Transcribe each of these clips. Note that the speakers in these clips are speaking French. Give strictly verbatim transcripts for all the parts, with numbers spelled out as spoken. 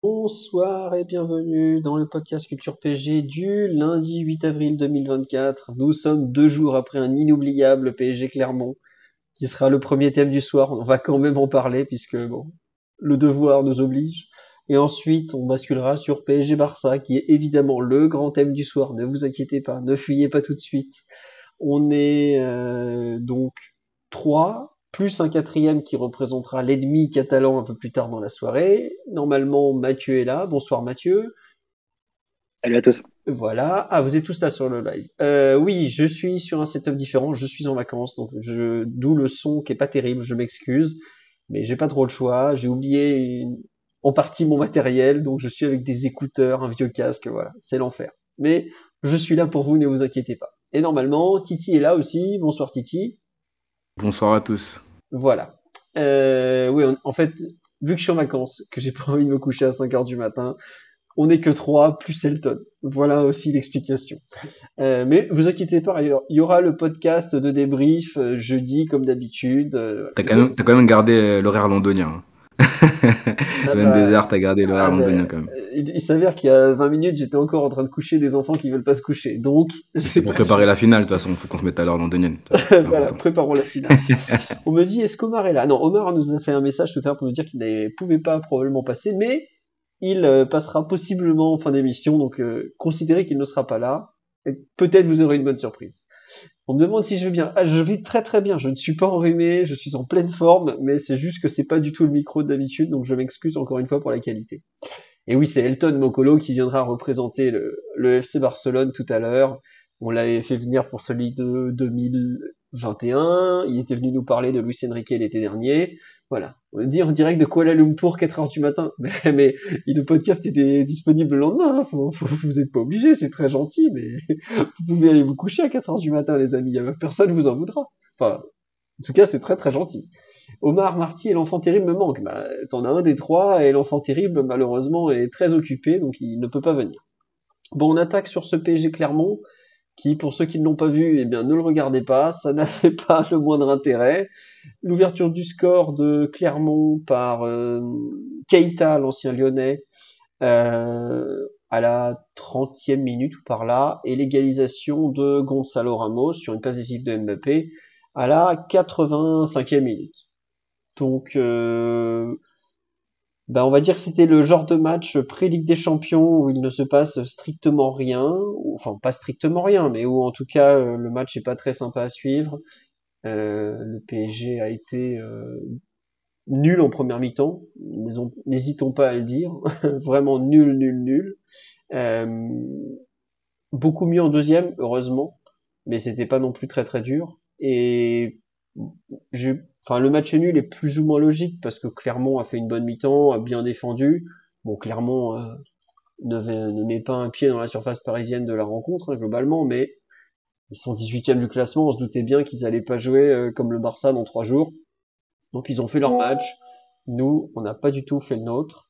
Bonsoir et bienvenue dans le podcast Culture P G du lundi huit avril deux mille vingt-quatre. Nous sommes deux jours après un inoubliable P S G Clermont qui sera le premier thème du soir. On va quand même en parler puisque bon, le devoir nous oblige. Et ensuite, on basculera sur P S G Barça qui est évidemment le grand thème du soir. Ne vous inquiétez pas, ne fuyez pas tout de suite. On est euh, donc trois, plus un quatrième qui représentera l'ennemi catalan un peu plus tard dans la soirée. Normalement, Mathieu est là. Bonsoir Mathieu. Salut à tous. Voilà. Ah, vous êtes tous là sur le live. Euh, oui, je suis sur un setup différent. Je suis en vacances, donc je, d'où le son qui est pas terrible. Je m'excuse, mais j'ai pas trop le choix. J'ai oublié une- en partie mon matériel, donc je suis avec des écouteurs, un vieux casque. Voilà, c'est l'enfer. Mais je suis là pour vous, ne vous inquiétez pas. Et normalement, Titi est là aussi. Bonsoir Titi. Bonsoir à tous. Voilà. Euh, oui, en, en fait, vu que je suis en vacances, que j'ai pas envie de me coucher à cinq heures du matin, on n'est que trois plus Elton. Voilà aussi l'explication. Euh, mais vous inquiétez pas, il y aura le podcast de débrief euh, jeudi comme d'habitude. Euh, T'as quand même, t'as quand même gardé euh, l'horaire londonien. Hein. ah bah, vingt-deux heures, t'as gardé l'horaire ah bah, londonien quand même. il, il s'avère qu'il y a vingt minutes, j'étais encore en train de coucher des enfants qui veulent pas se coucher. Donc, C'est j'ai pour pas le préparer choix. la finale, de toute façon, faut qu'on se mette à l'heure londonienne. C'est Voilà, important. préparons la finale. On me dit, est-ce qu'Omar est là? Non, Omar nous a fait un message tout à l'heure pour nous dire qu'il ne pouvait pas probablement passer, mais il euh, passera possiblement en fin d'émission, donc euh, considérez qu'il ne sera pas là. Et peut-être vous aurez une bonne surprise. On me demande si je vais bien. Ah, je vais très très bien. Je ne suis pas enrhumé, je suis en pleine forme, mais c'est juste que c'est pas du tout le micro d'habitude, donc je m'excuse encore une fois pour la qualité. Et oui, c'est Elton Mokolo qui viendra représenter le, le F C Barcelone tout à l'heure. On l'avait fait venir pour celui de deux mille vingt et un. Il était venu nous parler de Luis Enrique l'été dernier. Voilà. On dit en direct de Kuala Lumpur, quatre heures du matin. Mais, mais le podcast était disponible le lendemain. Hein. Faut, faut, vous êtes pas obligés, c'est très gentil, mais vous pouvez aller vous coucher à quatre heures du matin, les amis. Personne vous en voudra. Enfin, en tout cas, c'est très très gentil. Omar, Marty et l'enfant terrible me manquent. Bah, t'en as un des trois et l'enfant terrible, malheureusement, est très occupé, donc il ne peut pas venir. Bon, on attaque sur ce P S G Clermont, qui, pour ceux qui ne l'ont pas vu, eh bien, ne le regardez pas, ça n'avait pas le moindre intérêt. L'ouverture du score de Clermont par euh, Keita, l'ancien lyonnais, euh, à la trentième minute ou par là, et l'égalisation de Gonzalo Ramos sur une passe décisive de Mbappé à la quatre-vingt-cinquième minute. Donc, euh, ben on va dire que c'était le genre de match pré-Ligue des Champions où il ne se passe strictement rien, ou, enfin pas strictement rien, mais où en tout cas euh, le match est pas très sympa à suivre. Euh, le P S G a été euh, nul en première mi-temps, n'hésitons pas à le dire, vraiment nul, nul, nul. Euh, beaucoup mieux en deuxième, heureusement, mais c'était pas non plus très très dur. Et j'ai, enfin, le match nul est plus ou moins logique parce que Clermont a fait une bonne mi-temps, a bien défendu. Bon, Clermont euh, ne, ne met pas un pied dans la surface parisienne de la rencontre, hein, globalement, mais ils sont dix-huitième du classement, on se doutait bien qu'ils allaient pas jouer euh, comme le Barça dans trois jours. Donc ils ont fait leur match. Nous, on n'a pas du tout fait le nôtre.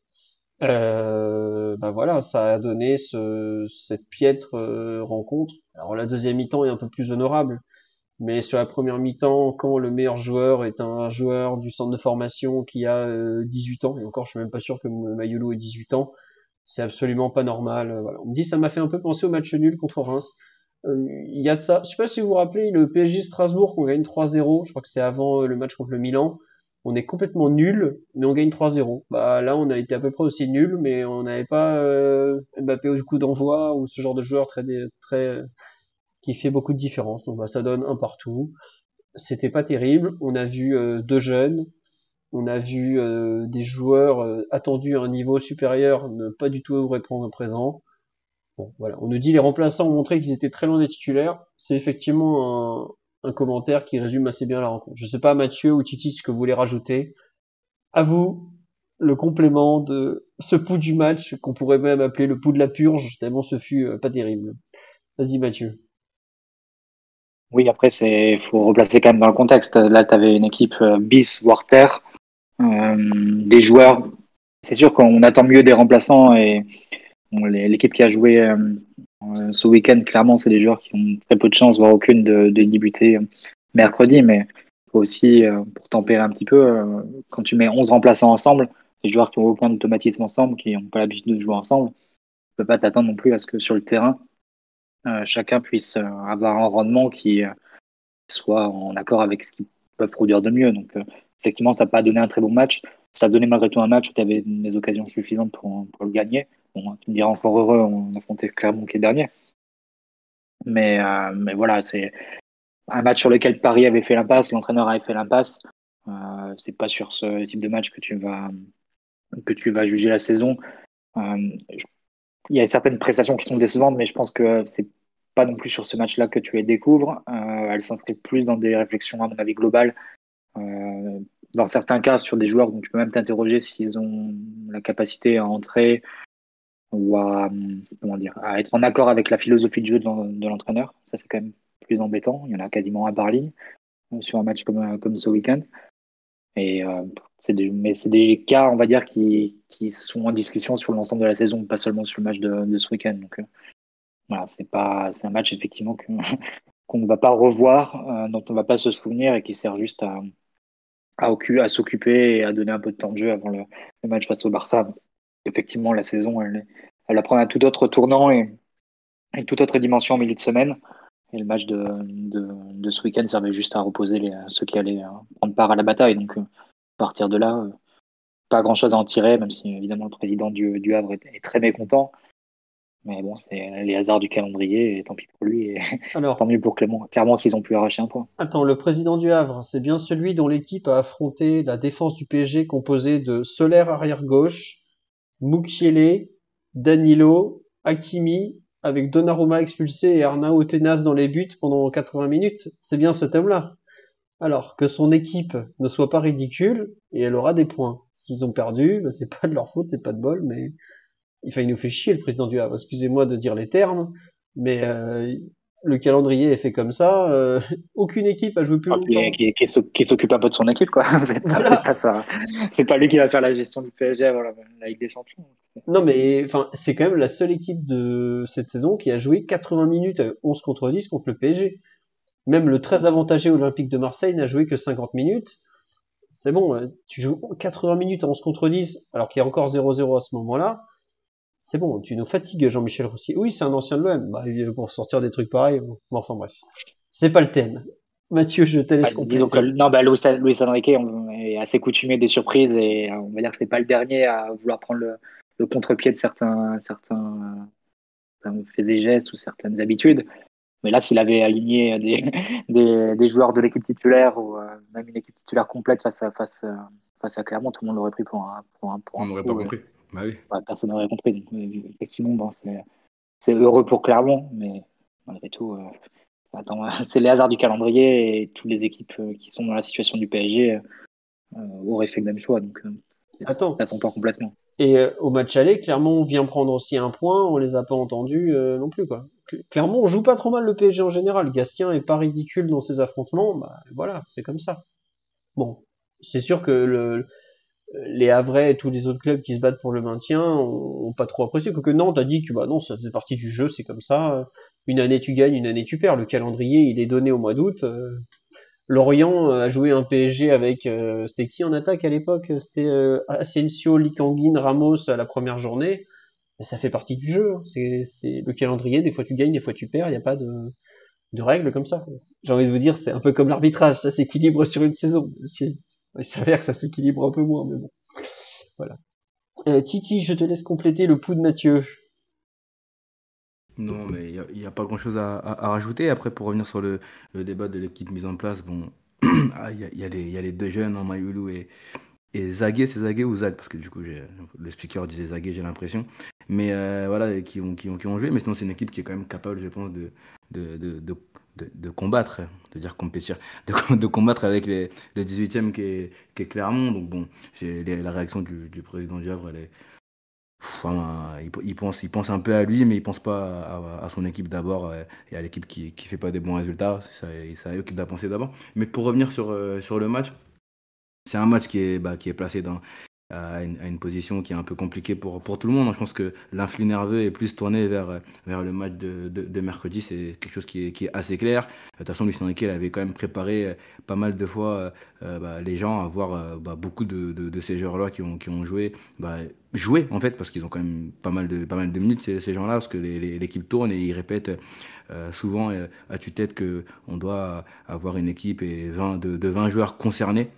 Euh, ben voilà, ça a donné ce, cette piètre euh, rencontre. Alors la deuxième mi-temps est un peu plus honorable, mais sur la première mi-temps, quand le meilleur joueur est un joueur du centre de formation qui a euh, dix-huit ans, et encore je suis même pas sûr que Mayolo ait dix-huit ans, c'est absolument pas normal. Euh, Voilà. On me dit ça m'a fait un peu penser au match nul contre Reims. Euh, Il y a de ça. Je sais pas si vous vous rappelez le P S G Strasbourg qu'on gagne trois zéro, je crois que c'est avant euh, le match contre le Milan. On est complètement nul, mais on gagne trois zéro. Bah là, on a été à peu près aussi nul, mais on n'avait pas euh, Mbappé au coup d'envoi ou ce genre de joueur très très qui fait beaucoup de différence. Donc bah, ça donne un partout. C'était pas terrible. On a vu euh, deux jeunes, on a vu euh, des joueurs euh, attendus à un niveau supérieur ne pas du tout répondre présent. Bon, voilà. On nous dit les remplaçants ont montré qu'ils étaient très loin des titulaires. C'est effectivement un, un commentaire qui résume assez bien la rencontre. Je sais pas Mathieu ou Titi ce que vous voulez rajouter. À vous le complément de ce pouls du match qu'on pourrait même appeler le pouls de la purge tellement ce fut euh, pas terrible. Vas-y Mathieu. Oui, après, c'est faut replacer quand même dans le contexte. Là, tu avais une équipe euh, bis, voire terre, euh, des joueurs. C'est sûr qu'on attend mieux des remplaçants et bon, les- l'équipe qui a joué euh, euh, ce week-end, clairement, c'est des joueurs qui ont très peu de chance, voire aucune, de, de débuter euh, mercredi. Mais faut aussi, euh, pour tempérer un petit peu, euh, quand tu mets onze remplaçants ensemble, des joueurs qui n'ont aucun automatisme ensemble, qui n'ont pas l'habitude de jouer ensemble. Tu peux pas t'attendre non plus à ce que sur le terrain, euh, chacun puisse euh, avoir un rendement qui euh, soit en accord avec ce qu'ils peuvent produire de mieux. Donc, euh, effectivement, ça n'a pas donné un très bon match. Ça a donné malgré tout un match où tu avais des occasions suffisantes pour, pour le gagner. Bon, tu me diras encore heureux, on a affronté Clermont qui est dernier. Mais, euh, mais voilà, c'est un match sur lequel Paris avait fait l'impasse, l'entraîneur avait fait l'impasse. Euh, c'est pas sur ce type de match que tu vas, que tu vas juger la saison. Euh, je- il y a certaines prestations qui sont décevantes, mais je pense que c'est pas non plus sur ce match-là que tu les découvres. Euh, elles s'inscrivent plus dans des réflexions, à mon avis, globales. Euh, dans certains cas, sur des joueurs dont tu peux même t'interroger s'ils ont la capacité à entrer ou à, comment dire, à être en accord avec la philosophie de jeu de l'en- de l'entraîneur. Ça, c'est quand même plus embêtant. Il y en a quasiment un par ligne euh, sur un match comme, euh, comme ce week-end. Et euh, c'est des, mais c'est des cas, on va dire, qui, qui sont en discussion sur l'ensemble de la saison, pas seulement sur le match de, de ce week-end. Donc euh, voilà, c'est pas, c'est un match effectivement que, qu'on ne va pas revoir, euh, dont on ne va pas se souvenir et qui sert juste à, à, occu- à s'occuper et à donner un peu de temps de jeu avant le, le match face au Barça. Effectivement, la saison, elle, elle va prendre un tout autre tournant et une toute autre dimension au milieu de semaine. Et le match de, de, de ce week-end servait juste à reposer les, ceux qui allaient euh, prendre part à la bataille. Donc, euh, à partir de là, euh, pas grand-chose à en tirer, même si évidemment le président du, du Havre est, est très mécontent. Mais bon, c'est les hasards du calendrier, et tant pis pour lui, et tant Alors, mieux pour Clermont. Clairement, s'ils ont pu arracher un point. attends, le président du Havre, c'est bien celui dont l'équipe a affronté la défense du P S G composée de Soler arrière gauche, Mukiele, Danilo, Hakimi, avec Donnarumma expulsé et Arnau tenace dans les buts pendant quatre-vingts minutes. C'est bien cet homme-là. Alors, que son équipe ne soit pas ridicule, et elle aura des points. S'ils ont perdu, bah, c'est pas de leur faute, c'est pas de bol, mais enfin, il nous fait chier le président du Havre. Excusez-moi de dire les termes, mais euh, le calendrier est fait comme ça. Euh, aucune équipe a joué plus Ah, puis, longtemps. qui, qui, s'oc- qui s'occupe un peu de son équipe, quoi. C'est pas, c'est Voilà. pas ça. C'est pas lui qui va faire la gestion du P S G avant la, la Ligue des Champions. Non, mais enfin, c'est quand même la seule équipe de cette saison qui a joué quatre-vingts minutes à onze contre dix contre le P S G. Même le très avantagé Olympique de Marseille n'a joué que cinquante minutes. C'est bon, euh, tu joues quatre-vingts minutes à onze contre dix, alors qu'il y a encore zéro zéro à ce moment-là. C'est bon, tu nous fatigues, Jean-Michel Rossi. Oui, c'est un ancien de l'O M. Bah, pour sortir des trucs pareils. Bon, enfin bref. C'est pas le thème. Mathieu, je te Ah, laisse disons que compléter. non, bah, Luis, Luis Enrique on est assez coutumé des surprises et euh, on va dire que c'est pas le dernier à vouloir prendre le, le contre-pied de certains, certains, certains faits et gestes ou certaines habitudes. Mais là, s'il avait aligné des, des, des joueurs de l'équipe titulaire ou euh, même une équipe titulaire complète face à, face, euh, face à Clermont, tout le monde l'aurait pris pour un, pour un, pour On un n'aurait pas fou. Et, compris. Bah oui. ouais, personne n'aurait compris. Donc, euh, effectivement, bon, c'est, c'est heureux pour Clermont, mais malgré tout, euh, attends, c'est les hasards du calendrier et toutes les équipes euh, qui sont dans la situation du P S G euh, auraient fait le même choix. Donc, euh, Attends. ça s'entend complètement. Et euh, au match aller, Clermont vient prendre aussi un point. On les a pas entendus euh, non plus, quoi. Clermont joue pas trop mal le P S G en général. Gastien est pas ridicule dans ses affrontements. Bah voilà, c'est comme ça. Bon, c'est sûr que le, les Havrais et tous les autres clubs qui se battent pour le maintien ont, ont pas trop apprécié. Quoique Nantes a dit que bah non, ça fait partie du jeu, c'est comme ça. Une année tu gagnes, une année tu perds. Le calendrier, il est donné au mois d'août. Euh, Lorient a joué un P S G avec euh, c'était qui en attaque à l'époque? C'était euh, Asensio, Likanguin, Ramos à la première journée. Mais ça fait partie du jeu. C'est, c'est le calendrier. Des fois tu gagnes, des fois tu perds. Il n'y a pas de, de règles comme ça. J'ai envie de vous dire, c'est un peu comme l'arbitrage. Ça s'équilibre sur une saison. Il s'avère que ça s'équilibre un peu moins, mais bon. Voilà. Euh, Titi, je te laisse compléter le pouls de Mathieu. Non, mais il n'y a, a, pas grand-chose à, à, à, rajouter. Après, pour revenir sur le, le débat de l'équipe mise en place, bon, il ah, y, y, y, y a les deux jeunes, hein, Mayoulou et, et Zagué, c'est Zagué ou Zag, parce que du coup, j'ai, le speaker disait Zagué, j'ai l'impression. Mais euh, voilà, qui ont, qui, ont, qui ont joué. Mais sinon, c'est une équipe qui est quand même capable, je pense, de, de, de, de, de, de combattre, de dire compétir, de, de combattre avec les, le dix-huitième qui est, qui est Clermont. Donc bon, j'ai, les, la réaction du, du président du Havre, elle est... Enfin, il, il, pense, il pense un peu à lui, mais il pense pas à, à, à son équipe d'abord euh, et à l'équipe qui ne fait pas des bons résultats. C'est à eux qu'il doit penser d'abord. Mais pour revenir sur, euh, sur le match, c'est un match qui est, bah, qui est placé dans, à une, à une position qui est un peu compliquée pour, pour tout le monde. Je pense que l'influx nerveux est plus tourné vers, vers le match de, de, de mercredi. C'est quelque chose qui est, qui est assez clair. De toute façon, Luis Enrique il avait quand même préparé euh, pas mal de fois euh, euh, bah, les gens à voir euh, bah, beaucoup de, de, de ces joueurs-là qui ont, qui ont joué, bah, joué en fait, parce qu'ils ont quand même pas mal de, pas mal de minutes, ces, ces gens-là, parce que les- les- l'équipe tourne et ils répètent euh, souvent euh, à tue-tête qu'on doit avoir une équipe et vingt, de, de vingt joueurs concernés.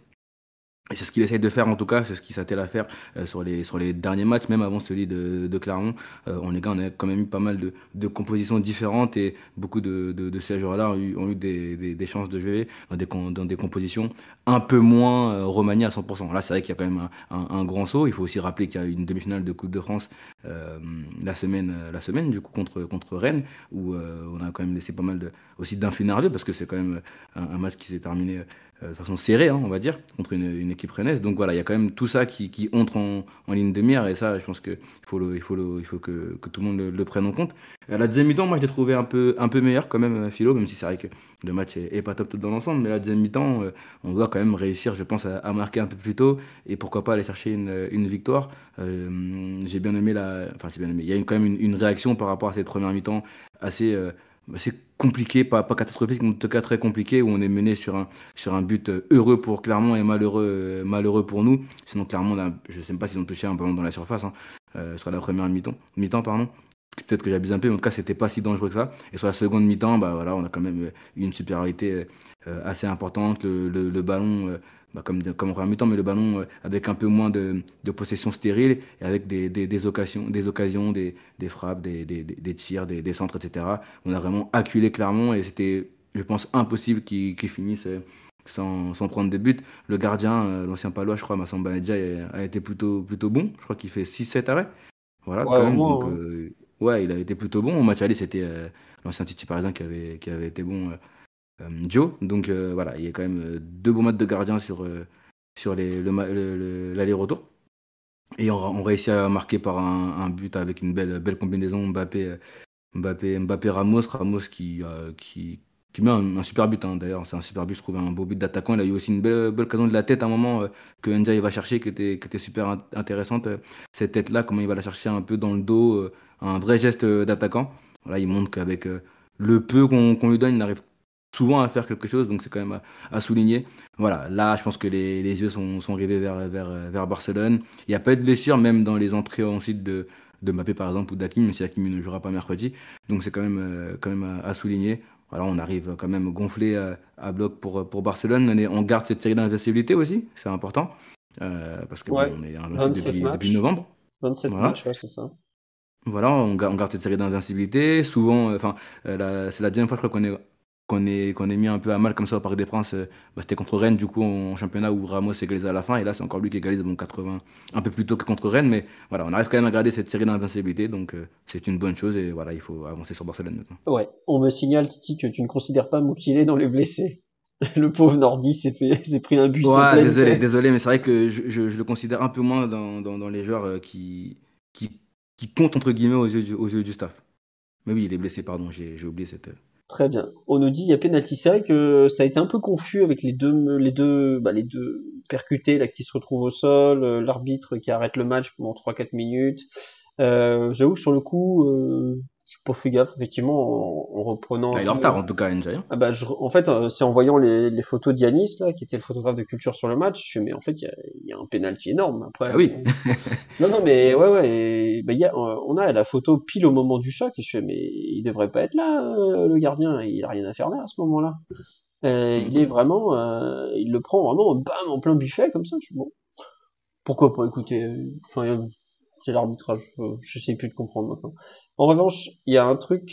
Et c'est ce qu'il essaye de faire en tout cas, c'est ce qu'il s'attelle à faire euh, sur les, sur les derniers matchs, même avant celui de, de Clermont. Euh, on, les gars, on a quand même eu pas mal de, de compositions différentes et beaucoup de, de, de ces joueurs-là ont eu, ont eu des, des, des chances de jouer dans des, com- dans des compositions un peu moins euh, remaniées à cent pour cent. Là, c'est vrai qu'il y a quand même un, un, un grand saut. Il faut aussi rappeler qu'il y a eu une demi-finale de Coupe de France euh, la, semaine, euh, la semaine, du coup, contre, contre Rennes, où euh, on a quand même laissé pas mal de, aussi d'influx nerveux parce que c'est quand même un, un match qui s'est terminé euh, de façon serrée, hein, on va dire, contre une, une équipe rennaise. Donc voilà, il y a quand même tout ça qui, qui entre en, en ligne de mire, et ça, je pense qu'il faut, le, il faut, le, il faut que, que tout le monde le, le prenne en compte. À la deuxième mi-temps, moi, je l'ai trouvé un peu, un peu meilleur quand même, euh, Philo, même si c'est vrai que le match est, est pas top dans l'ensemble, mais la deuxième mi-temps, euh, on doit quand même réussir, je pense, à, à marquer un peu plus tôt, et pourquoi pas aller chercher une, une victoire. Euh, j'ai bien aimé la... Enfin, j'ai bien aimé. Il y a une, quand même une, une réaction par rapport à cette première mi-temps assez... euh, assez compliqué, pas, pas catastrophique, mais en tout cas très compliqué, où on est mené sur un, sur un but euh, heureux pour Clermont et malheureux, euh, malheureux pour nous. Sinon, Clermont, là, je ne sais même pas s'ils ont touché un ballon dans la surface, hein, euh, sur la première mi-temps. Mi-temps, pardon. Peut-être que j'abuse un peu, mais en tout cas, c'était pas si dangereux que ça. Et sur la seconde mi-temps, bah, voilà, on a quand même euh, eu une supériorité euh, assez importante. Le, le, le ballon, euh, bah, comme, comme en première mi-temps, mais le ballon euh, avec un peu moins de, de possession stérile et avec des, des, des occasions, des, occasions des, des frappes, des, des, des, des tirs, des, des centres, et cetera. On a vraiment acculé Clermont et c'était, je pense, impossible qu'ils qu'ils finissent euh, sans, sans prendre de but. Le gardien, euh, l'ancien Palois, je crois, Massamba Nedja, a été plutôt, plutôt bon. Je crois qu'il fait six sept arrêts. Voilà, Ouais, quand au même. moins, Donc, ouais. euh, ouais, il a été plutôt bon. Au match aller, c'était euh, l'ancien Titi parisien qui avait, qui avait été bon, euh, euh, Joe. Donc, euh, voilà, il y a quand même euh, deux bons matchs de gardien sur, euh, sur les, le, ma- le- le- l'aller-retour. Et on, on réussit à marquer par un, un but avec une belle, belle combinaison Mbappé, euh, Mbappé, Mbappé Ramos, Ramos qui, euh, qui, qui met un, un super but, hein, d'ailleurs. C'est un super but, je trouve, un beau but d'attaquant. Il a eu aussi une belle, belle occasion de la tête à un moment euh, que Ndiaye va chercher, qui était, qui était super int- intéressante. euh, Cette tête-là, comment il va la chercher un peu dans le dos, euh, un vrai geste euh, d'attaquant. Voilà, il montre qu'avec euh, le peu qu'on qu'on lui donne, il arrive souvent à faire quelque chose, donc c'est quand même à, à souligner. Voilà, là, je pense que les, les yeux sont, sont rivés vers, vers, vers Barcelone. Il n'y a pas eu de blessure, même dans les entrées ensuite de, de Mbappé, par exemple, ou d'Hakim, même si Hakimi ne jouera pas mercredi. Donc c'est quand même, euh, quand même à, à souligner. Voilà, on arrive quand même gonflé à, à bloc pour, pour Barcelone. On, est- on garde cette série d'invincibilité aussi, c'est important. Euh, parce que bon, Ouais, on est invaincu vingt-sept depuis, depuis matchs. novembre. vingt-sept Voilà. matchs, ouais, c'est ça. Voilà, on, ga- on garde cette série d'invincibilité. Souvent, euh, enfin, euh, la- c'est la deuxième fois, je crois, qu'on est, qu'on est, qu'on est mis un peu à mal comme ça au Parc des Princes. Euh, bah, c'était contre Rennes, du coup, en championnat où Ramos égalise à la fin. Et là, c'est encore lui qui égalise bon, quatre-vingts, un peu plus tôt que contre Rennes. Mais voilà, on arrive quand même à garder cette série d'invincibilité. Donc, euh, c'est une bonne chose. Et voilà, il faut avancer sur Barcelone maintenant. Ouais, on me signale, Titi, que tu ne considères pas Moukile dans les blessés. Le pauvre Nordi s'est fait, s'est pris un bus en Ouais, pleine désolé, tête. désolé, mais c'est vrai que je, je- je le considère un peu moins dans, dans, dans les joueurs euh, qui, qui, qui comptent, entre guillemets, aux yeux du, aux yeux du staff. Mais oui, il est blessé, pardon, j'ai j'ai oublié cette. euh, Très bien. On nous dit il y a penalty. C'est vrai que ça a été un peu confus avec les deux, les deux, bah, les deux percutés là qui se retrouvent au sol, euh, l'arbitre qui arrête le match pendant trois quatre minutes. Euh, j'avoue que sur le coup, euh, j'ai pas fait gaffe effectivement en, en reprenant Ah, un il est en retard, peu. en tout cas, N J. Hein. Ah bah je, en fait, euh, c'est en voyant les, les photos d'Yanis là, qui était le photographe de culture sur le match, je fais mais en fait il y a, il y a un penalty énorme. Après, Ah oui. non, non, mais ouais, ouais. Et, bah, il y a, euh, on a la photo pile au moment du choc et je fais, mais il devrait pas être là, euh, le gardien. Il a rien à faire là à ce moment-là. Euh, il est Mhm. vraiment, euh, il le prend vraiment, bam, en plein buffet comme ça. Je fais, bon, pourquoi pas écouter. euh, Enfin, euh, c'est l'arbitrage. euh, Je sais plus de comprendre maintenant. En revanche, il y a un truc,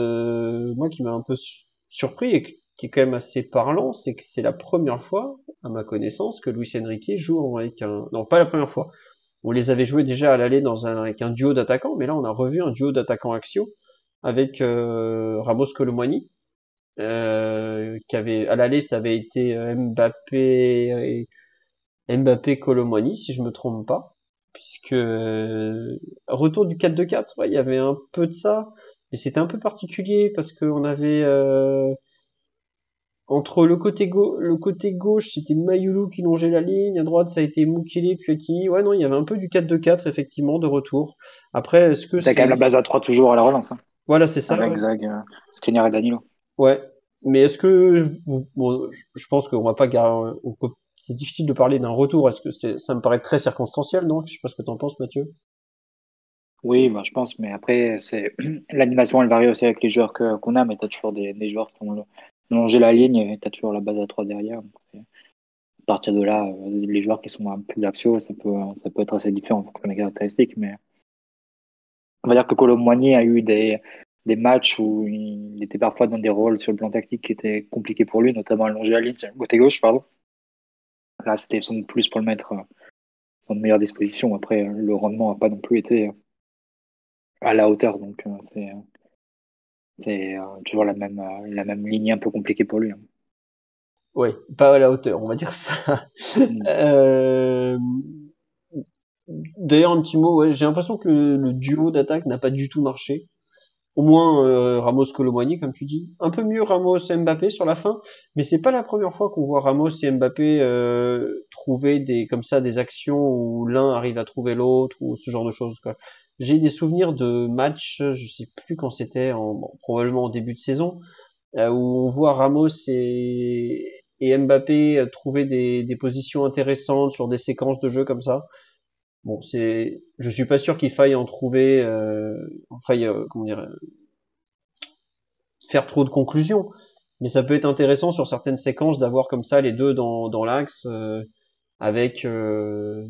euh, moi, qui m'a un peu su- surpris et qui est quand même assez parlant, c'est que c'est la première fois, à ma connaissance, que Luis Enrique joue avec un. Non, pas la première fois. On les avait joués déjà à l'aller dans un, avec un duo d'attaquants, mais là on a revu un duo d'attaquants axiaux avec euh, Ramos Colomwani, euh, qui avait à l'aller ça avait été euh, Mbappé et Mbappé Colomwani si je me trompe pas, puisque euh, retour du quatre deux quatre, ouais, il y avait un peu de ça, mais c'était un peu particulier parce qu'on avait euh, entre le côté, go- le côté gauche, c'était Mayulu qui longeait la ligne, à droite, ça a été Mukele puis Hakimi. Ouais, non, il y avait un peu du quatre deux quatre, effectivement, de retour. Après, est-ce que T'as quand même la c'est... base à trois toujours à la relance, hein, Voilà, c'est ça, avec ouais. Zag, euh, Skriniar et Danilo. Ouais. Mais est-ce que... Bon, je je pense qu'on va pas... gar- on peut- C'est difficile de parler d'un retour. Est-ce que c'est... Ça me paraît très circonstanciel, non? Je sais pas ce que t'en penses, Mathieu. Oui, bah, je pense, mais après, c'est l'animation, elle varie aussi avec les joueurs que qu'on a, mais t'as toujours des, des joueurs qui ont longé la ligne et t'as toujours la base à trois derrière. Donc c'est- à partir de là, euh, les joueurs qui sont un peu d'axiaux, ça peut, ça peut être assez différent en fonction des caractéristiques, mais on va dire que Kolo Muani a eu des, des matchs où il était parfois dans des rôles sur le plan tactique qui étaient compliqués pour lui, notamment allonger la ligne, côté gauche, pardon. Là, c'était sans doute plus pour le mettre euh, dans de meilleures dispositions. Après, euh, le rendement n'a pas non plus été euh, à la hauteur, donc euh, c'est c'est euh, toujours la même, euh, la même ligne un peu compliquée pour lui, hein. Ouais, pas à la hauteur, on va dire ça. Mm. Euh... D'ailleurs, un petit mot, ouais, j'ai l'impression que le, le duo d'attaque n'a pas du tout marché. Au moins euh, Ramos Colomboigny, comme tu dis. Un peu mieux Ramos et Mbappé sur la fin, mais c'est pas la première fois qu'on voit Ramos et Mbappé euh, trouver des comme ça des actions où l'un arrive à trouver l'autre ou ce genre de choses, quoi. J'ai des souvenirs de matchs, je sais plus quand c'était, en, bon, probablement au début de saison, euh, où on voit Ramos et, et Mbappé euh, trouver des, des positions intéressantes sur des séquences de jeu comme ça. Bon, c'est, je suis pas sûr qu'il faille en trouver, euh, faille, euh, comment dire, faire trop de conclusions, mais ça peut être intéressant sur certaines séquences d'avoir comme ça les deux dans, dans l'axe, euh, avec euh,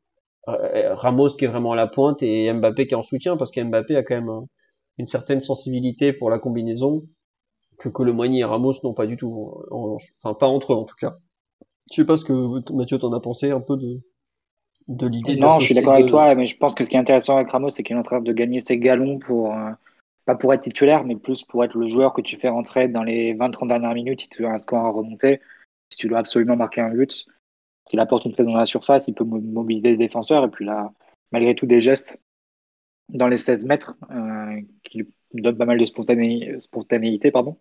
Ramos qui est vraiment à la pointe et Mbappé qui est en soutien, parce qu'Mbappé a quand même un- une certaine sensibilité pour la combinaison que Colomboigny et Ramos n'ont pas du tout, en revanche. Enfin, pas entre eux en tout cas. Je sais pas ce que Mathieu t'en a pensé un peu de, de l'idée Non, je suis d'associer d'accord avec deux. toi, mais je pense que ce qui est intéressant avec Ramos, c'est qu'il est en train de gagner ses galons pour, euh, pas pour être titulaire, mais plus pour être le joueur que tu fais rentrer dans les vingt trente dernières minutes si tu as un score à remonter, si tu dois absolument marquer un but. Qu'il apporte une présence dans la surface, il peut mo- mobiliser les défenseurs, et puis là, malgré tout, des gestes dans les seize mètres euh, qui lui donnent pas mal de spontané- spontanéité, pardon,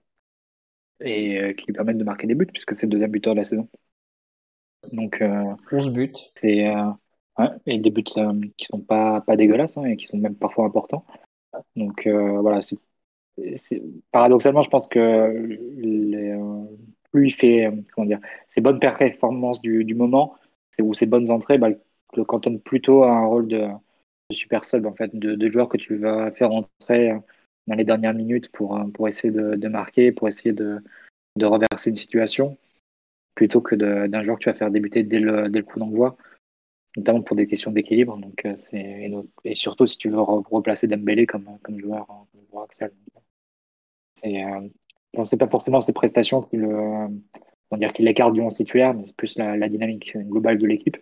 et euh, qui lui permettent de marquer des buts, puisque c'est le deuxième buteur de la saison. Donc, euh, onze buts. c'est euh, ouais, et des buts euh, qui sont pas, pas dégueulasses, hein, et qui sont même parfois importants. Donc, euh, voilà, c'est, c'est- paradoxalement, je pense que les, euh, plus il fait, euh, comment dire, ses bonnes performances du, du moment, c'est, ou ses bonnes entrées, bah, le cantonne plutôt à un rôle de, de super sub, en fait, de, de joueur que tu vas faire entrer euh, dans les dernières minutes pour, euh, pour essayer de, de marquer, pour essayer de, de reverser une situation, plutôt que de- d'un joueur que tu vas faire débuter dès le, dès le coup d'envoi, notamment pour des questions d'équilibre. Donc, euh, c'est, et, donc- et surtout si tu veux re- replacer Dembélé comme, comme joueur, euh, comme joueur axial. C'est, euh, bon, c'est pas forcément ses prestations qui le, euh, on dire qu'il l'écarte du onze titulaire, mais c'est plus la, la dynamique globale de l'équipe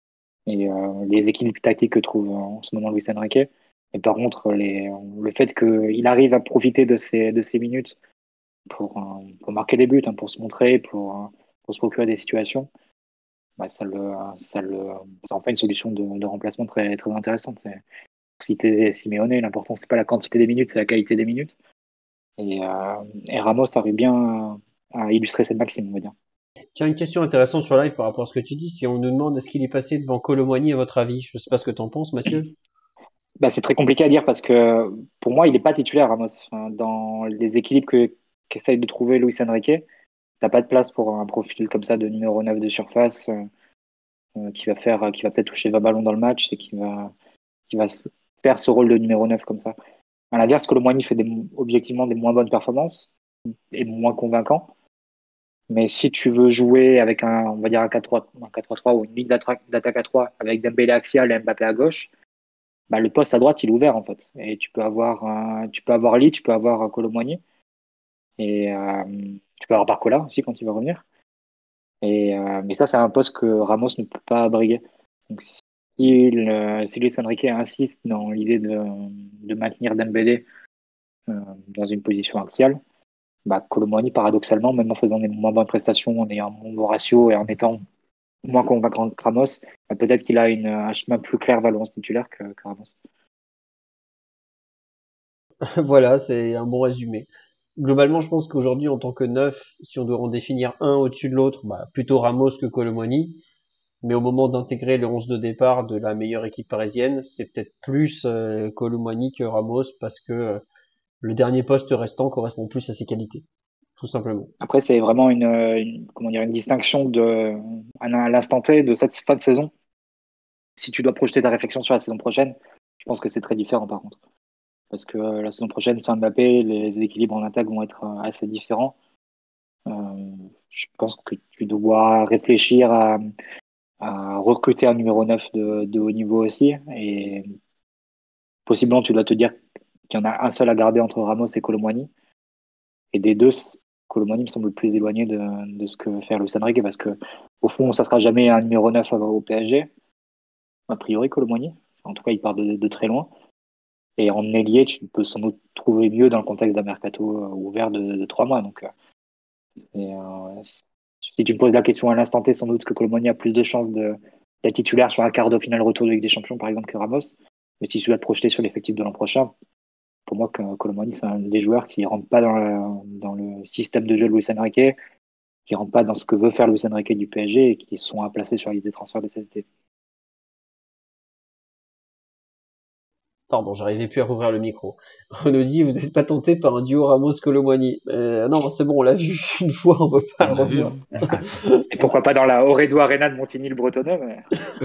et euh, les équilibres tactiques que trouve en ce moment Luis Enrique. Et par contre, les, le fait qu'il arrive à profiter de ces, de ces minutes pour, euh, pour marquer des buts, hein, pour se montrer, pour, euh, pour se procurer des situations, bah, ça, le, ça, le, ça en fait une solution de, de remplacement très, très intéressante. C'est- Pour citer Simeone, l'important, c'est pas la quantité des minutes, c'est la qualité des minutes. Et, euh, et Ramos arrive bien à, à illustrer cette maxime, on va dire. Tiens, une question intéressante sur live par rapport à ce que tu dis. Si on nous demande est-ce qu'il est passé devant Colomboigny à votre avis, je sais pas ce que t'en penses, Mathieu. Bah, c'est très compliqué à dire parce que pour moi, il n'est pas titulaire, Ramos. Enfin, dans les équilibres que, qu'essaye de trouver Luis Enrique, t'as pas de place pour un profil comme ça de numéro neuf de surface euh, euh, qui va faire, qui va peut-être toucher vingt ballons dans le match et qui va, qui va se- faire ce rôle de numéro neuf comme ça. À l'inverse, Colomboigny fait des, objectivement des moins bonnes performances et moins convaincants. Mais si tu veux jouer avec un, on va dire un quatre trois, un quatre trois trois ou une ligne d'attaque d'attaque à trois avec Dembélé axial et Mbappé à gauche, bah, le poste à droite, il est ouvert en fait. Et tu peux avoir, un- tu peux avoir Lee, tu peux avoir un Colomboigny et euh, tu peux avoir Barcola aussi quand il va revenir. Et, euh, mais ça, c'est un poste que Ramos ne peut pas briguer. Donc si, le, si Luis Enrique insiste dans l'idée de, de maintenir Dembélé euh, dans une position axiale, bah, Colomboigny, paradoxalement, même en faisant des moins bonnes prestations, en ayant un bon ratio et en étant moins convaincant que Ramos, bah, peut-être qu'il a une, un schéma plus clair vers le onze titulaire que, que Ramos. Voilà, c'est un bon résumé. globalement, je pense qu'aujourd'hui, en tant que neuf, si on doit en définir un au-dessus de l'autre, bah, plutôt Ramos que Kolo Muani. Mais au moment d'intégrer le onze de départ de la meilleure équipe parisienne, c'est peut-être plus euh, Kolo Muani que Ramos parce que euh, le dernier poste restant correspond plus à ses qualités, tout simplement. Après, c'est vraiment une, une- comment dire, une distinction de, à l'instant T de cette fin de saison. Si tu dois projeter ta réflexion sur la saison prochaine, je pense que c'est très différent par contre. Parce que euh, la saison prochaine, sans Mbappé, les équilibres en attaque vont être euh, assez différents. Euh, je pense que tu dois réfléchir à, à recruter un numéro neuf de, de haut niveau aussi. Et possiblement, tu dois te dire qu'il y en a un seul à garder entre Ramos et Kolo Muani. Et des deux, Kolo Muani me semble le plus éloigné de, de ce que veut faire Luis Enrique parce que, au fond, ça sera jamais un numéro neuf au P S G. A priori, Kolo Muani. En tout cas, il part de, de très loin. Et en ailier, tu peux sans doute trouver mieux dans le contexte d'un mercato euh, ouvert de, de trois mois. Donc, euh, et, euh, si tu me poses la question à l'instant T, sans doute que Kolo Muani a plus de chances de, d'être titulaire sur un quart de finale retour de Ligue des Champions, par exemple, que Ramos. Mais si tu dois te projeter sur l'effectif de l'an prochain, pour moi, Kolo Muani, c'est un des joueurs qui ne rentre pas dans le, dans le système de jeu de Luis Enrique, qui ne rentre pas dans ce que veut faire Luis Enrique du P S G et qui sont à placer sur la liste des transferts de cet été. Pardon, j'arrivais plus à rouvrir le micro. On nous dit, vous n'êtes pas tenté par un duo Ramos-Kolo Muani. Euh, non, c'est bon, on l'a vu une fois, on peut pas On le l'a vu, revoir. hein. Et pourquoi pas dans la Oredo Arena de Montigny le Bretonneux, mais...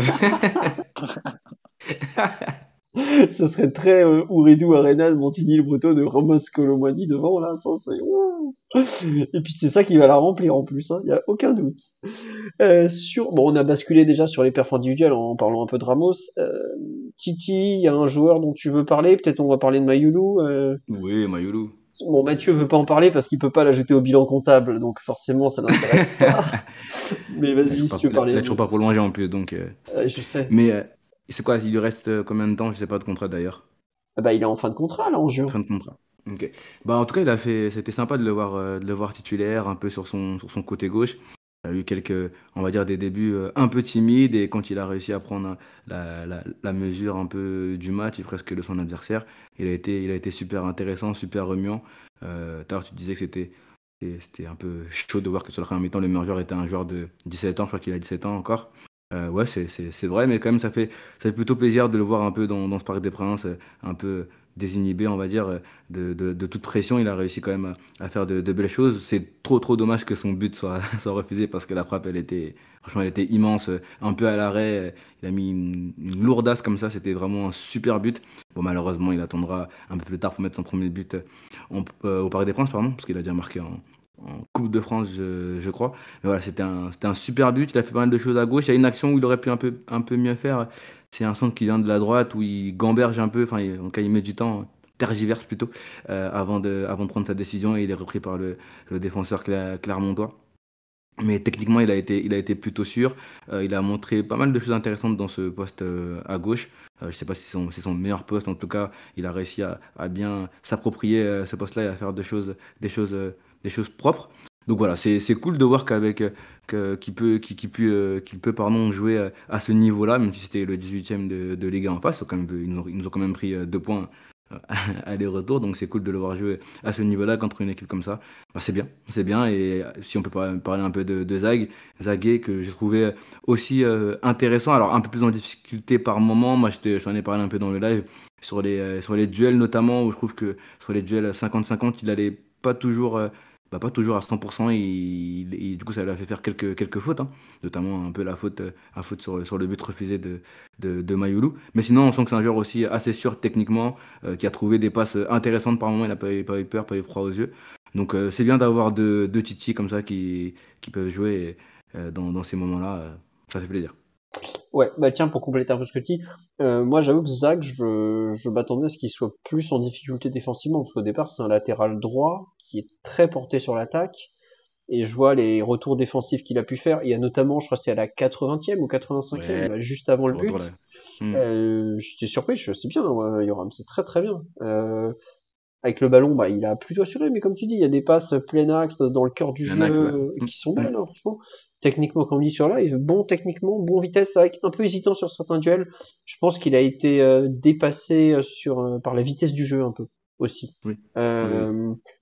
Ce serait très euh, Ouredou Arena de Montigny le Breton de Ramos Kolo Muani devant, là, ça c'est... ouh. Et puis c'est ça qui va la remplir en plus, il hein, y a aucun doute. Euh, sur... Bon, on a basculé déjà sur les perfs individuels en parlant un peu de Ramos. Euh, Titi, il y a un joueur dont tu veux parler, peut-être on va parler de Mayoulou. Euh... Oui, Mayoulou. Bon, Mathieu veut pas en parler parce qu'il peut pas l'ajouter au bilan comptable, donc forcément ça l'intéresse pas. Mais vas-y, si tu veux Il parler a de toujours lui. pas prolongé en plus, donc. euh, Euh, je sais. Mais euh, c'est quoi, il lui reste euh, combien de temps? Je sais pas de contrat d'ailleurs. Ah bah il est en fin de contrat là en juin. Fin de contrat. Ok. Bah en tout cas, il a fait. C'était sympa de le voir, euh, de le voir titulaire, un peu sur son, sur son côté gauche. Il a eu quelques, on va dire, des débuts euh, un peu timides et quand il a réussi à prendre la, la, la mesure un peu du match et presque de son adversaire, il a été, il a été super intéressant, super remuant. Euh, tout à l'heure, tu disais que c'était, c'était c'était un peu chaud de voir que sur le premier mi-temps, le meilleur joueur était un joueur de dix-sept ans. Je crois qu'il a dix-sept ans encore. Euh, ouais, c'est c'est- c'est vrai, mais quand même, ça fait, ça fait plutôt plaisir de le voir un peu dans, dans ce Parc des Princes, euh, un peu désinhibé, on va dire, euh, de, de, de toute pression. Il a réussi quand même à, à faire de, de belles choses. C'est trop, trop dommage que son but soit, soit refusé parce que la frappe, elle était, franchement, elle était immense, euh, un peu à l'arrêt. euh, Il a mis une, une lourdasse comme ça. C'était vraiment un super but. Bon, malheureusement, il attendra un peu plus tard pour mettre son premier but euh, en- euh, au Parc des Princes, pardon, parce qu'il a déjà marqué en, en Coupe de France, je, je crois. Mais voilà, c'était un, c'était un super but. Il a fait pas mal de choses à gauche. Il y a une action où il aurait pu un peu, un peu mieux faire. C'est un centre qui vient de la droite où il gamberge un peu. Enfin, il- en tout cas, il met du temps, tergiverse plutôt, euh, avant de, avant de prendre sa décision et il est repris par le, le défenseur cla- clermontois. Mais techniquement, il a été, il a été plutôt sûr. Euh, il a montré pas mal de choses intéressantes dans ce poste euh, à gauche. Euh, je ne sais pas si c'est son, c'est son meilleur poste. En tout cas, il a réussi à, à bien s'approprier euh, ce poste-là et à faire des choses, des choses, euh, des choses propres. Donc voilà, c'est, c'est cool de voir qu'avec, euh, que- qu'il peut, qu'il, qu'il peut, euh, qu'il peut pardon, jouer euh, à ce niveau-là, même si c'était le dix-huitième de, de Ligue un en face. Ils ont quand même- Ils nous ont, ils nous ont quand même pris euh, deux points euh, aller-retour. Donc c'est cool de le voir jouer à ce niveau-là contre une équipe comme ça. Bah, c'est bien, c'est bien. Et si on peut par- parler un peu de, de Zag, Zagué que j'ai trouvé aussi euh, intéressant, alors un peu plus en difficulté par moment. Moi, je t'ai- je t'en ai parlé un peu dans le live sur les, euh, sur les duels notamment, où je trouve que sur les duels cinquante cinquante, il allait pas toujours, euh, bah, pas toujours à cent pour cent. Et, il- et du coup, ça lui a fait faire quelques, quelques fautes, hein, notamment un peu la faute, euh, la faute sur, le- sur le but refusé de, de, de Mayoulou. Mais sinon, on sent que c'est un joueur aussi assez sûr techniquement, euh, qui a trouvé des passes intéressantes par moment. Il n'a pas, eu- pas eu peur, pas eu froid aux yeux. Donc euh, c'est bien d'avoir deux, deux Titi comme ça qui, qui peuvent jouer euh, dans, dans ces moments-là. euh, ça fait plaisir. Ouais, bah tiens, pour compléter un peu ce que tu dis, euh, moi j'avoue que Zach, je, je m'attendais à ce qu'il soit plus en difficulté défensivement, parce qu'au départ c'est un latéral droit qui est très porté sur l'attaque, et je vois les retours défensifs qu'il a pu faire. Il y a notamment, je crois que c'est à la quatre-vingtième ou quatre-vingt-cinquième, Ouais, bah, juste avant le le retour but. là. Hmm. Euh, j'étais surpris, je suis bien, ouais, Yoram, c'est très très bien. Euh, avec le ballon, bah, il a plutôt assuré, mais comme tu dis, il y a des passes plein axe dans le cœur du Un jeu axe, ouais. euh, Hmm. qui sont belles, hein, franchement. Techniquement, comme on dit sur live, bon techniquement, bon vitesse, avec un peu hésitant sur certains duels. Je pense qu'il a été euh, dépassé euh, sur euh, par la vitesse du jeu un peu aussi. Oui. Oui, oui. Euh,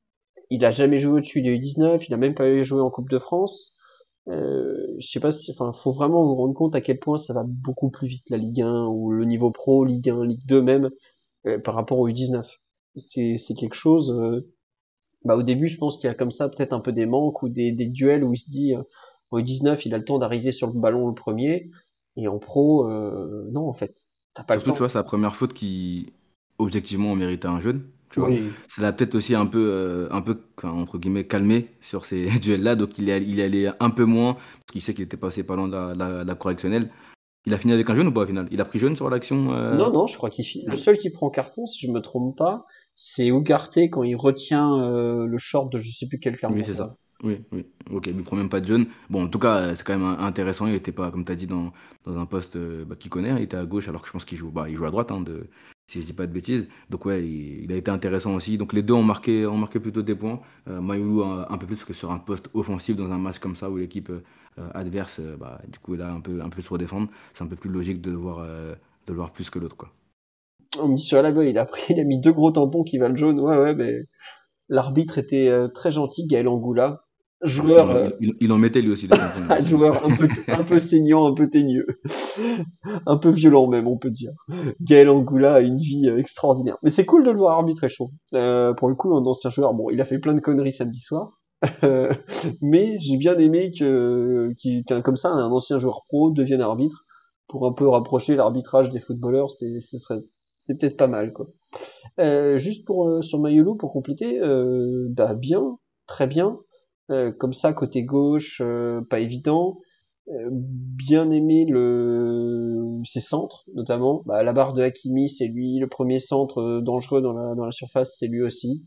il a jamais joué au-dessus des U dix-neuf, il a même pas joué en Coupe de France. Euh, je sais pas si, enfin, faut vraiment vous rendre compte à quel point ça va beaucoup plus vite la Ligue un ou le niveau pro, Ligue un, Ligue deux même, euh, par rapport au U dix-neuf. C'est, c'est quelque chose, euh, bah, au début, je pense qu'il y a comme ça peut-être un peu des manques ou des, des duels où il se dit, euh, au U dix-neuf, il a le temps d'arriver sur le ballon le premier, et en pro, euh, non, en fait, t'as pas le Surtout, tu temps. vois, c'est la première faute qui, objectivement, méritait un jaune. Tu vois, Oui. ça l'a peut-être aussi un peu, euh, un peu, enfin, entre guillemets, calmé sur ces duels-là. Donc, il est, il est allé un peu moins, parce qu'il sait qu'il était passé pas loin de la, la, la correctionnelle. Il a fini avec un jaune ou pas au final? Il a pris jaune sur l'action euh, Non, non, je crois qu'il fi- le seul qui prend carton, si je me trompe pas, c'est Ugarte quand il retient euh, le short de je sais plus quel Oui, c'est Clermontois. ça. Oui, oui. Ok, il ne prend même pas de jaune. Bon, en tout cas, euh, c'est quand même un- intéressant. Il n'était pas, comme tu as dit, dans, dans un poste euh, bah, qu'il connaît, hein. Il était à gauche, alors que je pense qu'il joue, bah, il joue à droite, hein, de, si je dis pas de bêtises. Donc, ouais, il, il a été intéressant aussi. Donc, les deux ont marqué, ont marqué plutôt des points. Euh, Mayoulou un, un peu plus que sur un poste offensif dans un match comme ça où l'équipe euh, adverse, euh, bah, du coup, est là un peu, un peu sur défendre. C'est un peu plus logique de le voir, euh, de le voir plus que l'autre, quoi. On me dit sur la gueule, il a pris, il a mis deux gros tampons qui valent jaune. Ouais, ouais, mais l'arbitre était euh, très gentil, Gaël Angoula, Parce qu'il joueur, en, euh, il, il- il en mettait lui aussi des tampons, hein. joueur un peu, un peu saignant, un peu teigneux, un peu violent même, on peut dire. Gaël Angoula a une vie euh, extraordinaire. Mais c'est cool de le voir arbitrer, je trouve. Euh, pour le coup, un ancien joueur, bon, il a fait plein de conneries samedi soir. Euh, mais j'ai bien aimé que, qu'il- qu'un comme ça, un ancien joueur pro devienne arbitre pour un peu rapprocher l'arbitrage des footballeurs. C'est, ce serait, c'est peut-être pas mal, quoi. Euh, juste pour euh, sur Mayolo pour compléter, euh, bah bien, très bien. Euh, comme ça, côté gauche, euh, pas évident. Euh, bien aimé le ses centres, notamment. Bah, la barre de Hakimi, c'est lui. Le premier centre euh, dangereux dans la dans la surface, c'est lui aussi.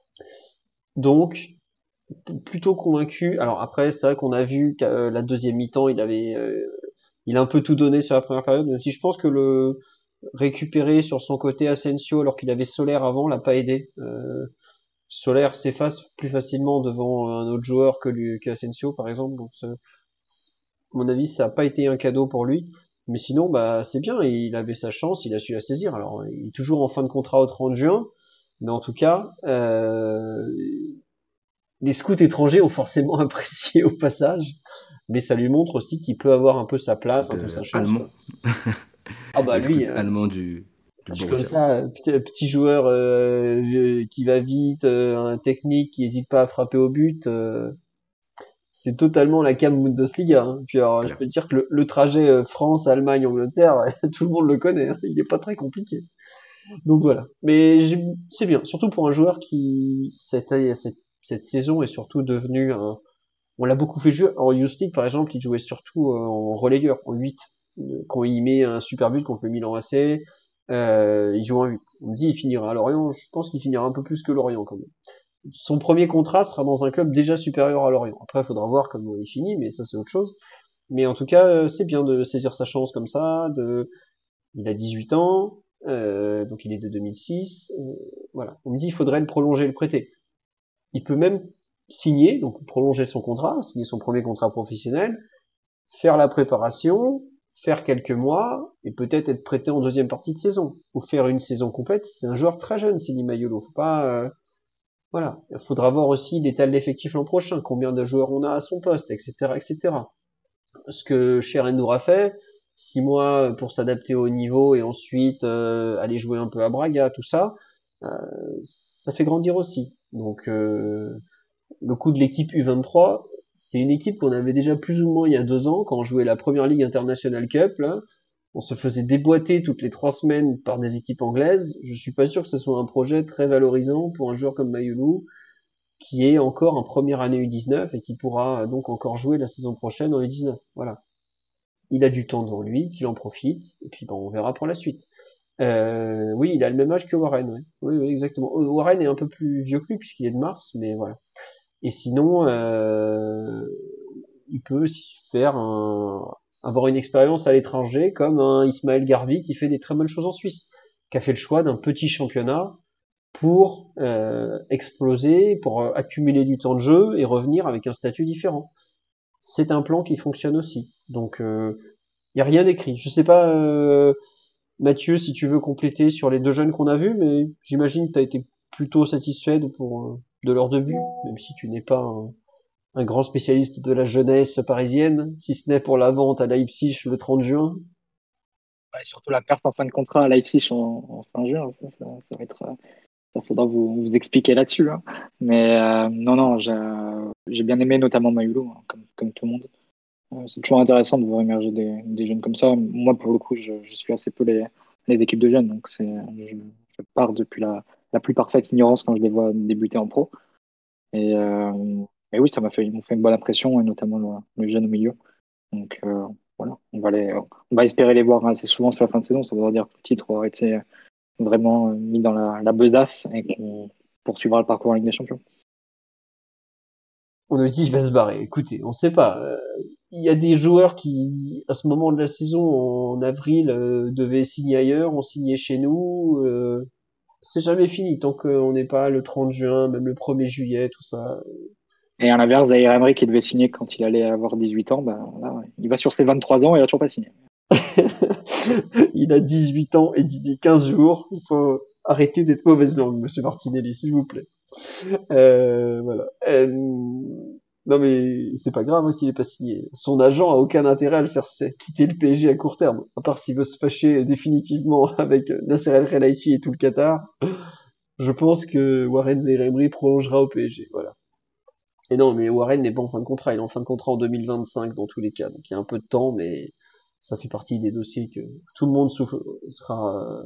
Donc plutôt convaincu. Alors après, c'est vrai qu'on a vu que euh, la deuxième mi-temps, il avait, euh, il a un peu tout donné sur la première période. Même si je pense que le récupérer sur son côté Asensio alors qu'il avait Solaire avant l'a pas aidé. Euh, Solaire s'efface plus facilement devant un autre joueur que, lui, que Asensio par exemple. Donc, ce, à mon avis, ça n'a pas été un cadeau pour lui. Mais sinon, bah c'est bien. Il avait sa chance, il a su la saisir. Alors, il est toujours en fin de contrat au trente juin. Mais en tout cas, euh, les scouts étrangers ont forcément apprécié au passage, mais ça lui montre aussi qu'il peut avoir un peu sa place, un peu sa De chance, allemand. quoi. Ah bah Les scouts lui, euh, allemands du, du je comme Borussia. ça, euh, petit, petit joueur euh, vieux- qui va vite, euh, un technique qui hésite pas à frapper au but, euh, c'est totalement la cam Bundesliga. Hein. Puis alors, je Clair. peux te dire que le, le trajet euh, France, Allemagne, Angleterre, tout le monde le connaît. Hein. Il est pas très compliqué. Donc voilà. Mais j'ai- c'est bien, surtout pour un joueur qui cette, cette, cette saison est surtout devenu un on l'a beaucoup fait jouer. En Youth League, par exemple, il jouait surtout euh, en relayeur, en huit. Euh, Quand il met un super but contre le Milan A C, euh, il joue en huit. On me dit il finira à Lorient, je pense qu'il finira un peu plus que Lorient quand même. Son premier contrat sera dans un club déjà supérieur à Lorient. Après, il faudra voir comment il finit, mais ça c'est autre chose. Mais en tout cas, euh, c'est bien de saisir sa chance comme ça. De... Il a dix-huit ans, euh, donc il est de deux mille six. Euh, voilà. On me dit il faudrait le prolonger, le prêter. Il peut même signer, donc prolonger son contrat, signer son premier contrat professionnel, faire la préparation, faire quelques mois, et peut-être être prêté en deuxième partie de saison, ou faire une saison complète. C'est un joueur très jeune, Sidi Mayolo. Faut pas, euh, voilà. Il faudra voir aussi l'état de l'effectif l'an prochain, combien de joueurs on a à son poste, et cetera, et cetera. Ce que Cherendour a fait, six mois pour s'adapter au niveau et ensuite euh, aller jouer un peu à Braga, tout ça, euh, ça fait grandir aussi. Donc euh, le coup de l'équipe U vingt-trois, c'est une équipe qu'on avait déjà plus ou moins il y a deux ans quand on jouait la Première Ligue International Cup. Là, on se faisait déboîter toutes les trois semaines par des équipes anglaises. Je suis pas sûr que ce soit un projet très valorisant pour un joueur comme Mayulu, qui est encore en première année U dix-neuf et qui pourra donc encore jouer la saison prochaine en U dix-neuf. Voilà. Il a du temps devant lui, qu'il en profite, et puis bon, on verra pour la suite. Euh, oui, il a le même âge que Warren, ouais. Oui, oui, exactement. Warren est un peu plus vieux que lui puisqu'il est de Mars, mais voilà. Et sinon, euh, il peut aussi faire un, avoir une expérience à l'étranger, comme un Ismaël Garbi qui fait des très bonnes choses en Suisse, qui a fait le choix d'un petit championnat pour euh, exploser, pour euh, accumuler du temps de jeu et revenir avec un statut différent. C'est un plan qui fonctionne aussi. Donc, il euh, y a rien d'écrit. Je sais pas, euh, Mathieu, si tu veux compléter sur les deux jeunes qu'on a vus, mais j'imagine que tu as été plutôt satisfait de, pour, euh, de leur debut, même si tu n'es pas un, un grand spécialiste de la jeunesse parisienne, si ce n'est pour la vente à Leipzig le trente juin. Ouais, surtout la perte en fin de contrat à Leipzig en, en fin juin, ça, ça, ça va être, euh, ça faudra vous, vous expliquer là-dessus. Hein. Mais euh, non, non, j'ai, j'ai bien aimé notamment Mayulu, hein, comme, comme tout le monde. Euh, c'est toujours intéressant de voir émerger des, des jeunes comme ça. Moi, pour le coup, je, je suis assez peu les, les équipes de jeunes, donc c'est, je, je pars depuis la, la plus parfaite ignorance quand je les vois débuter en pro. Et, euh, et oui, ça m'a fait, ils m'ont fait une bonne impression, et notamment le, le jeune au milieu. Donc euh, voilà, on va les, on va espérer les voir assez souvent sur la fin de saison. Ça voudra dire que le titre aura été vraiment mis dans la, la besace et qu'on poursuivra le parcours en Ligue des Champions. On nous dit je vais se barrer. Écoutez, on sait pas. Euh, Il y a des joueurs qui, à ce moment de la saison, en avril, euh, devaient signer ailleurs, ont signé chez nous. Euh, c'est jamais fini tant qu'on n'est pas le trente juin, même le premier juillet, tout ça. Et à l'inverse, Zaïre Emery qui devait signer quand il allait avoir dix-huit ans, ben, là, il va sur ses vingt-trois ans et il a toujours pas signé. Il a dix-huit ans et dit quinze jours. Il faut arrêter d'être mauvaise langue, monsieur Martinelli, s'il vous plaît. Euh, voilà. Euh, non mais c'est pas grave hein, qu'il ait pas signé. Son agent a aucun intérêt à le faire quitter le P S G à court terme, à part s'il veut se fâcher définitivement avec Nasser El Khelaifi et tout le Qatar. Je pense que Warren Zaïre-Emery prolongera au P S G, voilà. Et non, mais Warren n'est pas en fin de contrat, il est en fin de contrat en deux mille vingt-cinq dans tous les cas, donc il y a un peu de temps, mais ça fait partie des dossiers que tout le monde souffre, sera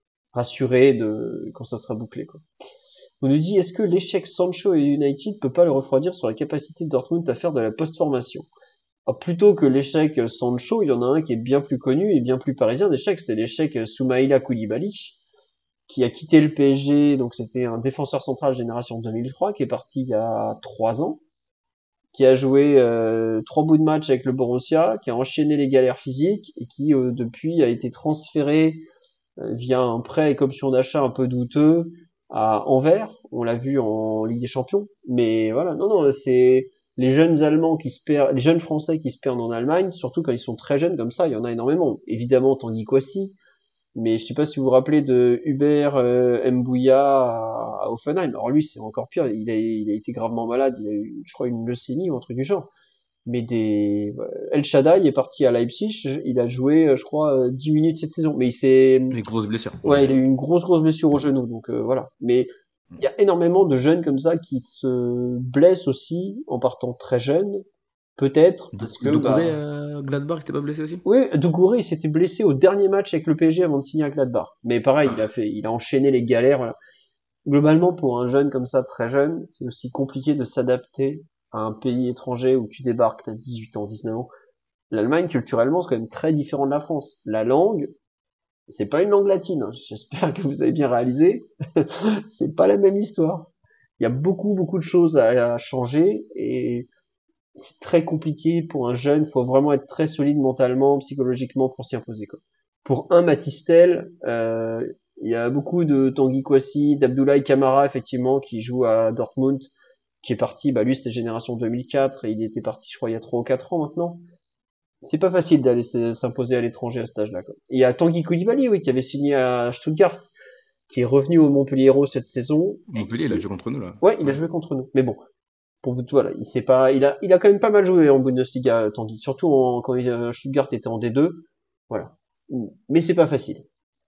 rassuré de quand ça sera bouclé, quoi. On nous dit, est-ce que l'échec Sancho et United peut pas le refroidir sur la capacité de Dortmund à faire de la post-formation? Alors, plutôt que l'échec Sancho, il y en a un qui est bien plus connu et bien plus parisien d'échec, c'est l'échec Soumaïla Koulibaly, qui a quitté le P S G, donc c'était un défenseur central génération deux mille trois, qui est parti il y a trois ans, qui a joué euh, trois bouts de match avec le Borussia, qui a enchaîné les galères physiques, et qui, euh, depuis, a été transféré euh, via un prêt avec option d'achat un peu douteux, à Anvers, on l'a vu en Ligue des Champions, mais voilà, non, non, c'est les jeunes Allemands qui se perdent, les jeunes Français qui se perdent en Allemagne, surtout quand ils sont très jeunes comme ça, il y en a énormément. Évidemment, Tanguy Kouassi, mais je sais pas si vous vous rappelez de Hubert euh, Mbouya à, à Hoffenheim. Alors lui, c'est encore pire, il a, il a été gravement malade, il a eu, je crois, une leucémie ou un truc du genre. Mais des El Shaddai est parti à Leipzig, il a joué je crois dix minutes cette saison, mais il s'est Une grosse blessure. ouais, il a eu une grosse grosse blessure au genou, donc euh, voilà. Mais il y a énormément de jeunes comme ça qui se blessent aussi en partant très jeunes, peut-être parce que Doucouré bah... euh, Gladbach, il était pas blessé aussi? Oui, Doucouré, il s'était blessé au dernier match avec le P S G avant de signer à Gladbach. Mais pareil, ah. il a fait il a enchaîné les galères, voilà. Globalement, pour un jeune comme ça, très jeune, c'est aussi compliqué de s'adapter à un pays étranger où tu débarques, t'as dix-huit ans, dix-neuf ans. L'Allemagne, culturellement, c'est quand même très différent de la France. La langue, c'est pas une langue latine. Hein. J'espère que vous avez bien réalisé. C'est pas la même histoire. Il y a beaucoup, beaucoup de choses à, à changer et c'est très compliqué pour un jeune. Il faut vraiment être très solide mentalement, psychologiquement pour s'y imposer, quoi. Pour un Matistel, euh, il y a beaucoup de Tanguy Kouassi, d'Abdoulaye Kamara, effectivement, qui joue à Dortmund, qui est parti, bah lui c'était génération deux mille quatre, et il était parti, je crois, il y a trois ou quatre ans maintenant. C'est pas facile d'aller s'imposer à l'étranger à cet âge-là, quoi. Et il y a Tanguy Koulibaly, oui, qui avait signé à Stuttgart, qui est revenu au Montpellier Hérault cette saison. Montpellier, qui... il a joué contre nous, là. Ouais, il a joué contre nous. Mais bon, pour vous, voilà, il sait pas, il a, il a quand même pas mal joué en Bundesliga, Tanguy. Surtout en, quand il, Stuttgart était en D deux. Voilà. Mais c'est pas facile.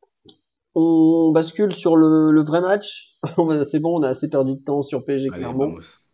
On bascule sur le, le vrai match. C'est bon, on a assez perdu de temps sur P S G, Allez, clairement.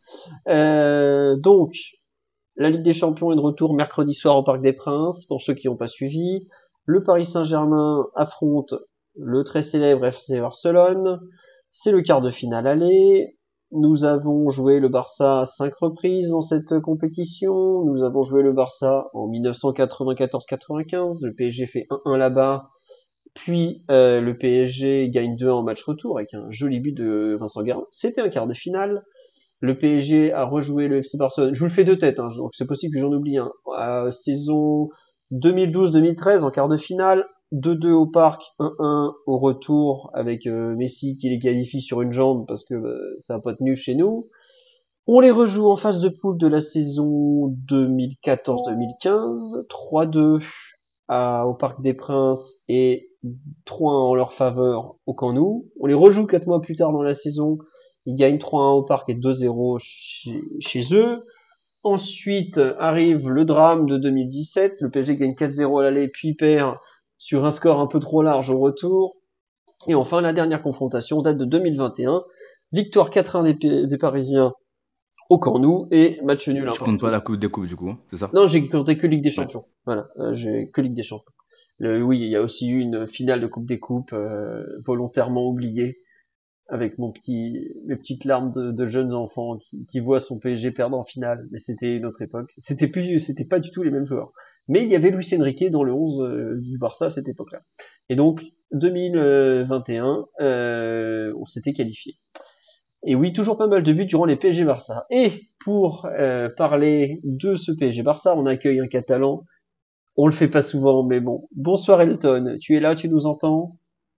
Euh, donc, la Ligue des Champions est de retour mercredi soir au Parc des Princes, pour ceux qui n'ont pas suivi. Le Paris Saint-Germain affronte le très célèbre F C Barcelone. C'est le quart de finale aller. Nous avons joué le Barça à cinq reprises dans cette compétition. Nous avons joué le Barça en mille neuf cent quatre-vingt-quatorze quatre-vingt-quinze. Le P S G fait un un là-bas. Puis euh, le P S G gagne deux un en match retour avec un joli but de Vincent Guérin. C'était un quart de finale. Le P S G a rejoué le F C Barcelone. Je vous le fais de tête, hein, donc c'est possible que j'en oublie un. Euh, saison deux mille douze deux mille treize en quart de finale. deux deux au Parc, un un au retour avec euh, Messi qui les qualifie sur une jambe parce que euh, ça n'a pas tenu chez nous. On les rejoue en phase de poule de la saison deux mille quatorze deux mille quinze. trois deux à, au Parc des Princes et trois un en leur faveur au Camp Nou. On les rejoue quatre mois plus tard dans la saison. Ils gagnent trois un au Parc et deux zéro chez, chez eux. Ensuite arrive le drame de deux mille dix-sept. Le P S G gagne quatre zéro à l'aller, puis perd sur un score un peu trop large au retour. Et enfin, la dernière confrontation date de deux mille vingt et un. Victoire quatre un des, des Parisiens au Camp Nou et match nul. Je compte pas la Coupe des Coupes, du coup, c'est ça? Non, j'ai compté que Ligue des Champions. Ouais. Voilà, euh, j'ai que Ligue des Champions. Le, oui, il y a aussi eu une finale de Coupe des Coupes euh, volontairement oubliée, avec mon petit, mes petites larmes de, de jeunes enfants qui, qui voient son P S G perdre en finale. Mais c'était une autre époque. C'était plus, c'était pas du tout les mêmes joueurs. Mais il y avait Luis Enrique dans le onze euh, du Barça à cette époque-là. Et donc, deux mille vingt et un, euh, on s'était qualifié. Et oui, toujours pas mal de buts durant les P S G Barça. Et pour euh, parler de ce P S G Barça, on accueille un Catalan. On le fait pas souvent, mais bon. Bonsoir Elton, tu es là, tu nous entends?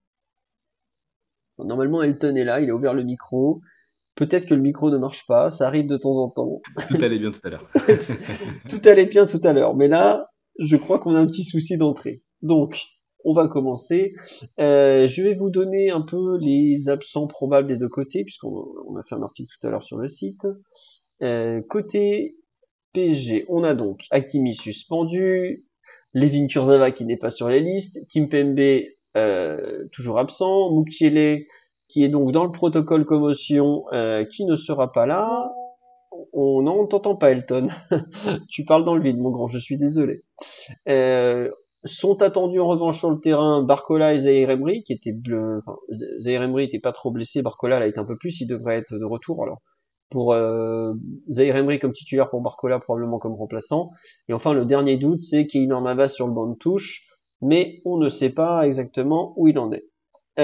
Normalement Elton est là, il a ouvert le micro. Peut-être que le micro ne marche pas, ça arrive de temps en temps. Tout allait bien tout à l'heure. Tout allait bien tout à l'heure, mais là, je crois qu'on a un petit souci d'entrée. Donc, on va commencer. Euh, je vais vous donner un peu les absents probables des deux côtés, puisqu'on on a fait un article tout à l'heure sur le site. Euh, côté P S G, on a donc Hakimi suspendu, Levin Kurzawa qui n'est pas sur les listes, Kimpembe euh, toujours absent, Mukiele qui est donc dans le protocole commotion euh, qui ne sera pas là. On n'en t'entend pas Elton. Tu parles dans le vide mon grand, je suis désolé. Euh, sont attendus en revanche sur le terrain Barcola et Zahir Emery qui étaient bleu... enfin, Zahir Emery était pas trop blessé, Barcola l'a été un peu plus, il devrait être de retour alors. Pour euh, Zahir Emery comme titulaire, pour Barcola probablement comme remplaçant. Et enfin le dernier doute c'est Keylor Navas sur le banc de touche, mais on ne sait pas exactement où il en est.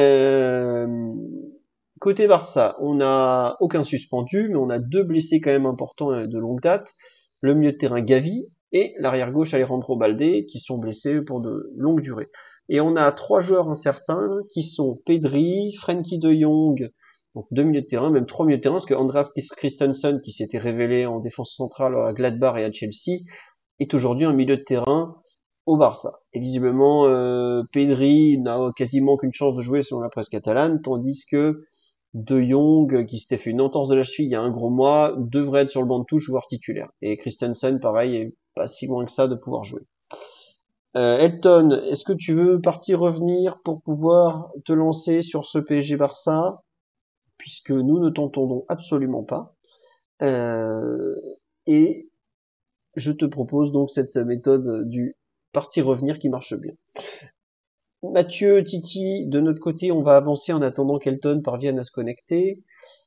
Euh, côté Barça, on n'a aucun suspendu, mais on a deux blessés quand même importants de longue date. Le milieu de terrain Gavi et l'arrière gauche Alejandro Balde qui sont blessés pour de longues durées. Et on a trois joueurs incertains qui sont Pedri, Frenkie de Jong, donc deux milieux de terrain, même trois milieux de terrain, parce que Andreas Christensen, qui s'était révélé en défense centrale à Gladbach et à Chelsea, est aujourd'hui un milieu de terrain au Barça. Et visiblement, euh, Pedri n'a quasiment qu'une chance de jouer selon la presse catalane, tandis que De Jong, qui s'était fait une entorse de la cheville il y a un gros mois, devrait être sur le banc de touche, voire titulaire. Et Christensen, pareil, est pas si loin que ça de pouvoir jouer. Euh, Elton, est-ce que tu veux partir revenir pour pouvoir te lancer sur ce P S G Barça, puisque nous ne t'entendons absolument pas. Euh, et je te propose donc cette méthode du partir-revenir qui marche bien. Mathieu, Titi, de notre côté, on va avancer en attendant qu'Elton parvienne à se connecter.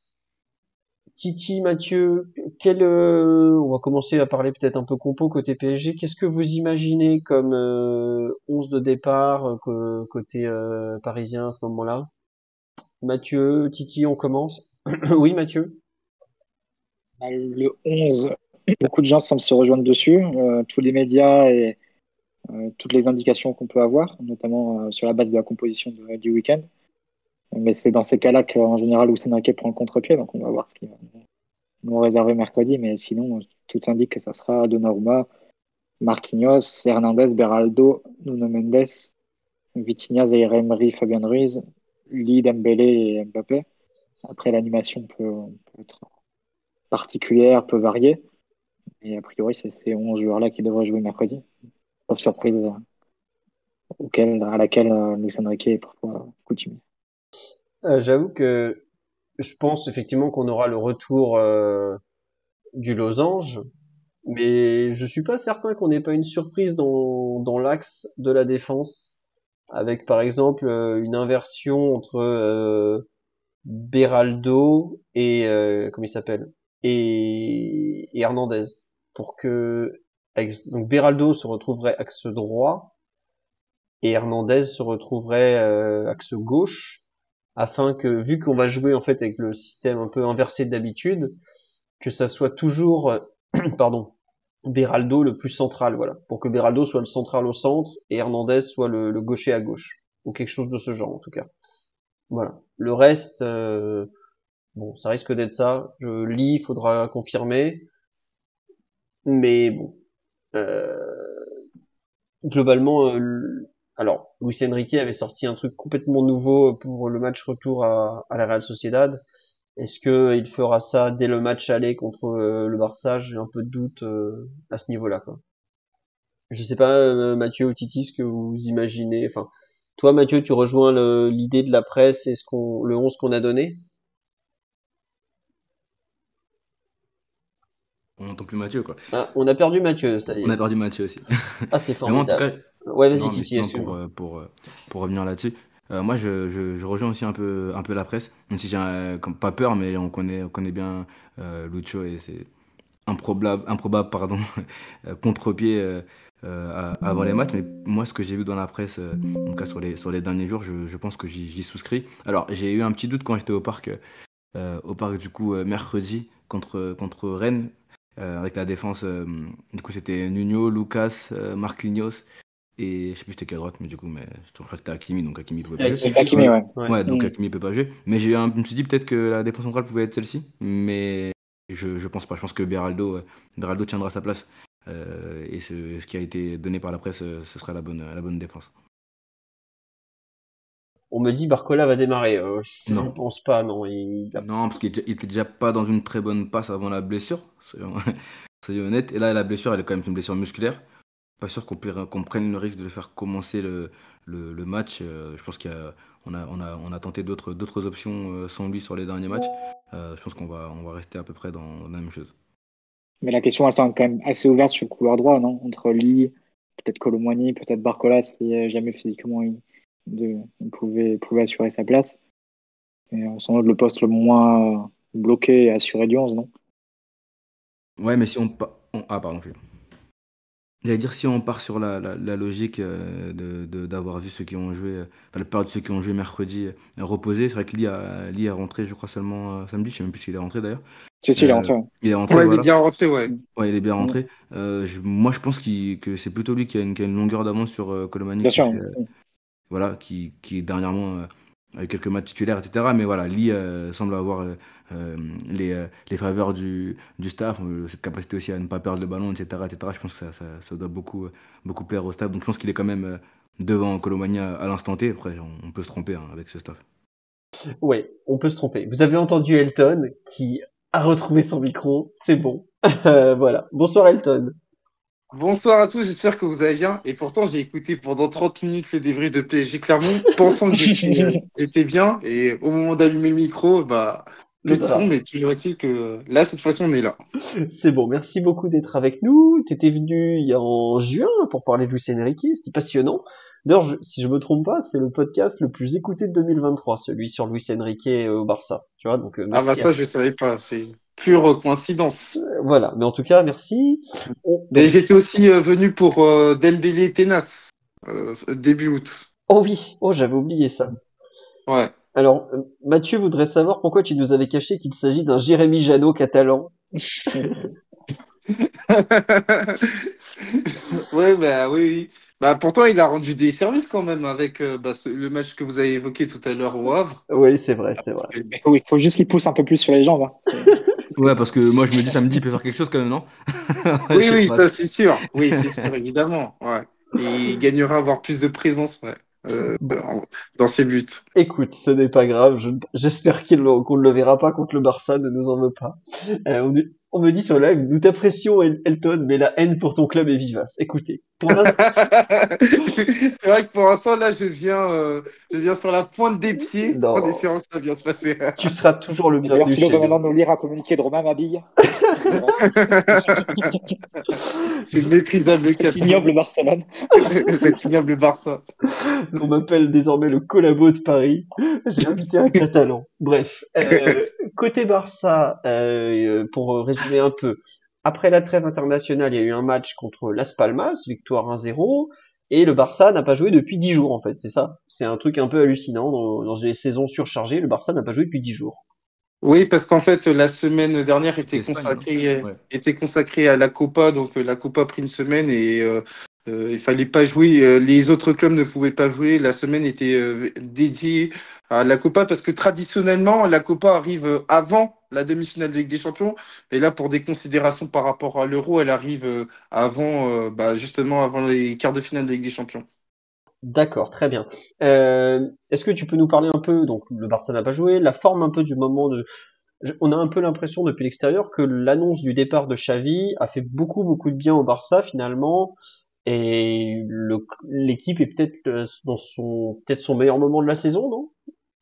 Titi, Mathieu, quel, euh, on va commencer à parler peut-être un peu compo côté P S G. Qu'est-ce que vous imaginez comme euh, onze de départ euh, côté euh, parisien à ce moment-là? Mathieu, Titi, on commence. Oui, Mathieu. Le onze, beaucoup de gens semblent se rejoindre dessus. Euh, tous les médias et euh, toutes les indications qu'on peut avoir, notamment euh, sur la base de la composition de, du week-end. Mais c'est dans ces cas-là qu'en général, Luis Enrique prend le contre-pied. Donc on va voir ce qu'il va nous réserver mercredi. Mais sinon, tout indique que ça sera Donnarumma, Marquinhos, Hernandez, Beraldo, Nuno Mendes, Vitinha, Zaire Emery, Fabian Ruiz, Lee, Dembélé et Mbappé. Après, l'animation peut, peut être particulière, peut varier. Et a priori, c'est ces onze joueurs-là qui devraient jouer mercredi. Sauf surprise euh, auquel, à laquelle euh, Luis Enrique est parfois coutumier. Euh, j'avoue que je pense effectivement qu'on aura le retour euh, du losange, mais je suis pas certain qu'on n'ait pas une surprise dans, dans l'axe de la défense, avec par exemple euh, une inversion entre euh, Beraldo et euh, comment il s'appelle et, et Hernandez, pour que donc Beraldo se retrouverait axe droit et Hernandez se retrouverait euh, axe gauche, afin que, vu qu'on va jouer en fait avec le système un peu inversé d'habitude, que ça soit toujours, pardon, Beraldo le plus central, voilà, pour que Beraldo soit le central au centre et Hernandez soit le, le gaucher à gauche, ou quelque chose de ce genre en tout cas. Voilà. Le reste, euh, bon, ça risque d'être ça. Je lis, faudra confirmer, mais bon, euh, globalement, euh, alors, Luis Enrique avait sorti un truc complètement nouveau pour le match retour à, à la Real Sociedad. Est-ce que il fera ça dès le match aller contre euh, le Barça? J'ai un peu de doute euh, à ce niveau-là, quoi. Je sais pas, euh, Mathieu ou Titi, ce que vous imaginez. Enfin, toi, Mathieu, tu rejoins le- l'idée de la presse et ce qu'on, le onze qu'on a donné? On n'entend plus Mathieu, quoi. Ah, on a perdu Mathieu, ça y On a est. perdu Mathieu aussi. Ah, c'est Mais moi, en tout cas, formidable. Ouais, vas-y, non, mais Titi, sinon, pour, excuse-moi. euh, pour, euh, pour revenir là-dessus, euh, moi, je, je, je rejoins aussi un peu, un peu la presse, même si j'ai euh, comme- pas peur, mais on connaît, on connaît bien euh, Lucho et c'est improbable, improbable pardon, euh, contre-pied euh, euh, à- avant les matchs. Mais moi, ce que j'ai vu dans la presse, euh, en tout cas sur les, sur les derniers jours, je, je pense que j'y j'y souscris. Alors, j'ai eu un petit doute quand j'étais au parc, euh, au parc du coup, euh, mercredi contre, contre Rennes, euh, avec la défense. Euh, du coup, c'était Nuno, Lucas, euh, Marquinhos. Et je sais plus c'était quelle droite, mais du coup, mais je crois que c'était Hakimi, donc Hakimi pouvait C'était pas jouer. Hakimi, C'est Hakimi, ouais. Mais ouais. Ouais. ouais, donc Mm. Hakimi peut pas jouer. Mais j'ai un- je me suis dit peut-être que la défense centrale pouvait être celle-ci, mais je, je pense pas. Je pense que Beraldo, euh, Beraldo tiendra sa place. Euh, et ce, ce qui a été donné par la presse, euh, ce sera la bonne, la bonne défense. On me dit Barcola va démarrer. Euh, je, je Non. pense pas, non. Il a- Non, parce qu'il était il était déjà pas dans une très bonne passe avant la blessure, soyons, soyons honnêtes. Et là, la blessure, elle est quand même une blessure musculaire. Pas sûr qu'on puisse- qu'on prenne le risque de le faire commencer le, le, le match. Euh, je pense qu'on a, on a, on a, on a tenté d'autres, d'autres options euh, sans lui sur les derniers matchs. Euh, je pense qu'on va, on va rester à peu près dans la même chose. Mais la question elle semble quand même assez ouverte sur le couloir droit, non? Entre Lee, peut-être Colomboigny, peut-être Barcola, si euh, jamais physiquement il, de, il pouvait, pouvait assurer sa place. C'est euh, sans doute le poste le moins euh, bloqué et assuré du onze, non? Ouais, mais si on, pa- on- ah, pardon, Phil. J'allais dire, si on part sur la, la, la logique euh, de, de- d'avoir vu ceux qui ont joué, euh, enfin, la plupart de ceux qui ont joué mercredi euh, reposés, c'est vrai que Lee a, Lee est rentré, je crois, seulement euh, samedi, je sais même plus s'il est rentré d'ailleurs. Si, si, il est Euh, rentré. Ouais. il est rentré, Ouais, il est voilà. bien rentré, ouais. Mm. Ouais, il est bien Mm. rentré. Euh, je- moi, je pense qu'il- que c'est plutôt lui qui a une, qui a une longueur d'avance sur euh, Colomani Bien qui sûr. fait, euh, Mm. voilà, qui, qui dernièrement euh, a eu quelques matchs titulaires, et cetera. Mais voilà, Lee euh, semble avoir euh, euh, les, euh, les faveurs du, du staff, euh, cette capacité aussi à ne pas perdre le ballon, et cetera, et cetera. Je pense que ça, ça, ça doit beaucoup, euh, beaucoup plaire au staff. Donc je pense qu'il est quand même euh, devant Colomani à, à l'instant T. Après, on, on peut se tromper hein, avec ce staff. Ouais, on peut se tromper. Vous avez entendu Elton qui a retrouvé son micro. C'est bon. Euh, voilà. Bonsoir Elton. Bonsoir à tous, j'espère que vous allez bien. Et pourtant, j'ai écouté pendant trente minutes le débrief de P S G Clermont, pensant que j'étais euh, j'étais bien. Et au moment d'allumer le micro, bah, Le plus de son, drame. mais toujours est-il que euh, là, cette fois-ci, on est là. C'est bon. Merci beaucoup d'être avec nous. T'étais venu il y a en juin pour parler de Luis Enrique. C'était passionnant. D'ailleurs, je- si je me trompe pas, c'est le podcast le plus écouté de deux mille vingt-trois, celui sur Luis Enrique au Barça. Tu vois, donc euh, Ah bah merci à ça, je toi. ne savais pas, c'est pure coïncidence. Euh, Voilà. Mais en tout cas, merci. On- Mais donc, j'étais aussi euh, venu pour euh, Dembélé Tenas, euh, début août. oh oui. Oh, j'avais oublié ça. Ouais. Alors, euh, Mathieu voudrait savoir pourquoi tu nous avais caché qu'il s'agit d'un Jérémy Janot catalan. Ouais, bah oui, oui. Bah pourtant, il a rendu des services quand même avec euh, bah, ce- le match que vous avez évoqué tout à l'heure au Havre. Oui, c'est vrai, c'est vrai. Mais oui, il faut juste qu'il pousse un peu plus sur les jambes. Hein. C'est- Ouais, parce que moi, je me dis samedi, il peut faire quelque chose quand même, non? Je Oui, sais oui, pas. ça c'est sûr. Oui, c'est sûr, évidemment. Ouais. Et il gagnera à avoir plus de présence, ouais, euh, Bon, en- dans ses buts. écoute, ce n'est pas grave. je- J'espère qu'il le- qu'on ne le verra pas contre le Barça. Ne nous en veut pas. Euh, on, dit- on me dit sur le live, nous t'apprécions El- Elton, mais la haine pour ton club est vivace. Écoutez, pour l'instant, C'est vrai que pour l'instant, là, je viens, euh, je viens sur la pointe des pieds en non, espérant que ça va bien se passer. tu seras toujours le Et d'ailleurs, bienvenu Philo chez va maintenant nous. nous lire un communiqué de Romain Mabille. Voilà. C'est méprisable, Cet Captain. ignoble Barcelone. Cet ignoble Barça. On m'appelle désormais le collabo de Paris. J'ai invité un Catalan. Bref, euh, côté Barça, euh, pour résumer un peu, après la trêve internationale, il y a eu un match contre Las Palmas, victoire un zéro, et le Barça n'a pas joué depuis dix jours en fait, c'est ça. C'est un truc un peu hallucinant. Dans, dans les saisons surchargées, le Barça n'a pas joué depuis dix jours. Oui, parce qu'en fait, la semaine dernière était C'est Espagne, consacrée, non? Ouais. était consacrée à la Copa, donc euh, la Copa a pris une semaine et euh, euh, il fallait pas jouer. euh, les autres clubs ne pouvaient pas jouer. La semaine était euh, dédiée à la Copa parce que traditionnellement, la Copa arrive euh, avant la demi-finale de Ligue des Champions. Et là, pour des considérations par rapport à l'Euro, elle arrive euh, avant, euh, bah, justement, avant les quarts de finale de Ligue des Champions. D'accord, très bien. Euh, est-ce que tu peux nous parler un peu, donc le Barça n'a pas joué, la forme un peu du moment de... je- On a un peu l'impression depuis l'extérieur que l'annonce du départ de Xavi a fait beaucoup beaucoup de bien au Barça finalement, et le- l'équipe est peut-être euh, dans son peut-être son meilleur moment de la saison, non?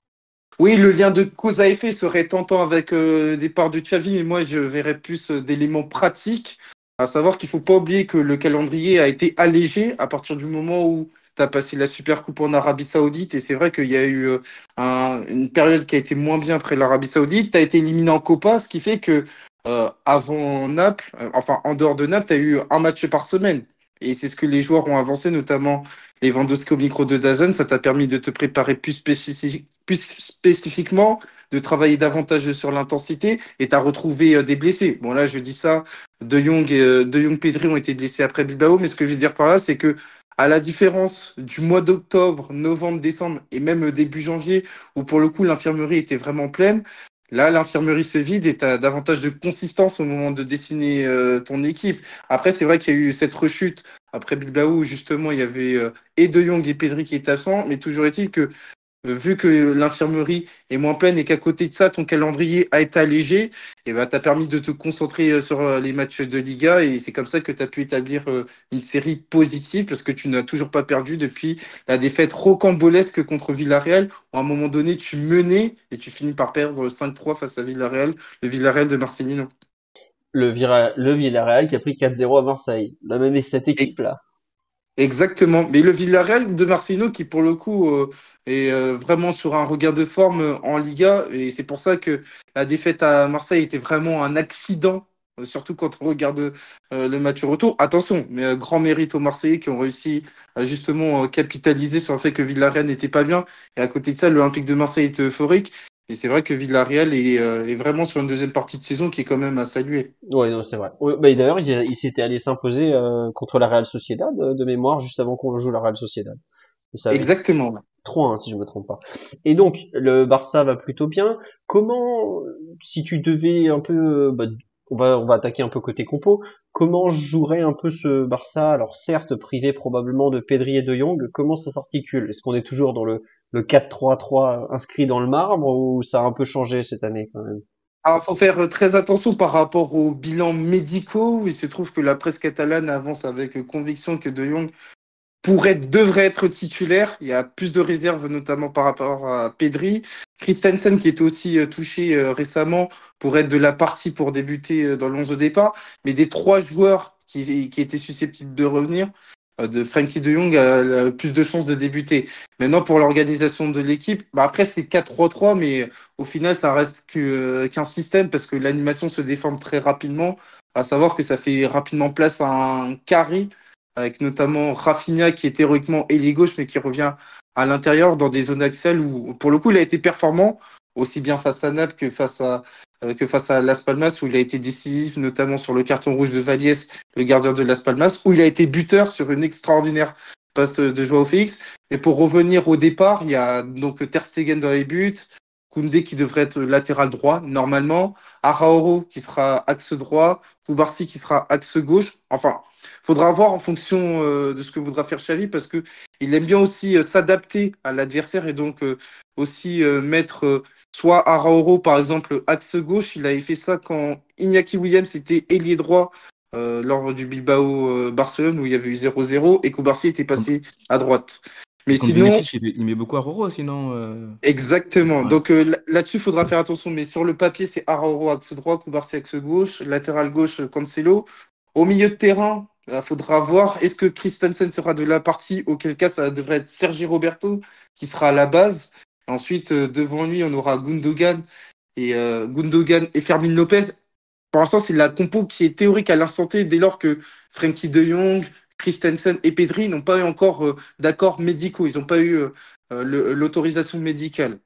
Oui, le lien de cause à effet serait tentant avec euh, le départ de Xavi, mais moi je verrais plus euh, d'éléments pratiques, à savoir qu'il faut pas oublier que le calendrier a été allégé à partir du moment où tu as passé la Super Coupe en Arabie Saoudite, et c'est vrai qu'il y a eu euh, un- une période qui a été moins bien après l'Arabie Saoudite. Tu as été éliminé en Copa, ce qui fait que euh, avant Naples, euh, enfin en dehors de Naples, tu as eu un match par semaine. Et c'est ce que les joueurs ont avancé, notamment Lewandowski au micro de DAZN. Ça t'a permis de te préparer plus spécifiquement plus spécifiquement, de travailler davantage sur l'intensité, et tu as retrouvé euh, des blessés. Bon, là, je dis ça, De Jong et euh, De Jong Pedri ont été blessés après Bilbao, mais ce que je veux dire par là, c'est que, à la différence du mois d'octobre, novembre, décembre et même euh, début janvier, où pour le coup l'infirmerie était vraiment pleine, là l'infirmerie se vide et tu as davantage de consistance au moment de dessiner euh, ton équipe. Après, c'est vrai qu'il y a eu cette rechute après Bilbao où justement il y avait euh, et De Jong et Pedri qui étaient absents, mais toujours est-il que euh, vu que l'infirmerie est moins pleine et qu'à côté de ça, ton calendrier a été allégé, et ben, tu as permis de te concentrer euh, sur euh, les matchs de Liga, et c'est comme ça que tu as pu établir euh, une série positive parce que tu n'as toujours pas perdu depuis la défaite rocambolesque contre Villarreal, où à un moment donné, tu menais et tu finis par perdre cinq trois face à Villarreal, le Villarreal de Marcelino. Le, Vira- le Villarreal qui a pris quatre zéro à Marseille. On a même cette Et équipe-là. exactement. Mais le Villarreal de Marcelino, qui pour le coup euh, est euh, vraiment sur un regain de forme euh, en Liga, et c'est pour ça que la défaite à Marseille était vraiment un accident, euh, surtout quand on regarde euh, le match retour. Attention, mais euh, grand mérite aux Marseillais qui ont réussi à justement euh, capitaliser sur le fait que Villarreal n'était pas bien. Et à côté de ça, l'Olympique de Marseille était euphorique. Et c'est vrai que Villarreal est, euh, est vraiment sur une deuxième partie de saison qui est quand même à saluer. Ouais, non, c'est vrai. Ouais, bah, et d'ailleurs, ils, ils s'étaient allés s'imposer euh, contre la Real Sociedad de, de mémoire juste avant qu'on joue la Real Sociedad. Et ça avait été Exactement. trois un si je me trompe pas. Et donc le Barça va plutôt bien. Comment, si tu devais un peu, bah, on va on va attaquer un peu côté compo. Comment jouerait un peu ce Barça? Alors certes privé probablement de Pedri et de Jong. Comment ça s'articule? Est-ce qu'on est toujours dans le le quatre trois trois inscrit dans le marbre ou ça a un peu changé cette année quand même? Alors, faut faire euh, très attention par rapport aux bilans médicaux. Il se trouve que la presse catalane avance avec euh, conviction que De Jong pourrait, devrait être titulaire. Il y a plus de réserves, notamment par rapport à Pedri. Christensen, qui était aussi euh, touché euh, récemment, pourrait être de la partie pour débuter euh, dans l'onze au départ. Mais des trois joueurs qui, qui étaient susceptibles de revenir, euh, de Frankie de Jong a, a plus de chances de débuter. Maintenant, pour l'organisation de l'équipe, bah après, c'est quatre trois trois, mais au final, ça reste que, euh, qu'un système parce que l'animation se déforme très rapidement. À savoir que ça fait rapidement place à un carré avec notamment Rafinha qui est théoriquement ailier gauche mais qui revient à l'intérieur dans des zones axiales où pour le coup il a été performant aussi bien face à Naples que face à euh, que face à Las Palmas où il a été décisif notamment sur le carton rouge de Valies, le gardien de Las Palmas, où il a été buteur sur une extraordinaire passe de Joao Félix. Et pour revenir au départ, il y a donc Ter Stegen dans les buts, Koundé qui devrait être latéral droit normalement, Araoro qui sera axe droit, Koubarsi qui sera axe gauche. Enfin, faudra voir en fonction euh, de ce que voudra faire Xavi parce que il aime bien aussi euh, s'adapter à l'adversaire et donc euh, aussi euh, mettre euh, soit Araoro par exemple axe gauche. Il avait fait ça quand Iñaki Williams était ailier droit euh, lors du Bilbao euh, Barcelone où il y avait eu zéro zéro et Koubarsi était Contre, passé à droite. Mais contre sinon, Juventus, il, il met beaucoup à Roro, sinon. euh, exactement. Ouais. Donc euh, là- là-dessus, il faudra faire attention. Mais sur le papier, c'est Arauro axe droit, Koubarsi axe gauche, latéral gauche, Cancelo. Au milieu de terrain, il faudra voir est-ce que Christensen sera de la partie, auquel cas ça devrait être Sergi Roberto qui sera à la base. Ensuite, euh, devant lui, on aura Gundogan et euh, Gundogan et Fermin Lopez. Pour l'instant, c'est la compo qui est théorique à l'instant T dès lors que Frenkie de Jong, Christensen et Pedri n'ont pas eu encore euh, d'accords médicaux. Ils n'ont pas eu euh, euh, le- l'autorisation médicale.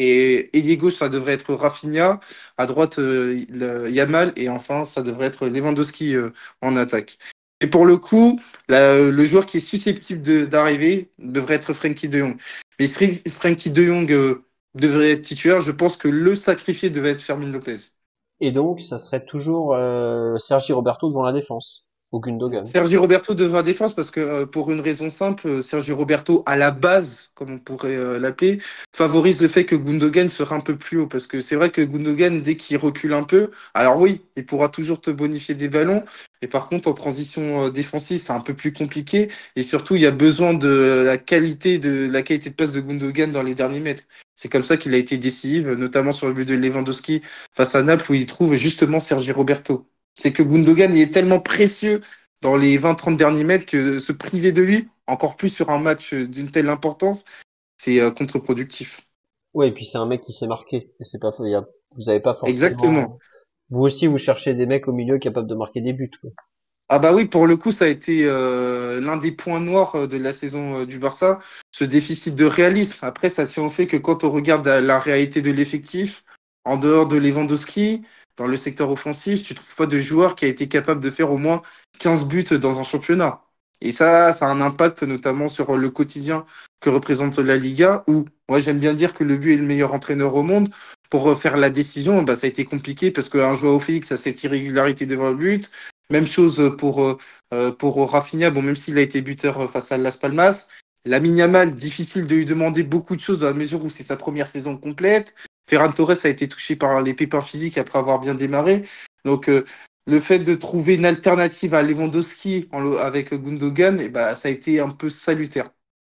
Et ailier gauche, ça devrait être Rafinha. À droite, euh, le- Yamal. Et enfin, ça devrait être Lewandowski euh, en attaque. Et pour le coup, la- le joueur qui est susceptible de- d'arriver devrait être Frenkie de Jong. Mais si Frenkie de Jong euh, devrait être titulaire, je pense que le sacrifié devait être Fermin Lopez. Et donc ça serait toujours euh, Sergi Roberto devant la défense. Ou Gundogan. Sergi Roberto devra défense parce que euh, pour une raison simple, euh, Sergi Roberto à la base, comme on pourrait euh, l'appeler, favorise le fait que Gundogan sera un peu plus haut parce que c'est vrai que Gundogan dès qu'il recule un peu, alors oui, il pourra toujours te bonifier des ballons, et par contre en transition euh, défensive c'est un peu plus compliqué et surtout il y a besoin de la qualité de la qualité de passe de Gundogan dans les derniers mètres. C'est comme ça qu'il a été décisif, notamment sur le but de Lewandowski face à Naples où il trouve justement Sergi Roberto. C'est que Gundogan il est tellement précieux dans les vingt trente derniers mètres que se priver de lui, encore plus sur un match d'une telle importance, c'est euh, contre-productif. Ouais, et puis c'est un mec qui s'est marqué. Et c'est pas, il y a- vous avez pas Exactement. forcément. Vous aussi, vous cherchez des mecs au milieu capables de marquer des buts, quoi. Ah bah oui, pour le coup, ça a été euh, l'un des points noirs euh, de la saison euh, du Barça, ce déficit de réalisme. Après, ça tient au fait que quand on regarde la, la réalité de l'effectif, en dehors de Lewandowski, dans le secteur offensif, tu trouves pas de joueur qui a été capable de faire au moins quinze buts dans un championnat. Et ça, ça a un impact notamment sur le quotidien que représente la Liga, où moi j'aime bien dire que le but est le meilleur entraîneur au monde. Pour faire la décision, bah, ça a été compliqué parce qu'un joueur au Félix a cette irrégularité devant le but. Même chose pour, euh, pour Rafinha, bon, même s'il a été buteur face à Las Palmas. Lamine Yamal, difficile de lui demander beaucoup de choses dans la mesure où c'est sa première saison complète. Ferran Torres a été touché par les pépins physiques après avoir bien démarré. Donc, euh, le fait de trouver une alternative à Lewandowski en le- avec Gundogan, eh ben, ça a été un peu salutaire.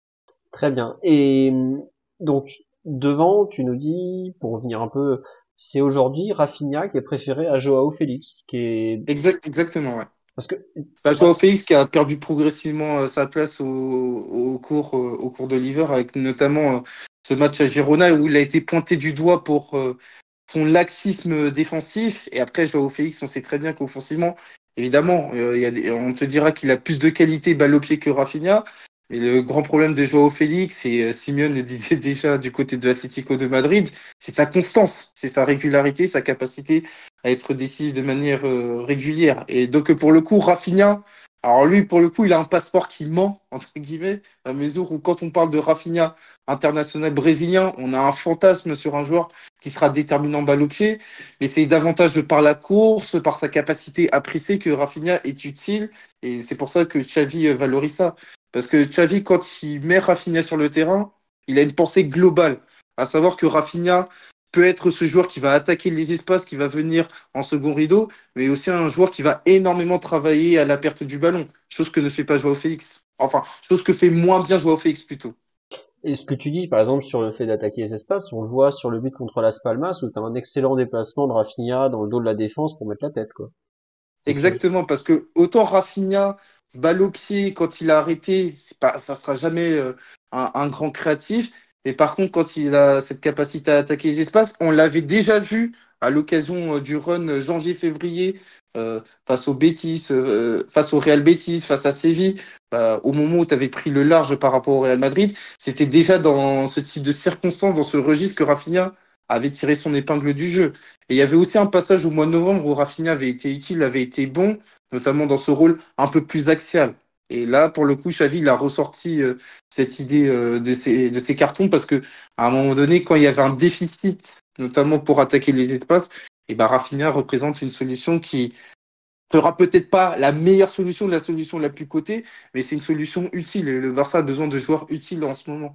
Très bien. Et donc, devant, tu nous dis, pour revenir un peu, c'est aujourd'hui Rafinha qui est préféré à Joao Félix, qui est, Exact, exactement, ouais. parce que, Bah, Joao Félix qui a perdu progressivement euh, sa place au, au cours, euh, au cours de l'hiver, avec notamment euh, ce match à Girona où il a été pointé du doigt pour euh, son laxisme défensif. Et après, Joao Félix, on sait très bien qu'offensivement, évidemment, euh, il y a des- on te dira qu'il a plus de qualité balle au pied que Rafinha. Mais le grand problème de Joao Félix, et euh, Simeone le disait déjà du côté de l'Atlético de Madrid, c'est sa constance, c'est sa régularité, sa capacité à être décisif de manière euh, régulière. Et donc, pour le coup, Rafinha, alors lui, pour le coup, il a un passeport qui ment, entre guillemets, à la mesure où quand on parle de Rafinha international brésilien, on a un fantasme sur un joueur qui sera déterminant balle au pied, mais c'est davantage de par la course, par sa capacité à presser que Rafinha est utile, et c'est pour ça que Xavi euh, valorise ça. Parce que Xavi, quand il met Rafinha sur le terrain, il a une pensée globale, à savoir que Rafinha peut être ce joueur qui va attaquer les espaces, qui va venir en second rideau, mais aussi un joueur qui va énormément travailler à la perte du ballon, chose que ne fait pas Joao Félix. Enfin, chose que fait moins bien Joao Félix plutôt. et ce que tu dis, par exemple, sur le fait d'attaquer les espaces, on le voit sur le but contre Las Palmas, où t'as un excellent déplacement de Rafinha dans le dos de la défense pour mettre la tête, quoi. C'est que c'est- Exactement, parce que autant Rafinha, balle au pied, quand il a arrêté, c'est pas, ça sera jamais euh, un, un grand créatif. Et par contre, quand il a cette capacité à attaquer les espaces, on l'avait déjà vu à l'occasion euh, du run janvier-février euh, face au Betis, euh, face au Real Betis, face à Séville, bah, au moment où tu avais pris le large par rapport au Real Madrid, c'était déjà dans ce type de circonstances, dans ce registre que Rafinha avait tiré son épingle du jeu. Et il y avait aussi un passage au mois de novembre où Rafinha avait été utile, avait été bon, notamment dans ce rôle un peu plus axial. Et là, pour le coup, Xavi, il a ressorti euh, cette idée euh, de, ces, de ces cartons parce que à un moment donné, quand il y avait un déficit, notamment pour attaquer les espaces, et ben Rafinha représente une solution qui sera peut-être pas la meilleure solution, la solution la plus cotée, mais c'est une solution utile. Et le Barça a besoin de joueurs utiles en ce moment.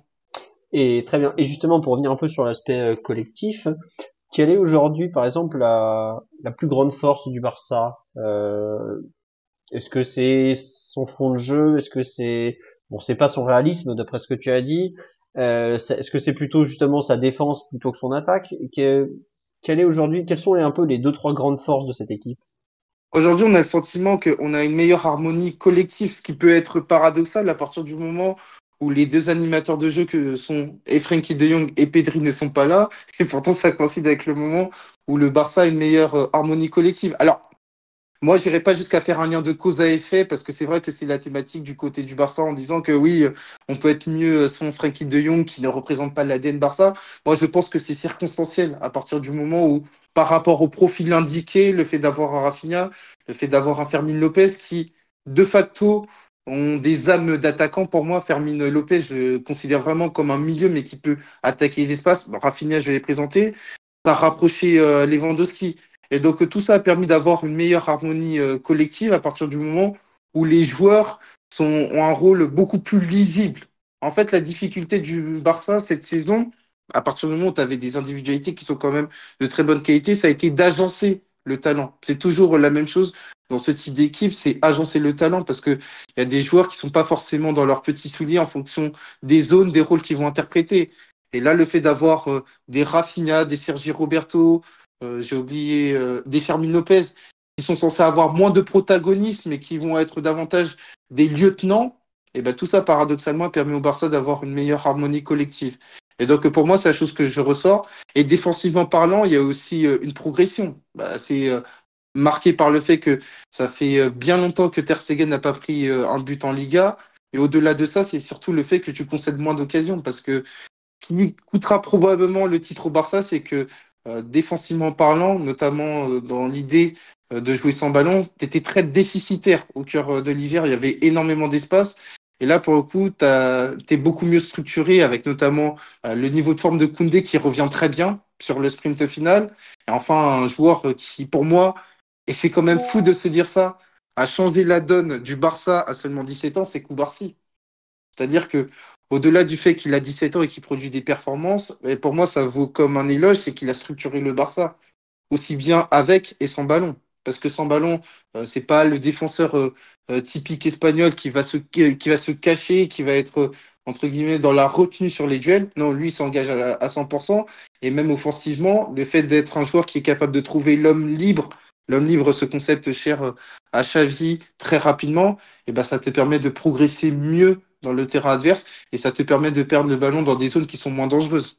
Et très bien. Et justement, pour revenir un peu sur l'aspect euh, collectif, quelle est aujourd'hui, par exemple, la, la plus grande force du Barça? Euh, Est-ce que c'est son fond de jeu? Est-ce que c'est bon, c'est pas son réalisme d'après ce que tu as dit. Euh, c'est- est-ce que c'est plutôt justement sa défense plutôt que son attaque? Et que- quelle est aujourd'hui, quelles sont les, un peu les deux trois grandes forces de cette équipe? Aujourd'hui, on a le sentiment qu'on a une meilleure harmonie collective, ce qui peut être paradoxal à partir du moment où les deux animateurs de jeu que sont et Frenkie de Jong et Pedri ne sont pas là. Et pourtant, ça coïncide avec le moment où le Barça a une meilleure euh, harmonie collective. Alors, moi, j'irai pas jusqu'à faire un lien de cause à effet parce que c'est vrai que c'est la thématique du côté du Barça en disant que oui, euh, on peut être mieux euh, sans Frenkie de Jong qui ne représente pas l'A D N Barça. Moi, je pense que c'est circonstanciel à partir du moment où, par rapport au profil indiqué, le fait d'avoir un Rafinha, le fait d'avoir un Fermin Lopez qui, de facto, ont des âmes d'attaquants. Pour moi, Fermin Lopez, je le considère vraiment comme un milieu, mais qui peut attaquer les espaces. Bon, Rafinha, je l'ai présenté. Ça a rapproché euh, Lewandowski. Et donc tout ça a permis d'avoir une meilleure harmonie euh, collective à partir du moment où les joueurs sont, ont un rôle beaucoup plus lisible. En fait, la difficulté du Barça cette saison, à partir du moment où tu avais des individualités qui sont quand même de très bonne qualité, ça a été d'agencer le talent. C'est toujours la même chose dans ce type d'équipe, c'est agencer le talent parce que il y a des joueurs qui sont pas forcément dans leurs petits souliers en fonction des zones, des rôles qu'ils vont interpréter. Et là, le fait d'avoir euh, des Rafinha, des Sergi Roberto, euh, j'ai oublié, euh, des Fermin Lopez, qui sont censés avoir moins de protagonisme et qui vont être davantage des lieutenants, et ben tout ça, paradoxalement, permet au Barça d'avoir une meilleure harmonie collective. Et donc, pour moi, c'est la chose que je ressors. Et défensivement parlant, il y a aussi euh, une progression. Bah, c'est euh, marqué par le fait que ça fait euh, bien longtemps que Ter Stegen n'a pas pris euh, un but en Liga. Et au-delà de ça, c'est surtout le fait que tu concèdes moins d'occasions. Parce que ce qui lui coûtera probablement le titre au Barça, c'est que euh, défensivement parlant, notamment euh, dans l'idée euh, de jouer sans ballon, tu étais très déficitaire au cœur euh, de l'hiver. Il y avait énormément d'espace. Et là, pour le coup, tu es beaucoup mieux structuré avec notamment euh, le niveau de forme de Koundé qui revient très bien sur le sprint final. Et enfin, un joueur euh, qui, pour moi, et c'est quand même fou de se dire ça, a changé la donne du Barça à seulement dix-sept ans, c'est Koubarsi. C'est-à-dire que au-delà du fait qu'il a dix-sept ans et qu'il produit des performances, et pour moi, ça vaut comme un éloge, c'est qu'il a structuré le Barça, aussi bien avec et sans ballon. Parce que sans ballon, euh, c'est pas le défenseur euh, euh, typique espagnol qui va se, qui va se cacher, qui va être, euh, entre guillemets, dans la retenue sur les duels. Non, lui, il s'engage à, à cent pour cent. Et même offensivement, le fait d'être un joueur qui est capable de trouver l'homme libre, l'homme libre, ce concept cher euh, à Xavi très rapidement, et ben, ça te permet de progresser mieux dans le terrain adverse et ça te permet de perdre le ballon dans des zones qui sont moins dangereuses.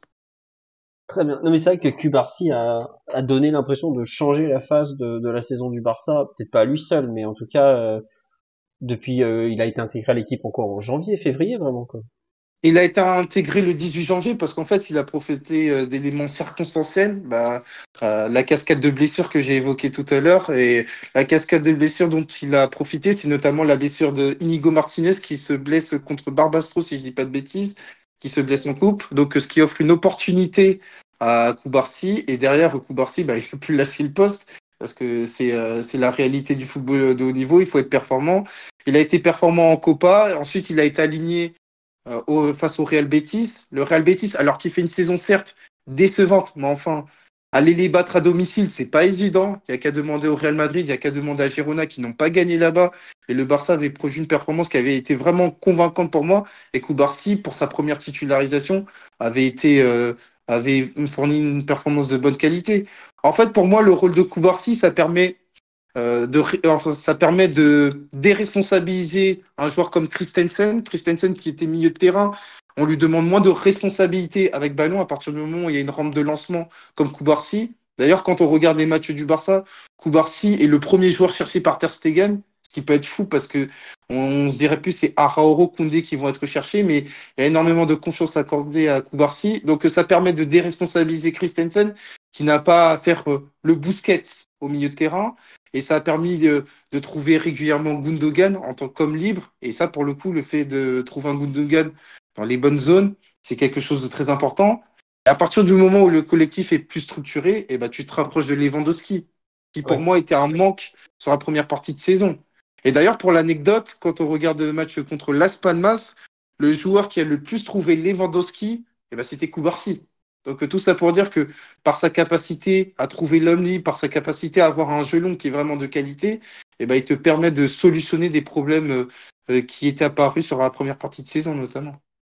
Très bien. Non mais c'est vrai que Cubarsi a, a donné l'impression de changer la phase de, de la saison du Barça, peut-être pas à lui seul, mais en tout cas euh, depuis euh, il a été intégré à l'équipe encore en janvier, février vraiment quoi. Il a été intégré le dix-huit janvier parce qu'en fait, il a profité euh, d'éléments circonstanciels, bah, euh, la cascade de blessures que j'ai évoquée tout à l'heure. Et la cascade de blessures dont il a profité, c'est notamment la blessure de Inigo Martinez qui se blesse contre Barbastro, si je dis pas de bêtises, qui se blesse en coupe. Donc, ce qui offre une opportunité à Koubarsi. Et derrière, Koubarsi, bah, il ne peut plus lâcher le poste parce que c'est euh, c'est la réalité du football de haut niveau. Il faut être performant. Il a été performant en Copa. Ensuite, il a été aligné euh, au, face au Real Betis. Le Real Betis, alors qu'il fait une saison certes décevante, mais enfin, aller les battre à domicile, c'est pas évident. Il n'y a qu'à demander au Real Madrid, il n'y a qu'à demander à Girona qui n'ont pas gagné là-bas. Et le Barça avait produit une performance qui avait été vraiment convaincante pour moi. Et Koubarsi, pour sa première titularisation, avait été euh, avait fourni une performance de bonne qualité. En fait, pour moi, le rôle de Koubarsi, ça permet euh, de, enfin, ça permet de déresponsabiliser un joueur comme Christensen. Christensen qui était milieu de terrain, on lui demande moins de responsabilité avec ballon à partir du moment où il y a une rampe de lancement comme Koubarsi. D'ailleurs, quand on regarde les matchs du Barça, Koubarsi est le premier joueur cherché par Ter Stegen, ce qui peut être fou parce que on se dirait plus c'est Arauro, Koundé qui vont être cherchés, mais il y a énormément de confiance accordée à Koubarsi. Donc ça permet de déresponsabiliser Christensen qui n'a pas à faire euh, le Busquets au milieu de terrain. Et ça a permis de, de trouver régulièrement Gundogan en tant qu'homme libre. Et ça, pour le coup, le fait de trouver un Gundogan dans les bonnes zones, c'est quelque chose de très important. Et à partir du moment où le collectif est plus structuré, eh ben, tu te rapproches de Lewandowski, qui pour Ouais. moi était un manque sur la première partie de saison. Et d'ailleurs, pour l'anecdote, quand on regarde le match contre Las Palmas, le joueur qui a le plus trouvé Lewandowski, eh ben, c'était Koubarsi. Donc tout ça pour dire que par sa capacité à trouver l'homme libre, par sa capacité à avoir un jeu long qui est vraiment de qualité, eh ben, il te permet de solutionner des problèmes euh, qui étaient apparus sur la première partie de saison notamment.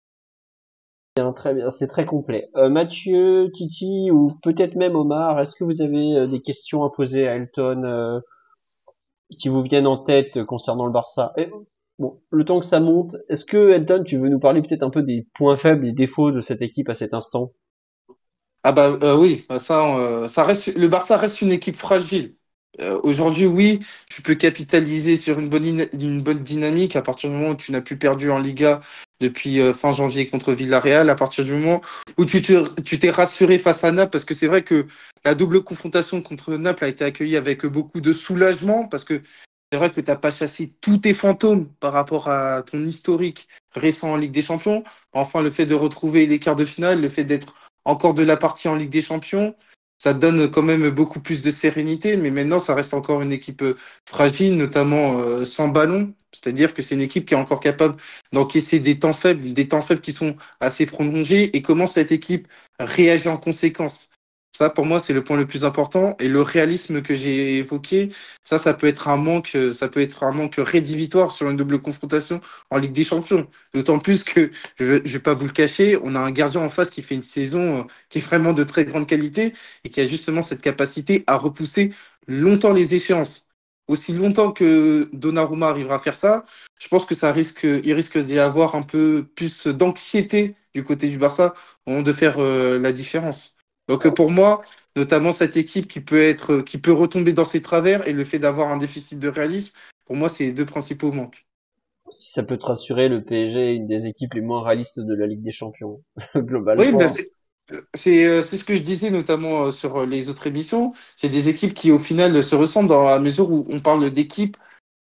Bien, très bien, c'est très complet. Euh, Mathieu, Titi ou peut-être même Omar, est-ce que vous avez euh, des questions à poser à Elton euh, qui vous viennent en tête euh, concernant le Barça? Et, bon, le temps que ça monte, est-ce que Elton, tu veux nous parler peut-être un peu des points faibles, des défauts de cette équipe à cet instant? Ah bah euh, oui, bah ça, euh, ça reste, le Barça reste une équipe fragile. Euh, aujourd'hui, oui, tu peux capitaliser sur une bonne, ina- une bonne dynamique à partir du moment où tu n'as plus perdu en Liga depuis euh, fin janvier contre Villarreal, à partir du moment où tu te- tu t'es rassuré face à Naples, parce que c'est vrai que la double confrontation contre Naples a été accueillie avec beaucoup de soulagement, parce que c'est vrai que tu n'as pas chassé tous tes fantômes par rapport à ton historique récent en Ligue des Champions. Enfin, le fait de retrouver les quarts de finale, le fait d'être encore de la partie en Ligue des Champions, ça donne quand même beaucoup plus de sérénité, mais maintenant, ça reste encore une équipe euh, fragile, notamment euh, sans ballon. C'est-à-dire que c'est une équipe qui est encore capable d'encaisser des temps faibles, des temps faibles qui sont assez prolongés, et comment cette équipe réagit en conséquence. Ça, pour moi, c'est le point le plus important. Et le réalisme que j'ai évoqué, ça, ça peut être un manque, euh, ça peut être un manque rédhibitoire sur une double confrontation en Ligue des Champions. D'autant plus que, je vais, je vais pas vous le cacher, on a un gardien en face qui fait une saison euh, qui est vraiment de très grande qualité et qui a justement cette capacité à repousser longtemps les échéances. Aussi longtemps que Donnarumma arrivera à faire ça, je pense que ça risque, il risque d'y avoir un peu plus d'anxiété du côté du Barça au moment de faire euh, la différence. Donc euh, pour moi, notamment cette équipe qui peut être, qui peut retomber dans ses travers et le fait d'avoir un déficit de réalisme, pour moi, c'est les deux principaux manques. Si ça peut te rassurer, le P S G est une des équipes les moins réalistes de la Ligue des Champions, Oui, ben globalement. c'est c'est euh, c'est ce que je disais notamment euh, sur euh, les autres émissions. C'est des équipes qui au final se ressemblent dans la mesure où on parle d'équipes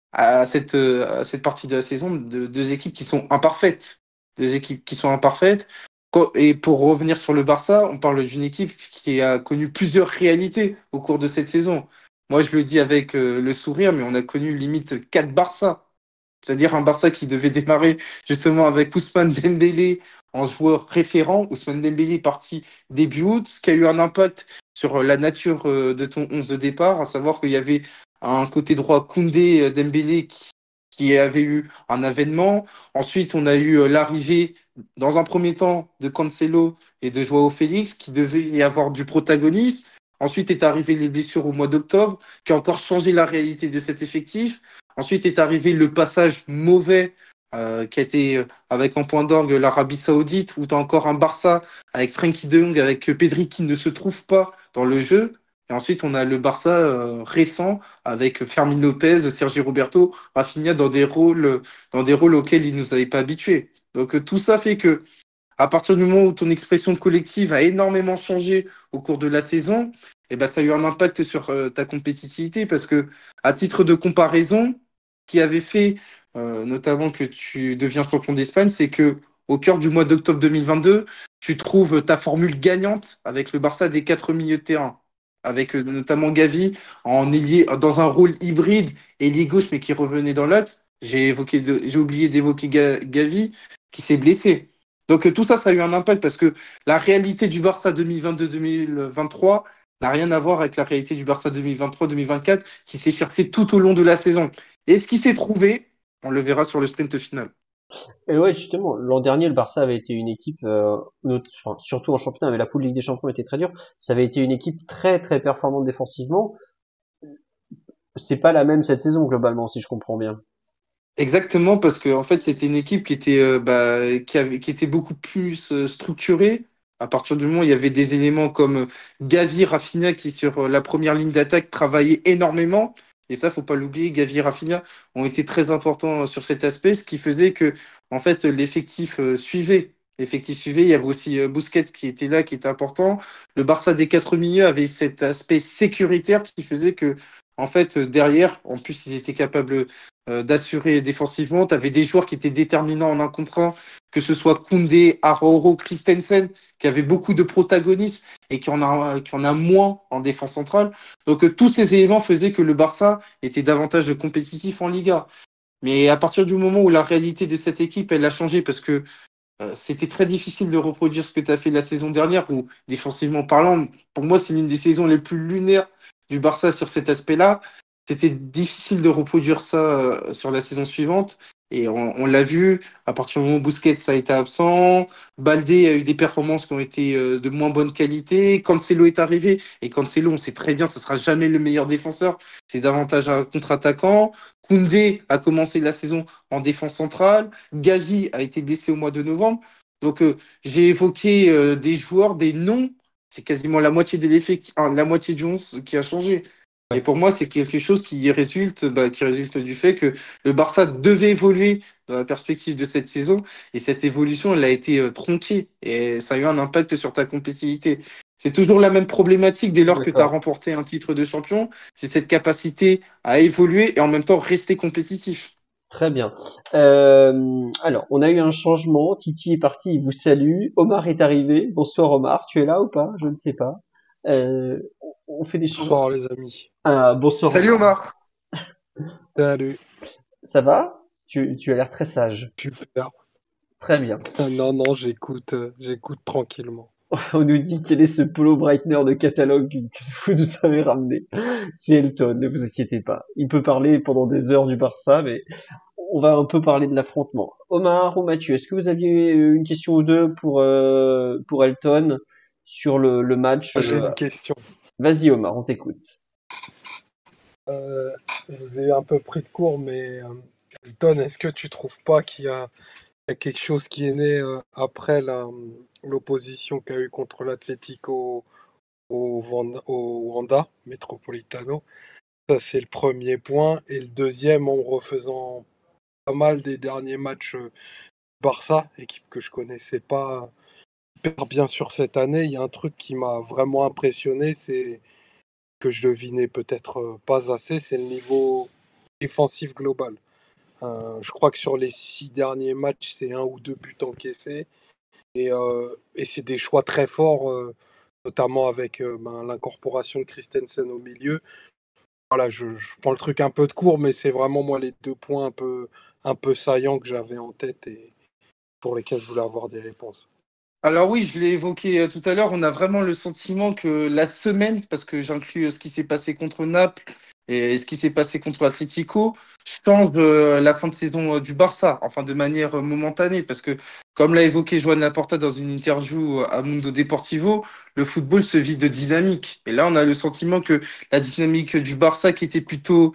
à cette, euh, à cette partie de la saison, de deux équipes qui sont imparfaites. Deux équipes qui sont imparfaites. Co- Et pour revenir sur le Barça, on parle d'une équipe qui a connu plusieurs réalités au cours de cette saison. Moi, je le dis avec euh, le sourire, mais on a connu limite quatre Barça. C'est-à-dire un Barça qui devait démarrer justement avec Ousmane Dembélé en joueur référent. Ousmane Dembélé est parti début août, ce qui a eu un impact sur la nature euh, de ton onze de départ, à savoir qu'il y avait un côté droit Koundé euh, Dembélé qui, qui avait eu un avènement. Ensuite, on a eu euh, l'arrivée dans un premier temps de Cancelo et de Joao Félix qui devaient y avoir du protagonisme. Ensuite est arrivé les blessures au mois d'octobre, qui a encore changé la réalité de cet effectif. Ensuite est arrivé le passage mauvais euh, qui a été euh, avec en point d'orgue l'Arabie Saoudite, où tu as encore un Barça avec Frenkie de Jong, avec Pedri qui ne se trouve pas dans le jeu. Et ensuite, on a le Barça euh, récent avec Fermin Lopez, Sergi Roberto, Rafinha dans des rôles, dans des rôles auxquels ils ne nous avaient pas habitués. Donc euh, tout ça fait que à partir du moment où ton expression collective a énormément changé au cours de la saison, eh ben, ça a eu un impact sur euh, ta compétitivité parce que, à titre de comparaison, qui avait fait euh, notamment que tu deviens champion d'Espagne, c'est que au cœur du mois d'octobre deux mille vingt-deux, tu trouves ta formule gagnante avec le Barça des quatre milieux de terrain, avec euh, notamment Gavi en ailier, dans un rôle hybride, ailier gauche mais qui revenait dans l'axe. J'ai évoqué, de- j'ai oublié d'évoquer Ga- Gavi qui s'est blessé. Donc euh, tout ça, ça a eu un impact parce que la réalité du Barça deux mille vingt-deux deux mille vingt-trois n'a rien à voir avec la réalité du Barça deux mille vingt-trois deux mille vingt-quatre qui s'est cherché tout au long de la saison. Et ce qui s'est trouvé, on le verra sur le sprint final. Et ouais, justement, l'an dernier, le Barça avait été une équipe, euh, not- enfin, surtout en championnat, mais la poule Ligue des Champions était très dure. Ça avait été une équipe très très performante défensivement. C'est pas la même cette saison globalement, si je comprends bien. Exactement, parce que en fait, c'était une équipe qui était, euh, bah, qui avait, qui était beaucoup plus euh, structurée. À partir du moment où il y avait des éléments comme euh, Gavi, Rafinha qui sur euh, la première ligne d'attaque travaillaient énormément. Et ça, faut pas l'oublier, Gavi et Rafinha ont été très importants euh, sur cet aspect, ce qui faisait que en fait l'effectif euh, suivait. L'effectif suivait. Il y avait aussi euh, Busquets qui était là, qui était important. Le Barça des quatre milieux avait cet aspect sécuritaire qui faisait que en fait euh, derrière, en plus, ils étaient capables euh, d'assurer défensivement. Tu avais des joueurs qui étaient déterminants en un contre un, que ce soit Koundé, Araujo, Christensen, qui avaient beaucoup de protagonisme et qui en a, qui en a moins en défense centrale. Donc euh, tous ces éléments faisaient que le Barça était davantage de compétitif en Liga. Mais à partir du moment où la réalité de cette équipe, elle a changé parce que euh, c'était très difficile de reproduire ce que tu as fait la saison dernière, où défensivement parlant, pour moi, c'est l'une des saisons les plus lunaires du Barça sur cet aspect-là. C'était difficile de reproduire ça euh, sur la saison suivante. Et on, on l'a vu, à partir du moment où Busquets a été absent, Baldé a eu des performances qui ont été euh, de moins bonne qualité, Cancelo est arrivé, et Cancelo, on sait très bien, ce sera jamais le meilleur défenseur, c'est davantage un contre-attaquant. Koundé a commencé la saison en défense centrale, Gavi a été blessé au mois de novembre. Donc, euh, j'ai évoqué euh, des joueurs, des noms. C'est quasiment la moitié de l'effectif, hein, la moitié du onze qui a changé. Et pour moi, c'est quelque chose qui résulte, bah, qui résulte du fait que le Barça devait évoluer dans la perspective de cette saison. Et cette évolution, elle a été euh, tronquée. Et ça a eu un impact sur ta compétitivité. C'est toujours la même problématique dès lors que tu as D'accord. remporté un titre de champion. C'est cette capacité à évoluer et en même temps rester compétitif. Très bien. Euh, alors, on a eu un changement. Titi est parti, il vous salue. Omar est arrivé. Bonsoir Omar, tu es là ou pas? Je ne sais pas. Euh, on on fait des choses. Bonsoir les amis. Ah, bonsoir. Salut Omar. Salut. Ça va? Tu, tu as l'air très sage. Super. Très bien. Ah, non, non, j'écoute, euh, j'écoute tranquillement. On nous dit quel est ce polo Breitner de catalogue que vous nous avez ramené. C'est Elton, ne vous inquiétez pas. Il peut parler pendant des heures du Barça, mais on va un peu parler de l'affrontement. Omar ou Mathieu, est-ce que vous aviez une question ou deux pour euh, pour Elton sur le, le match? Moi, j'ai euh, une question. Vas-y Omar, on t'écoute. Euh, je vous ai un peu pris de court, mais euh, Elton, est-ce que tu trouves pas qu'il y a, il y a quelque chose qui est né euh, après la, l'opposition qu'il y a eu contre l'Atlético au, Vanda- au Wanda Metropolitano? Ça, c'est le premier point. Et le deuxième, en refaisant pas mal des derniers matchs euh, Barça, équipe que je connaissais pas hyper bien sur cette année, il y a un truc qui m'a vraiment impressionné, c'est que je devinais peut-être euh, pas assez, c'est le niveau défensif global. Euh, je crois que sur les six derniers matchs, c'est un ou deux buts encaissés. Et, euh, et c'est des choix très forts, euh, notamment avec euh, ben, l'incorporation de Christensen au milieu. Voilà, je, je prends le truc un peu de court, mais c'est vraiment moi les deux points un peu, un peu saillants que j'avais en tête et pour lesquels je voulais avoir des réponses. Alors oui, je l'ai évoqué euh, tout à l'heure, on a vraiment le sentiment que la semaine, parce que j'inclus euh, ce qui s'est passé contre Naples et ce qui s'est passé contre Atlético, change euh, la fin de saison euh, du Barça, enfin de manière euh, momentanée, parce que comme l'a évoqué Joan Laporta dans une interview euh, à Mundo Deportivo, le football se vit de dynamique. Et là, on a le sentiment que la dynamique du Barça, qui était plutôt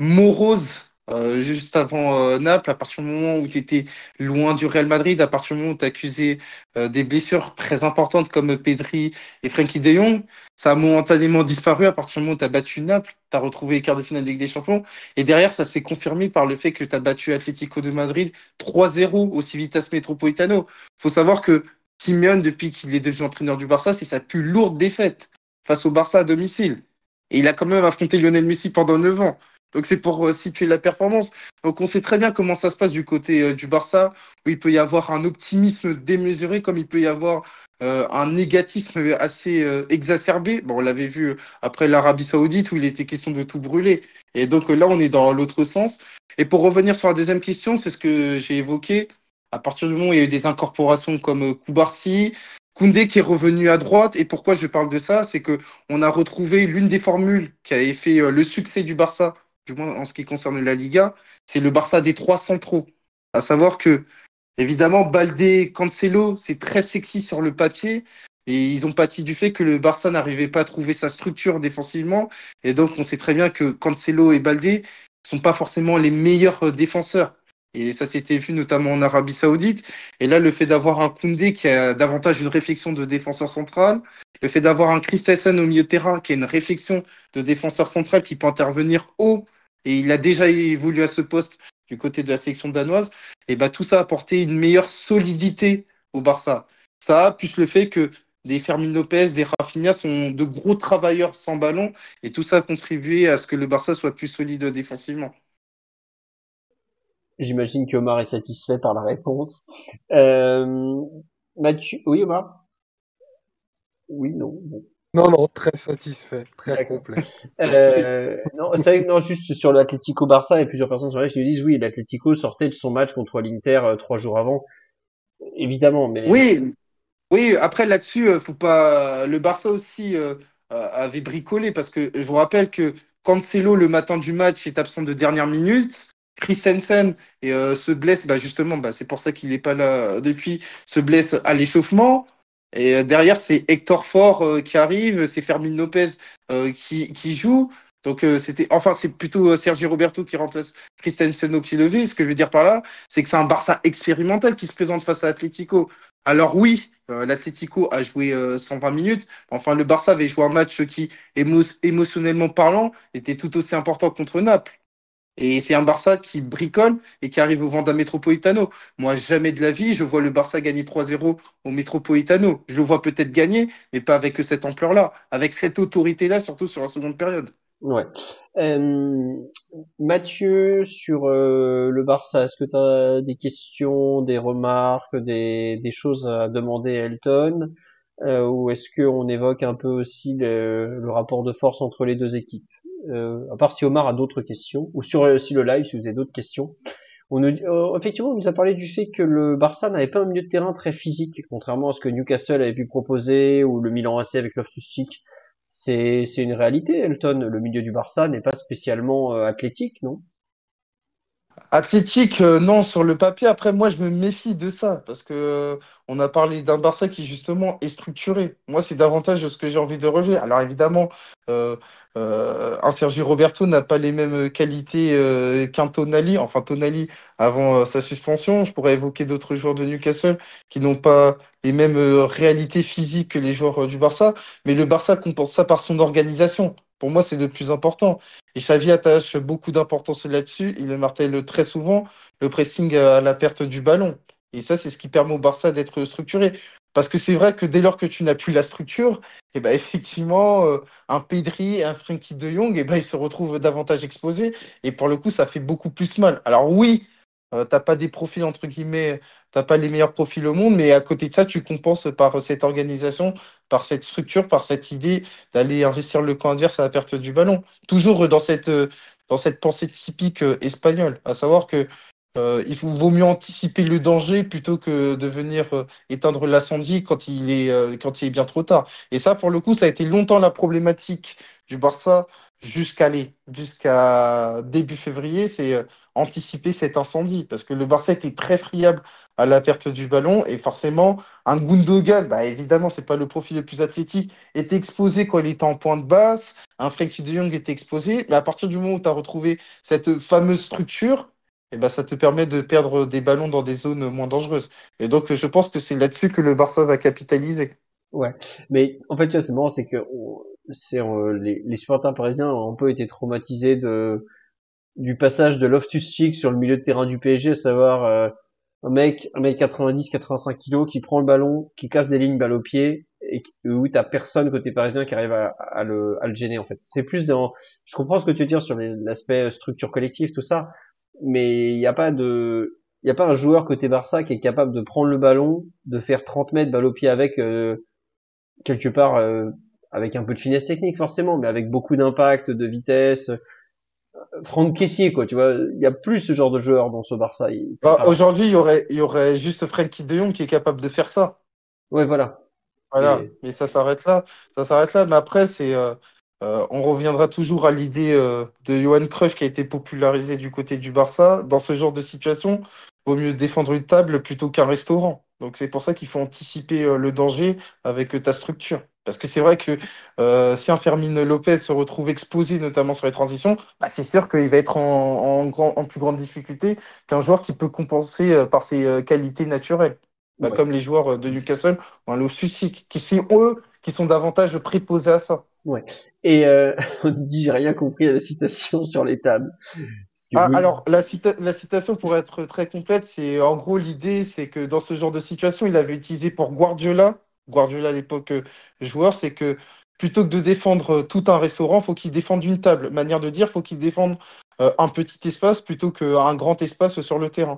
morose euh, juste avant euh, Naples, à partir du moment où tu étais loin du Real Madrid, à partir du moment où tu accusé euh, des blessures très importantes comme Pedri et Frenkie de Jong. Ça a momentanément disparu à partir du moment où tu as battu Naples, tu as retrouvé les quarts de finale de Ligue des Champions. Et derrière, ça s'est confirmé par le fait que tu as battu Atlético de Madrid trois zéro au Civitas Metropolitano. Il faut savoir que Simeone, depuis qu'il est devenu entraîneur du Barça, c'est sa plus lourde défaite face au Barça à domicile. Et il a quand même affronté Lionel Messi pendant neuf ans. Donc c'est pour euh, situer la performance. Donc on sait très bien comment ça se passe du côté euh, du Barça, où il peut y avoir un optimisme démesuré, comme il peut y avoir euh, un négatisme assez euh, exacerbé. Bon, on l'avait vu euh, après l'Arabie Saoudite, où il était question de tout brûler. Et donc euh, là, on est dans l'autre sens. Et pour revenir sur la deuxième question, c'est ce que j'ai évoqué. À partir du moment où il y a eu des incorporations comme euh, Koubarsi, Koundé qui est revenu à droite. Et pourquoi je parle de ça? C'est que on a retrouvé l'une des formules qui avait fait euh, le succès du Barça, du moins en ce qui concerne la Liga, c'est le Barça des trois centraux. À savoir que, évidemment, Baldé, Cancelo, c'est très sexy sur le papier. Et ils ont pâti du fait que le Barça n'arrivait pas à trouver sa structure défensivement. Et donc, on sait très bien que Cancelo et Baldé sont pas forcément les meilleurs euh, défenseurs. Et ça s'était vu notamment en Arabie Saoudite. Et là, le fait d'avoir un Koundé qui a davantage une réflexion de défenseur central, le fait d'avoir un Christensen au milieu de terrain qui a une réflexion de défenseur central qui peut intervenir haut, et il a déjà évolué à ce poste du côté de la sélection danoise, et bah, tout ça a apporté une meilleure solidité au Barça. Ça, plus le fait que des Fermin Lopez, des Rafinha sont de gros travailleurs sans ballon, et tout ça a contribué à ce que le Barça soit plus solide défensivement. J'imagine que Omar est satisfait par la réponse. Euh, Mathieu, oui Omar? Oui, non. Bon. Non, non, très satisfait, très D'accord. complet. Euh, non, c'est vrai que non, juste sur l'Atlético Barça, il y a plusieurs personnes sur la qui nous disent oui, l'Atlético sortait de son match contre l'Inter euh, trois jours avant. Évidemment, mais Oui, oui, après là-dessus, euh, faut pas. Le Barça aussi euh, euh, avait bricolé parce que je vous rappelle que Cancelo, le matin du match, est absent de dernière minute. Christensen et, euh, se blesse, bah, justement, bah, c'est pour ça qu'il n'est pas là depuis, se blesse à l'échauffement. Et euh, derrière, c'est Hector Fort euh, qui arrive, c'est Fermin Lopez euh, qui, qui joue. Donc, euh, c'était, enfin, c'est plutôt euh, Sergi Roberto qui remplace Christensen au pied levé. Ce que je veux dire par là, c'est que c'est un Barça expérimental qui se présente face à Atlético. Alors oui, euh, l'Atlético a joué euh, cent vingt minutes. Enfin, le Barça avait joué un match qui, émo- émotionnellement parlant, était tout aussi important contre Naples. Et c'est un Barça qui bricole et qui arrive au Vanda Metropolitano. Moi, jamais de la vie, je vois le Barça gagner trois zéro au Metropolitano. Je le vois peut-être gagner, mais pas avec cette ampleur-là, avec cette autorité-là, surtout sur la seconde période. ouais. Euh, Mathieu, sur euh, le Barça, est-ce que tu as des questions, des remarques, des, des choses à demander à Elton? euh, ou est-ce qu'on évoque un peu aussi le, le rapport de force entre les deux équipes? Euh, à part si Omar a d'autres questions, ou sur euh, si le live, si vous avez d'autres questions. On nous, dit- euh, effectivement, on nous a parlé du fait que le Barça n'avait pas un milieu de terrain très physique, contrairement à ce que Newcastle avait pu proposer, ou le Milan A C avec Loftus-Cheek. C'est, c'est une réalité, Elton. Le milieu du Barça n'est pas spécialement euh, athlétique, non? Athlétique, euh, non, sur le papier. Après, moi, je me méfie de ça parce que euh, on a parlé d'un Barça qui, justement, est structuré. Moi, c'est davantage ce que j'ai envie de relever. Alors, évidemment, euh, euh, un Sergio Roberto n'a pas les mêmes qualités euh, qu'un Tonali. Enfin, Tonali, avant euh, sa suspension, je pourrais évoquer d'autres joueurs de Newcastle qui n'ont pas les mêmes euh, réalités physiques que les joueurs euh, du Barça. Mais le Barça compense ça par son organisation. Pour moi, c'est le plus important. Et Xavi attache beaucoup d'importance là-dessus. Il le martèle très souvent, le pressing à la perte du ballon. Et ça, c'est ce qui permet au Barça d'être structuré. Parce que c'est vrai que dès lors que tu n'as plus la structure, et ben effectivement, euh, un Pedri, un Frenkie de Jong, et ben ils se retrouvent davantage exposés. Et pour le coup, ça fait beaucoup plus mal. Alors oui, euh, t'as pas des profils, entre guillemets, t'as pas les meilleurs profils au monde, mais à côté de ça, tu compenses par cette organisation, par cette structure, par cette idée d'aller investir le camp adverse à la perte du ballon. Toujours dans cette, euh, dans cette pensée typique euh, espagnole, à savoir que euh, il faut, vaut mieux anticiper le danger plutôt que de venir euh, éteindre l'incendie quand il est, euh, quand il est bien trop tard. Et ça, pour le coup, ça a été longtemps la problématique du Barça jusqu'à les- jusqu'à début février, c'est euh, anticiper cet incendie. Parce que le Barça était très friable à la perte du ballon et forcément, un Gundogan, bah, évidemment, c'est pas le profil le plus athlétique, était exposé quand il était en pointe basse. Un Frenkie de Jong était exposé. Mais à partir du moment où tu as retrouvé cette fameuse structure, eh ben, ça te permet de perdre des ballons dans des zones moins dangereuses. Et donc, je pense que c'est là-dessus que le Barça va capitaliser. Ouais. Mais en fait, tu vois, c'est marrant, c'est que on- c'est euh, les, les supporters parisiens ont un peu été traumatisés de du passage de Loftus-Cheek sur le milieu de terrain du P S G, à savoir euh, un mec, un mec quatre-vingt-dix, quatre-vingt-cinq kilos qui prend le ballon, qui casse des lignes balle au pied et qui- où t'as personne côté parisien qui arrive à, à le, à le gêner en fait. C'est plus dans, je comprends ce que tu veux dire sur les- l'aspect structure collective tout ça, mais il n'y a pas de, il y a pas un joueur côté Barça qui est capable de prendre le ballon, de faire trente mètres balle au pied avec euh, quelque part euh, avec un peu de finesse technique forcément, mais avec beaucoup d'impact, de vitesse. Franck Kessié, quoi, tu vois, il y a plus ce genre de joueur dans ce Barça. Il- c'est Bah, pas. aujourd'hui, il y aurait, il y aurait juste Frenkie de Jong qui est capable de faire ça. Ouais, voilà. Voilà, Et mais ça s'arrête là. Ça s'arrête là. Mais après, c'est, euh, euh, on reviendra toujours à l'idée euh, de Johan Cruyff qui a été popularisée du côté du Barça. Dans ce genre de situation, vaut mieux défendre une table plutôt qu'un restaurant. Donc c'est pour ça qu'il faut anticiper euh, le danger avec euh, ta structure. Parce que c'est vrai que euh, si un Fermin Lopez se retrouve exposé, notamment sur les transitions, bah, c'est sûr qu'il va être en, en grand, en plus grande difficulté qu'un joueur qui peut compenser euh, par ses euh, qualités naturelles. Bah, ouais, comme les joueurs euh, de Newcastle un Loftus qui sont eux qui sont davantage préposés à ça. ouais. Et euh, on dit j'ai rien compris à la citation sur les tables. Parce que Ah, oui. alors, la, cita- la citation, pour être très complète, c'est en gros l'idée, c'est que dans ce genre de situation, il avait utilisé pour Guardiola, Guardiola à l'époque euh, joueur, c'est que plutôt que de défendre euh, tout un restaurant, faut qu'il défende une table. Manière de dire, faut qu'il défende euh, un petit espace plutôt qu'un grand espace sur le terrain.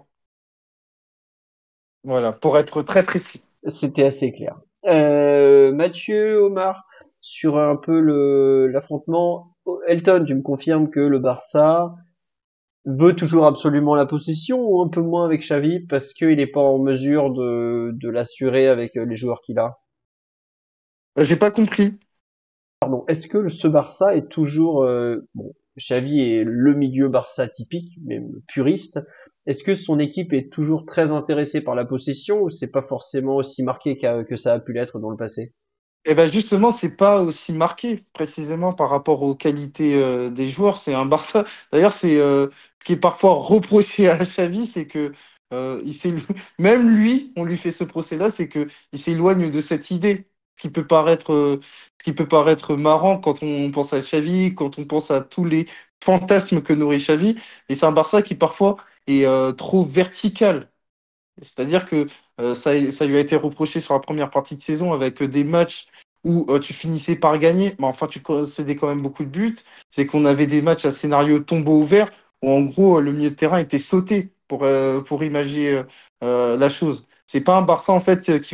Voilà, pour être très précis. C'était assez clair. Euh, Mathieu, Omar, sur un peu le l'affrontement. Elton, tu me confirmes que le Barça veut toujours absolument la possession ou un peu moins avec Xavi parce qu'il n'est pas en mesure de, de l'assurer avec euh, les joueurs qu'il a? Euh, J'ai pas compris. Pardon, est-ce que ce Barça est toujours euh, bon, Xavi est le milieu Barça typique, même puriste. Est-ce que son équipe est toujours très intéressée par la possession ou c'est pas forcément aussi marqué qu'a- que ça a pu l'être dans le passé? Eh ben justement, c'est pas aussi marqué précisément par rapport aux qualités euh, des joueurs. C'est un Barça. D'ailleurs, c'est euh, ce qui est parfois reproché à Xavi, c'est que euh, il s'élo- même lui, on lui fait ce procès-là, c'est que il s'éloigne de cette idée. Ce qui peut paraître, euh, ce qui peut paraître marrant quand on pense à Xavi, quand on pense à tous les fantasmes que nourrit Xavi. Et c'est un Barça qui parfois est euh, trop vertical. C'est-à-dire que euh, ça, ça lui a été reproché sur la première partie de saison avec euh, des matchs où euh, tu finissais par gagner, mais enfin tu concédais quand même beaucoup de buts. C'est qu'on avait des matchs à scénario tombeau ouvert où en gros euh, le milieu de terrain était sauté pour, euh, pour imaginer euh, euh, la chose. C'est pas un Barça en fait euh, qui va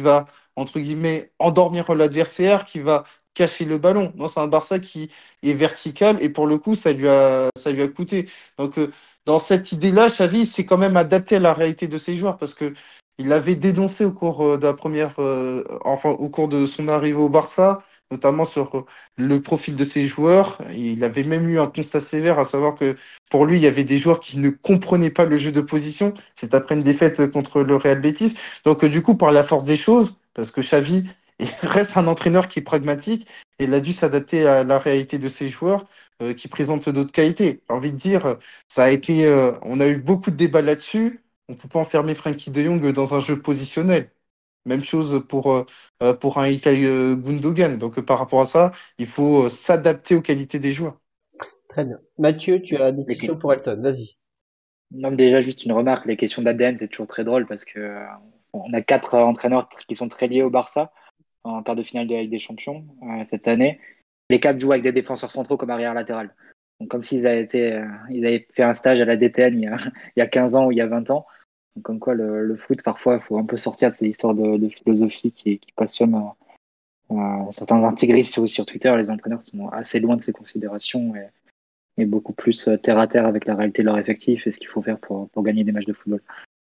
entre guillemets, endormir l'adversaire, qui va cacher le ballon. Non, c'est un Barça qui est vertical et pour le coup, ça lui a, ça lui a coûté. Donc, euh, dans cette idée-là, Xavi s'est quand même adapté à la réalité de ses joueurs parce que il l'avait dénoncé au cours euh, de la première, euh, enfin, au cours de son arrivée au Barça, notamment sur euh, le profil de ses joueurs. Il avait même eu un constat sévère, à savoir que pour lui, il y avait des joueurs qui ne comprenaient pas le jeu de position. C'est après une défaite contre le Real Betis. Donc, euh, du coup, par la force des choses, parce que Xavi il reste un entraîneur qui est pragmatique et il a dû s'adapter à la réalité de ses joueurs euh, qui présentent d'autres qualités. J'ai envie de dire, ça a été, euh, on a eu beaucoup de débats là-dessus. On ne peut pas enfermer Frankie de Jong dans un jeu positionnel. Même chose pour, euh, euh, pour un Ilkay euh, Gundogan. Donc, euh, par rapport à ça, il faut euh, s'adapter aux qualités des joueurs. Très bien. Mathieu, tu as des Les- questions pour Elton, vas-y. Non, déjà, juste une remarque, les questions d'A D N, c'est toujours très drôle parce que euh, on a quatre euh, entraîneurs tr- qui sont très liés au Barça en quart de finale de la Ligue des Champions euh, cette année. Les quatre jouent avec des défenseurs centraux comme arrière latéral. Donc, comme s'ils avaient été, euh, ils avaient fait un stage à la D T N il y a, il y a quinze ans ou il y a vingt ans. Donc, comme quoi, le, le foot, parfois, il faut un peu sortir de ces histoires de, de philosophie qui, qui passionnent euh, euh, certains intégristes sur, sur Twitter. Les entraîneurs sont assez loin de ces considérations et, et beaucoup plus euh, terre à terre avec la réalité de leur effectif et ce qu'il faut faire pour, pour gagner des matchs de football.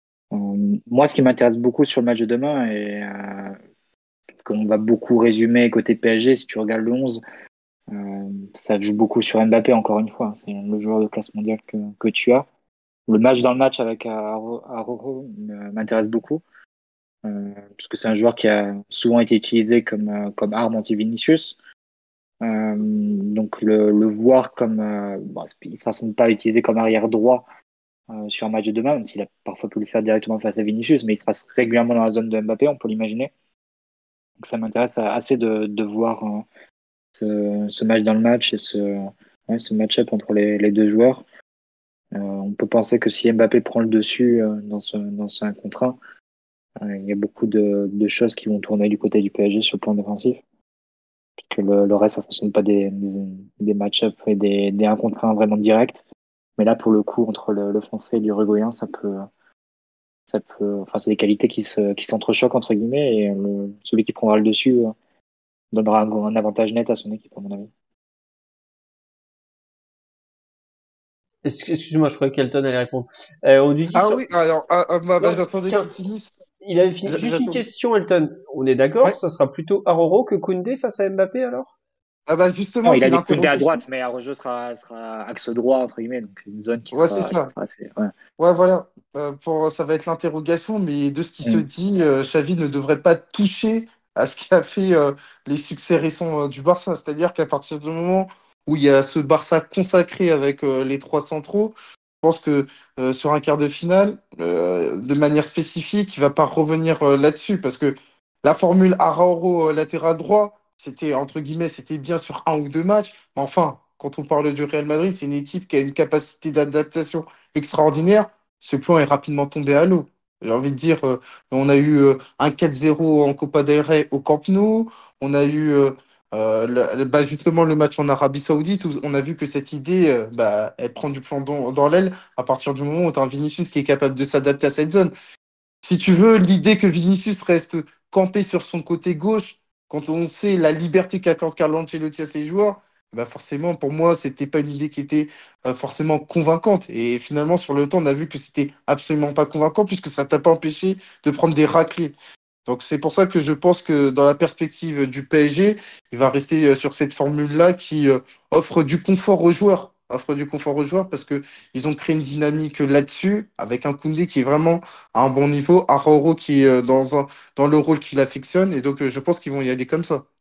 Euh, moi, ce qui m'intéresse beaucoup sur le match de demain, et euh, qu'on va beaucoup résumer côté P S G, si tu regardes le onze, euh, ça joue beaucoup sur Mbappé, encore une fois. C'est le joueur de classe mondiale que, que tu as. Le match dans le match avec Aro- Araujo me- m'intéresse beaucoup, euh, parce que c'est un joueur qui a souvent été utilisé comme, euh, comme arme anti-Vinicius. Euh, donc le, le voir comme... Euh, bon, il ne semble pas utilisé comme arrière droit euh, sur un match de demain, même s'il a parfois pu le faire directement face à Vinicius, mais il sera régulièrement dans la zone de Mbappé, on peut l'imaginer. Donc ça m'intéresse assez de, de voir euh, ce, ce match dans le match et ce, ouais, ce match-up entre les, les deux joueurs. Euh, on peut penser que si Mbappé prend le dessus euh, dans ce, dans ce un contre un, euh, il y a beaucoup de, de choses qui vont tourner du côté du P S G sur le plan défensif. Puisque le, le reste, ça ne sont pas des, des, des match-up et des, des un contre un vraiment directs. Mais là, pour le coup, entre le, le français et l'uruguayen, ça peut, ça peut, enfin, c'est des qualités qui se, qui s'entrechoquent entre guillemets et le- celui qui prendra le dessus euh, donnera un, un avantage net à son équipe, à mon avis. Est-ce que- Excuse-moi, je croyais qu'Elton allait répondre. Euh, on lui dit Ah sur... oui, alors, ah, ah, bah, bah, Non, j'attendais tiens, qu'il finisse. il avait fini. J'a- Juste une J'attendais. question, Elton. On est d'accord, Ouais. ça sera plutôt Aroro que Koundé face à Mbappé alors? Ah bah Non, justement, il c'est a dit Koundé à l'interrogation. droite, mais Arrojo sera, sera axe droit, entre guillemets, donc une zone qui Ouais, c'est sera, qui ça. sera assez. Ouais. Ouais, voilà. Euh, pour, ça va être l'interrogation, mais de ce qui se Mm. dit, euh, Xavi ne devrait pas toucher à ce qui a fait euh, les succès récents euh, du Barça. C'est-à-dire qu'à partir du moment où il y a ce Barça consacré avec euh, les trois centraux, je pense que euh, sur un quart de finale, euh, de manière spécifique, il va pas revenir euh, là-dessus parce que la formule Arauro euh, latéral droit, c'était entre guillemets, c'était bien sur un ou deux matchs. Mais enfin, quand on parle du Real Madrid, c'est une équipe qui a une capacité d'adaptation extraordinaire. Ce plan est rapidement tombé à l'eau. J'ai envie de dire, euh, on a eu euh, un quatre zéro en Copa del Rey au Camp Nou. On a eu euh, euh, le- le- bah, justement le match en Arabie Saoudite où on a vu que cette idée, euh, bah, elle prend du plomb dans, dans l'aile à partir du moment où tu as un Vinicius qui est capable de s'adapter à cette zone. Si tu veux, l'idée que Vinicius reste campé sur son côté gauche, quand on sait la liberté qu'accorde Carlo Ancelotti à ses joueurs, bah forcément, pour moi, c'était pas une idée qui était euh, forcément convaincante. Et finalement, sur le temps, on a vu que c'était absolument pas convaincant puisque ça t'a pas empêché de prendre des raclées. Donc c'est pour ça que je pense que dans la perspective du P S G, il va rester euh, sur cette formule-là qui euh, offre du confort aux joueurs. Offre du confort aux joueurs parce que ils ont créé une dynamique là-dessus avec un Koundé qui est vraiment à un bon niveau, un Roro qui est euh, dans un, dans le rôle qu'il affectionne et donc euh, je pense qu'ils vont y aller comme ça.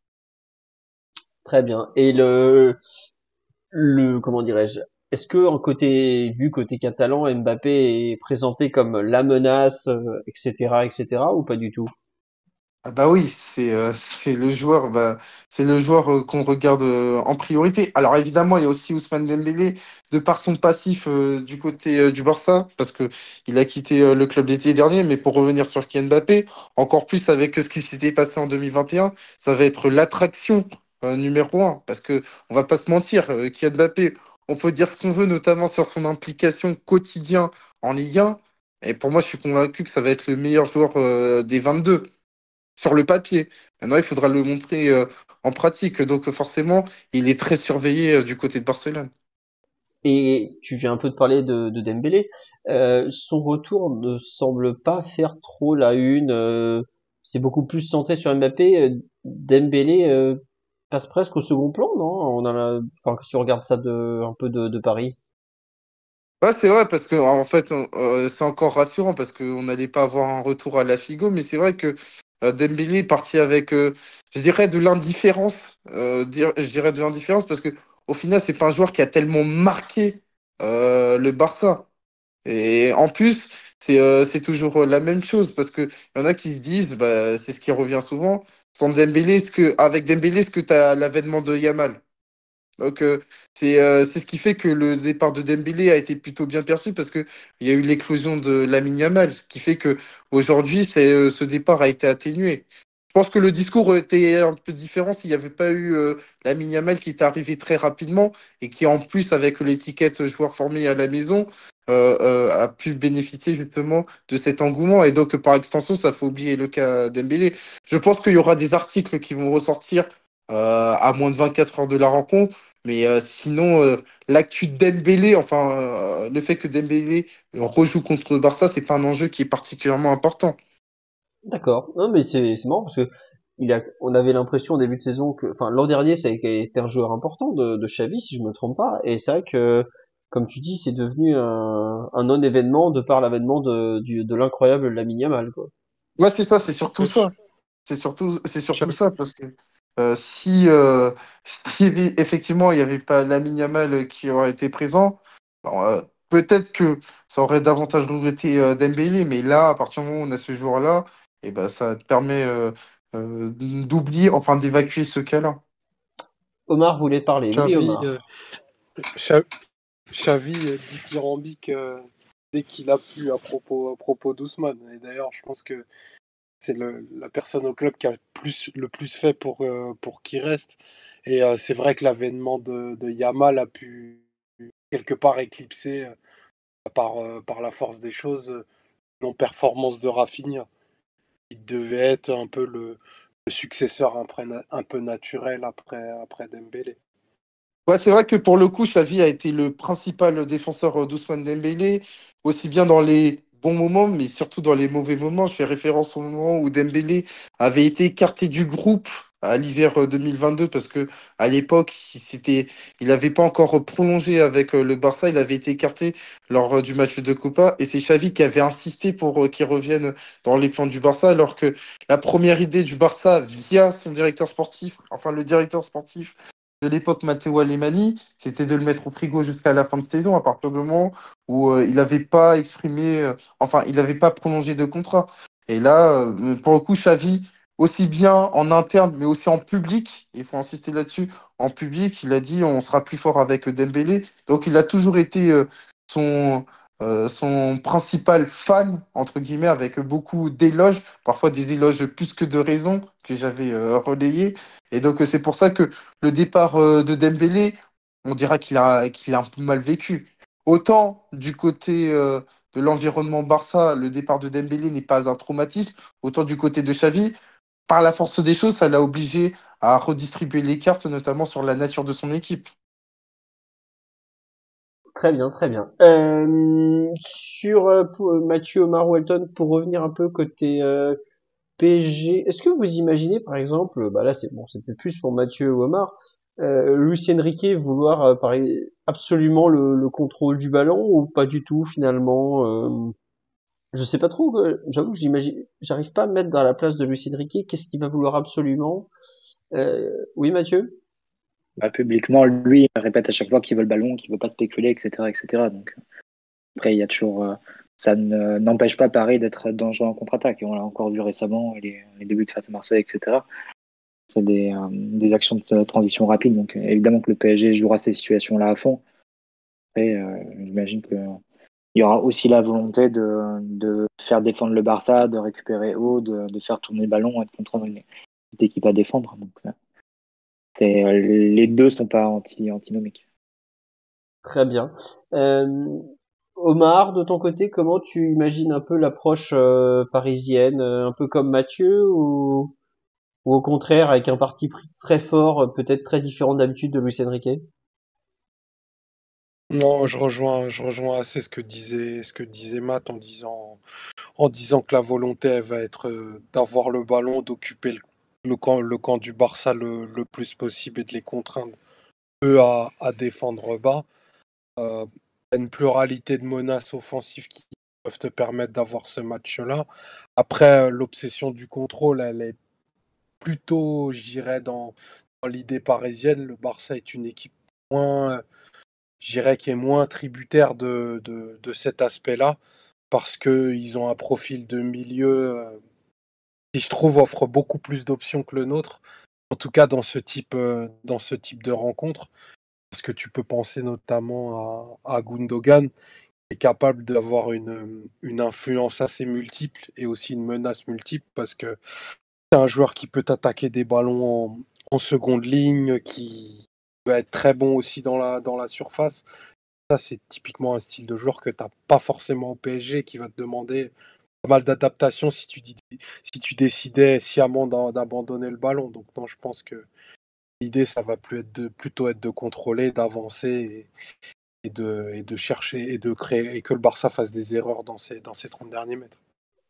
Très bien. Et le, le, comment dirais-je? Est-ce que en côté, vu côté catalan, Mbappé est présenté comme la menace, euh, et cetera, et cetera, ou pas du tout? Ah bah oui, c'est euh, c'est le joueur, bah, c'est le joueur euh, qu'on regarde euh, en priorité. Alors évidemment, il y a aussi Ousmane Dembélé, de par son passif euh, du côté euh, du Barça, parce que il a quitté euh, le club l'été dernier. Mais pour revenir sur Kylian Mbappé, encore plus avec euh, ce qui s'était passé en deux mille vingt et un, ça va être l'attraction euh, numéro un, parce que on va pas se mentir, euh, Kylian Mbappé, on peut dire ce qu'on veut, notamment sur son implication quotidienne en Ligue un. Et pour moi, je suis convaincu que ça va être le meilleur joueur euh, des vingt-deux. sur le papier. Maintenant, il faudra le montrer euh, en pratique. Donc, forcément, il est très surveillé euh, du côté de Barcelone. Et tu viens un peu de parler de, de Dembélé. Euh, son retour ne semble pas faire trop la une. Euh, c'est beaucoup plus centré sur Mbappé. Euh, Dembélé euh, passe presque au second plan, non? On a la... Enfin, si on regarde ça de un peu de, de Paris. Ouais, c'est vrai, parce que en fait, on- euh, c'est encore rassurant parce qu'on n'allait pas avoir un retour à la Figo, mais c'est vrai que euh, Dembélé est parti avec, euh, je dirais, de l'indifférence. Euh, dire- je dirais de l'indifférence parce que au final, c'est pas un joueur qui a tellement marqué euh, le Barça. Et en plus, c'est euh, c'est toujours la même chose parce que y en a qui se disent, bah, c'est ce qui revient souvent, sans Dembélé, est-ce que, avec Dembélé, est-ce que tu as l'avènement de Yamal? Donc, euh, c'est euh, c'est ce qui fait que le départ de Dembélé a été plutôt bien perçu parce que il y a eu l'éclosion de Lamine Yamal, ce qui fait que aujourd'hui, c'est, euh, ce départ a été atténué. Je pense que le discours était un peu différent s'il n'y avait pas eu euh, Lamine Yamal qui est arrivé très rapidement et qui, en plus, avec l'étiquette joueur formé à la maison, euh, euh, a pu bénéficier justement de cet engouement. Et donc, par extension, ça fait oublier le cas Dembélé. Je pense qu'il y aura des articles qui vont ressortir euh, à moins de vingt-quatre heures de la rencontre. Mais euh, sinon, euh, l'actu de Dembélé, enfin, euh, le fait que Dembélé rejoue contre le Barça, c'est pas un enjeu qui est particulièrement important. D'accord. Non, mais c'est c'est marrant parce que il a, on avait l'impression au début de saison que, enfin, l'an dernier, ça a été un joueur important de, de Xavi, si je me trompe pas. Et c'est vrai que, comme tu dis, c'est devenu un, un non-événement de par l'avènement de, du, de l'incroyable Lamine Yamal, quoi. Ouais, c'est ça, c'est surtout Que ça. Ch- C'est surtout, c'est surtout Xavi, ça, parce que euh, si, euh, si effectivement il n'y avait pas Lamine Yamal qui aurait été présent, bon, euh, peut-être que ça aurait davantage regretté euh, Dembélé, mais là, à partir du moment où on a ce joueur-là, et ben, ça te permet euh, euh, d'oublier, enfin d'évacuer ce cas-là. Omar voulait parler. Oui, Xavi, euh, Omar. Xa- Xavi euh, dithyrambique euh, dès qu'il a pu à propos, à propos d'Ousmane. Et d'ailleurs, je pense que c'est le- la personne au club qui a plus, le plus fait pour, euh, pour qu'il reste. Et euh, c'est vrai que l'avènement de, de Yamal a pu quelque part éclipser euh, par, euh, par la force des choses euh, non-performance de Rafinha. Il devait être un peu le, le successeur un, peu na- un peu naturel après, après Dembélé. Ouais, c'est vrai que pour le coup, Xavi a été le principal défenseur euh, d'Ousmane Dembélé, aussi bien dans les bons moments, mais surtout dans les mauvais moments. Je fais référence au moment où Dembélé avait été écarté du groupe à l'hiver euh, deux mille vingt-deux parce que à l'époque, il s'était- il n'avait pas encore prolongé avec euh, le Barça. Il avait été écarté lors euh, du match de Copa et c'est Xavi qui avait insisté pour euh, qu'il revienne dans les plans du Barça, alors que la première idée du Barça via son directeur sportif, enfin le directeur sportif de l'époque Matteo Alemani, c'était de le mettre au frigo jusqu'à la fin de saison, à partir du moment où euh, il n'avait pas exprimé, euh, enfin, il n'avait pas prolongé de contrat. Et là, euh, pour le coup, Xavi, aussi bien en interne, mais aussi en public, il faut insister là-dessus, en public, il a dit on sera plus fort avec Dembélé. Donc, il a toujours été euh, son, euh, son principal fan, entre guillemets, avec beaucoup d'éloges, parfois des éloges plus que de raison que j'avais euh, relayés. Et donc, euh, c'est pour ça que le départ euh, de Dembélé, on dira qu'il a, qu'il a un peu mal vécu. Autant du côté euh, de l'environnement Barça, le départ de Dembélé n'est pas un traumatisme, autant du côté de Xavi, par la force des choses, ça l'a obligé à redistribuer les cartes, notamment sur la nature de son équipe. Très bien, très bien. Euh, sur euh, pour- Mathieu, Omar, Walton, pour revenir un peu côté euh, P S G, est-ce que vous imaginez, par exemple, bah là c'est bon, c'est peut-être plus pour Mathieu ou Omar, euh, Luis Enrique vouloir euh, pareil, absolument le, le contrôle du ballon ou pas du tout finalement euh, je sais pas trop, euh, j'avoue que j'imagine, j'arrive pas à me mettre dans la place de Luis Enrique, qu'est-ce qu'il va vouloir absolument euh, Oui Mathieu? Bah, publiquement, lui, il répète à chaque fois qu'il veut le ballon, qu'il veut pas spéculer, et cetera, et cetera. Donc après, il y a toujours, euh, ça ne- n'empêche pas Paris d'être dangereux en contre-attaque. Et on l'a encore vu récemment, les, les débuts de face à Marseille, et cetera. C'est des, euh, des actions de transition rapide. Donc euh, évidemment que le P S G jouera ces situations-là à fond. Et euh, j'imagine que il y aura aussi la volonté de, de faire défendre le Barça, de récupérer haut, de, de faire tourner le ballon et de contraindre une petite équipe à défendre. Donc, ça, c'est, euh, les deux sont pas anti, antinomiques. Très bien. Euh, Omar, de ton côté, comment tu imagines un peu l'approche euh, parisienne, euh, un peu comme Mathieu ou, ou au contraire avec un parti pris très fort, euh, peut-être très différent d'habitude de Luis Enrique? Non, je rejoins, je rejoins assez ce que disait, ce que disait Matt en disant, en disant que la volonté, elle va être euh, d'avoir le ballon, d'occuper le, le camp, le camp du Barça le, le plus possible et de les contraindre, eux, à, à défendre bas. Euh, une pluralité de menaces offensives qui peuvent te permettre d'avoir ce match-là. Après, euh, l'obsession du contrôle, elle est plutôt, je dirais, dans, dans l'idée parisienne. Le Barça est une équipe moins, je dirais, qui est moins tributaire de, de, de cet aspect-là, parce qu'ils ont un profil de milieu euh, qui, je trouve, offre beaucoup plus d'options que le nôtre, en tout cas dans ce type, euh, dans ce type de rencontre, parce que tu peux penser notamment à, à Gundogan, est capable d'avoir une, une influence assez multiple et aussi une menace multiple parce que c'est un joueur qui peut attaquer des ballons en, en seconde ligne, qui peut être très bon aussi dans la, dans la surface. Ça, c'est typiquement un style de joueur que tu n'as pas forcément au P S G, qui va te demander pas mal d'adaptation si tu, dis- si tu décidais sciemment d'en- d'abandonner le ballon. Donc non, je pense que l'idée, ça va plus être de, plutôt être de contrôler, d'avancer et de, et de chercher et de créer et que le Barça fasse des erreurs dans ses, dans ses trente derniers mètres.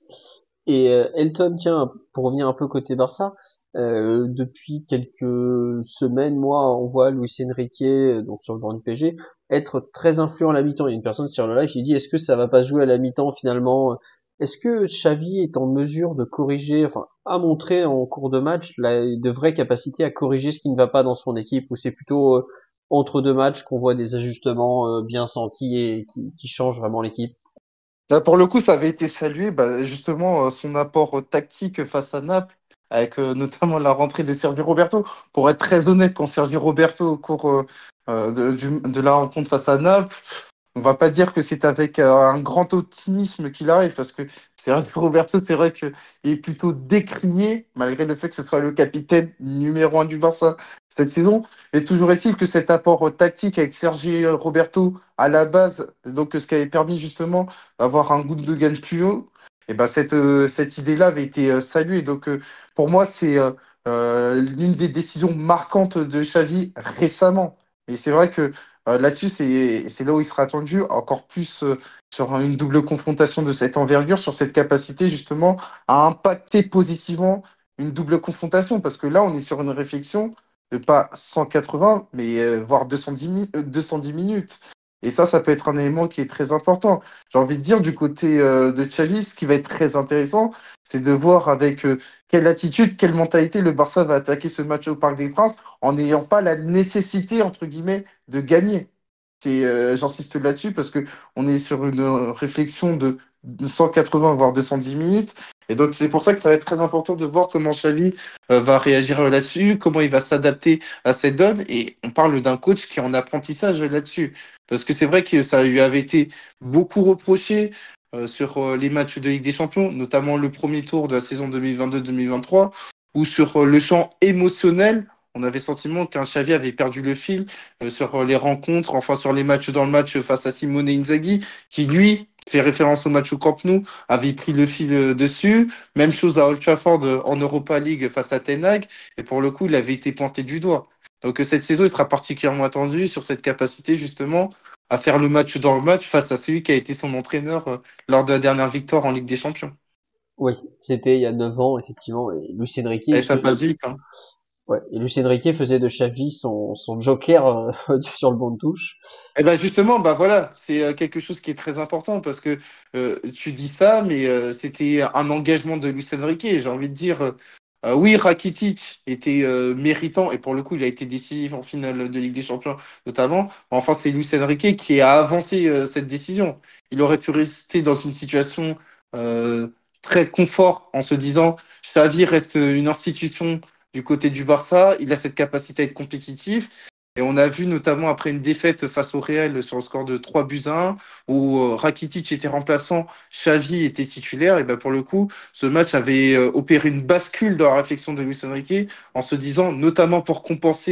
Et euh, Elton, tiens, pour revenir un peu côté Barça, euh, depuis quelques semaines, mois, on voit Luis Enrique, euh, donc sur le banc du P S G, être très influent à la mi-temps. Il y a une personne sur le live qui dit est-ce que ça va pas se jouer à la mi-temps finalement? Est-ce que Xavi est en mesure de corriger, enfin, a montré en cours de match la, de vraies capacités à corriger ce qui ne va pas dans son équipe, ou c'est plutôt euh, entre deux matchs qu'on voit des ajustements euh, bien sentis et qui, qui changent vraiment l'équipe? Là, pour le coup, ça avait été salué, bah, justement, euh, son apport euh, tactique face à Naples, avec euh, notamment la rentrée de Sergio Roberto. Pour être très honnête, quand Sergio Roberto, au cours euh, euh, de, du- de la rencontre face à Naples, on va pas dire que c'est avec euh, un grand optimisme qu'il arrive, parce que Sergio Roberto, c'est vrai qu'il est plutôt décrié, malgré le fait que ce soit le capitaine numéro un du Barça cette saison. Mais toujours est-il que cet apport euh, tactique avec Sergio Roberto à la base, donc ce qui avait permis justement d'avoir un Gundogan plus haut, et ben cette, euh, cette idée-là avait été euh, saluée. Donc euh, pour moi, c'est euh, euh, l'une des décisions marquantes de Xavi récemment. Et c'est vrai que euh, là-dessus, c'est c'est là où il sera attendu, encore plus euh, sur une double confrontation de cette envergure, sur cette capacité justement à impacter positivement une double confrontation. Parce que là, on est sur une réflexion de pas cent quatre-vingts, mais euh, voire deux cent dix, mi- euh, deux cent dix minutes. Et ça, ça peut être un élément qui est très important. J'ai envie de dire, du côté euh, de Xavi, ce qui va être très intéressant, c'est de voir avec euh, quelle attitude, quelle mentalité le Barça va attaquer ce match au Parc des Princes en n'ayant pas la nécessité, entre guillemets, de gagner. C'est, euh, j'insiste là-dessus parce que on est sur une euh, réflexion de, de cent quatre-vingts voire deux cent dix minutes. Et donc c'est pour ça que ça va être très important de voir comment Xavi euh, va réagir euh, là-dessus, comment il va s'adapter à cette donne. Et on parle d'un coach qui est en apprentissage euh, là-dessus. Parce que c'est vrai que ça lui avait été beaucoup reproché euh, sur euh, les matchs de Ligue des Champions, notamment le premier tour de la saison deux mille vingt-deux deux mille vingt-trois, où sur euh, le champ émotionnel, on avait le sentiment qu'un Xavi avait perdu le fil euh, sur les rencontres, enfin sur les matchs dans le match face à Simone Inzaghi, qui lui fait référence au match au Camp Nou, avait pris le fil euh, dessus. Même chose à Old Trafford euh, en Europa League face à Ten Hag, et pour le coup, il avait été pointé du doigt. Donc euh, cette saison, il sera particulièrement attendu sur cette capacité justement à faire le match dans le match face à celui qui a été son entraîneur euh, lors de la dernière victoire en Ligue des Champions. Oui, c'était il y a neuf ans, effectivement, et Luis Et Enrique ça faisait passe vite, hein. Ouais, et Luis Enrique faisait de Xavi son, son joker euh, sur le banc de touche. Et ben justement, bah voilà, c'est euh, quelque chose qui est très important parce que euh, tu dis ça, mais euh, c'était un engagement de Luis Enrique. J'ai envie de dire, euh, euh, oui, Rakitic était euh, méritant et pour le coup, il a été décisif en finale de Ligue des Champions notamment. Enfin, c'est Luis Enrique qui a avancé euh, cette décision. Il aurait pu rester dans une situation euh, très confort en se disant, Xavi reste une institution du côté du Barça, il a cette capacité à être compétitif. Et on a vu notamment après une défaite face au Real sur le score de trois buts à un, où euh, Rakitic était remplaçant, Xavi était titulaire, et ben pour le coup, ce match avait euh, opéré une bascule dans la réflexion de Luis Enrique en se disant, notamment pour compenser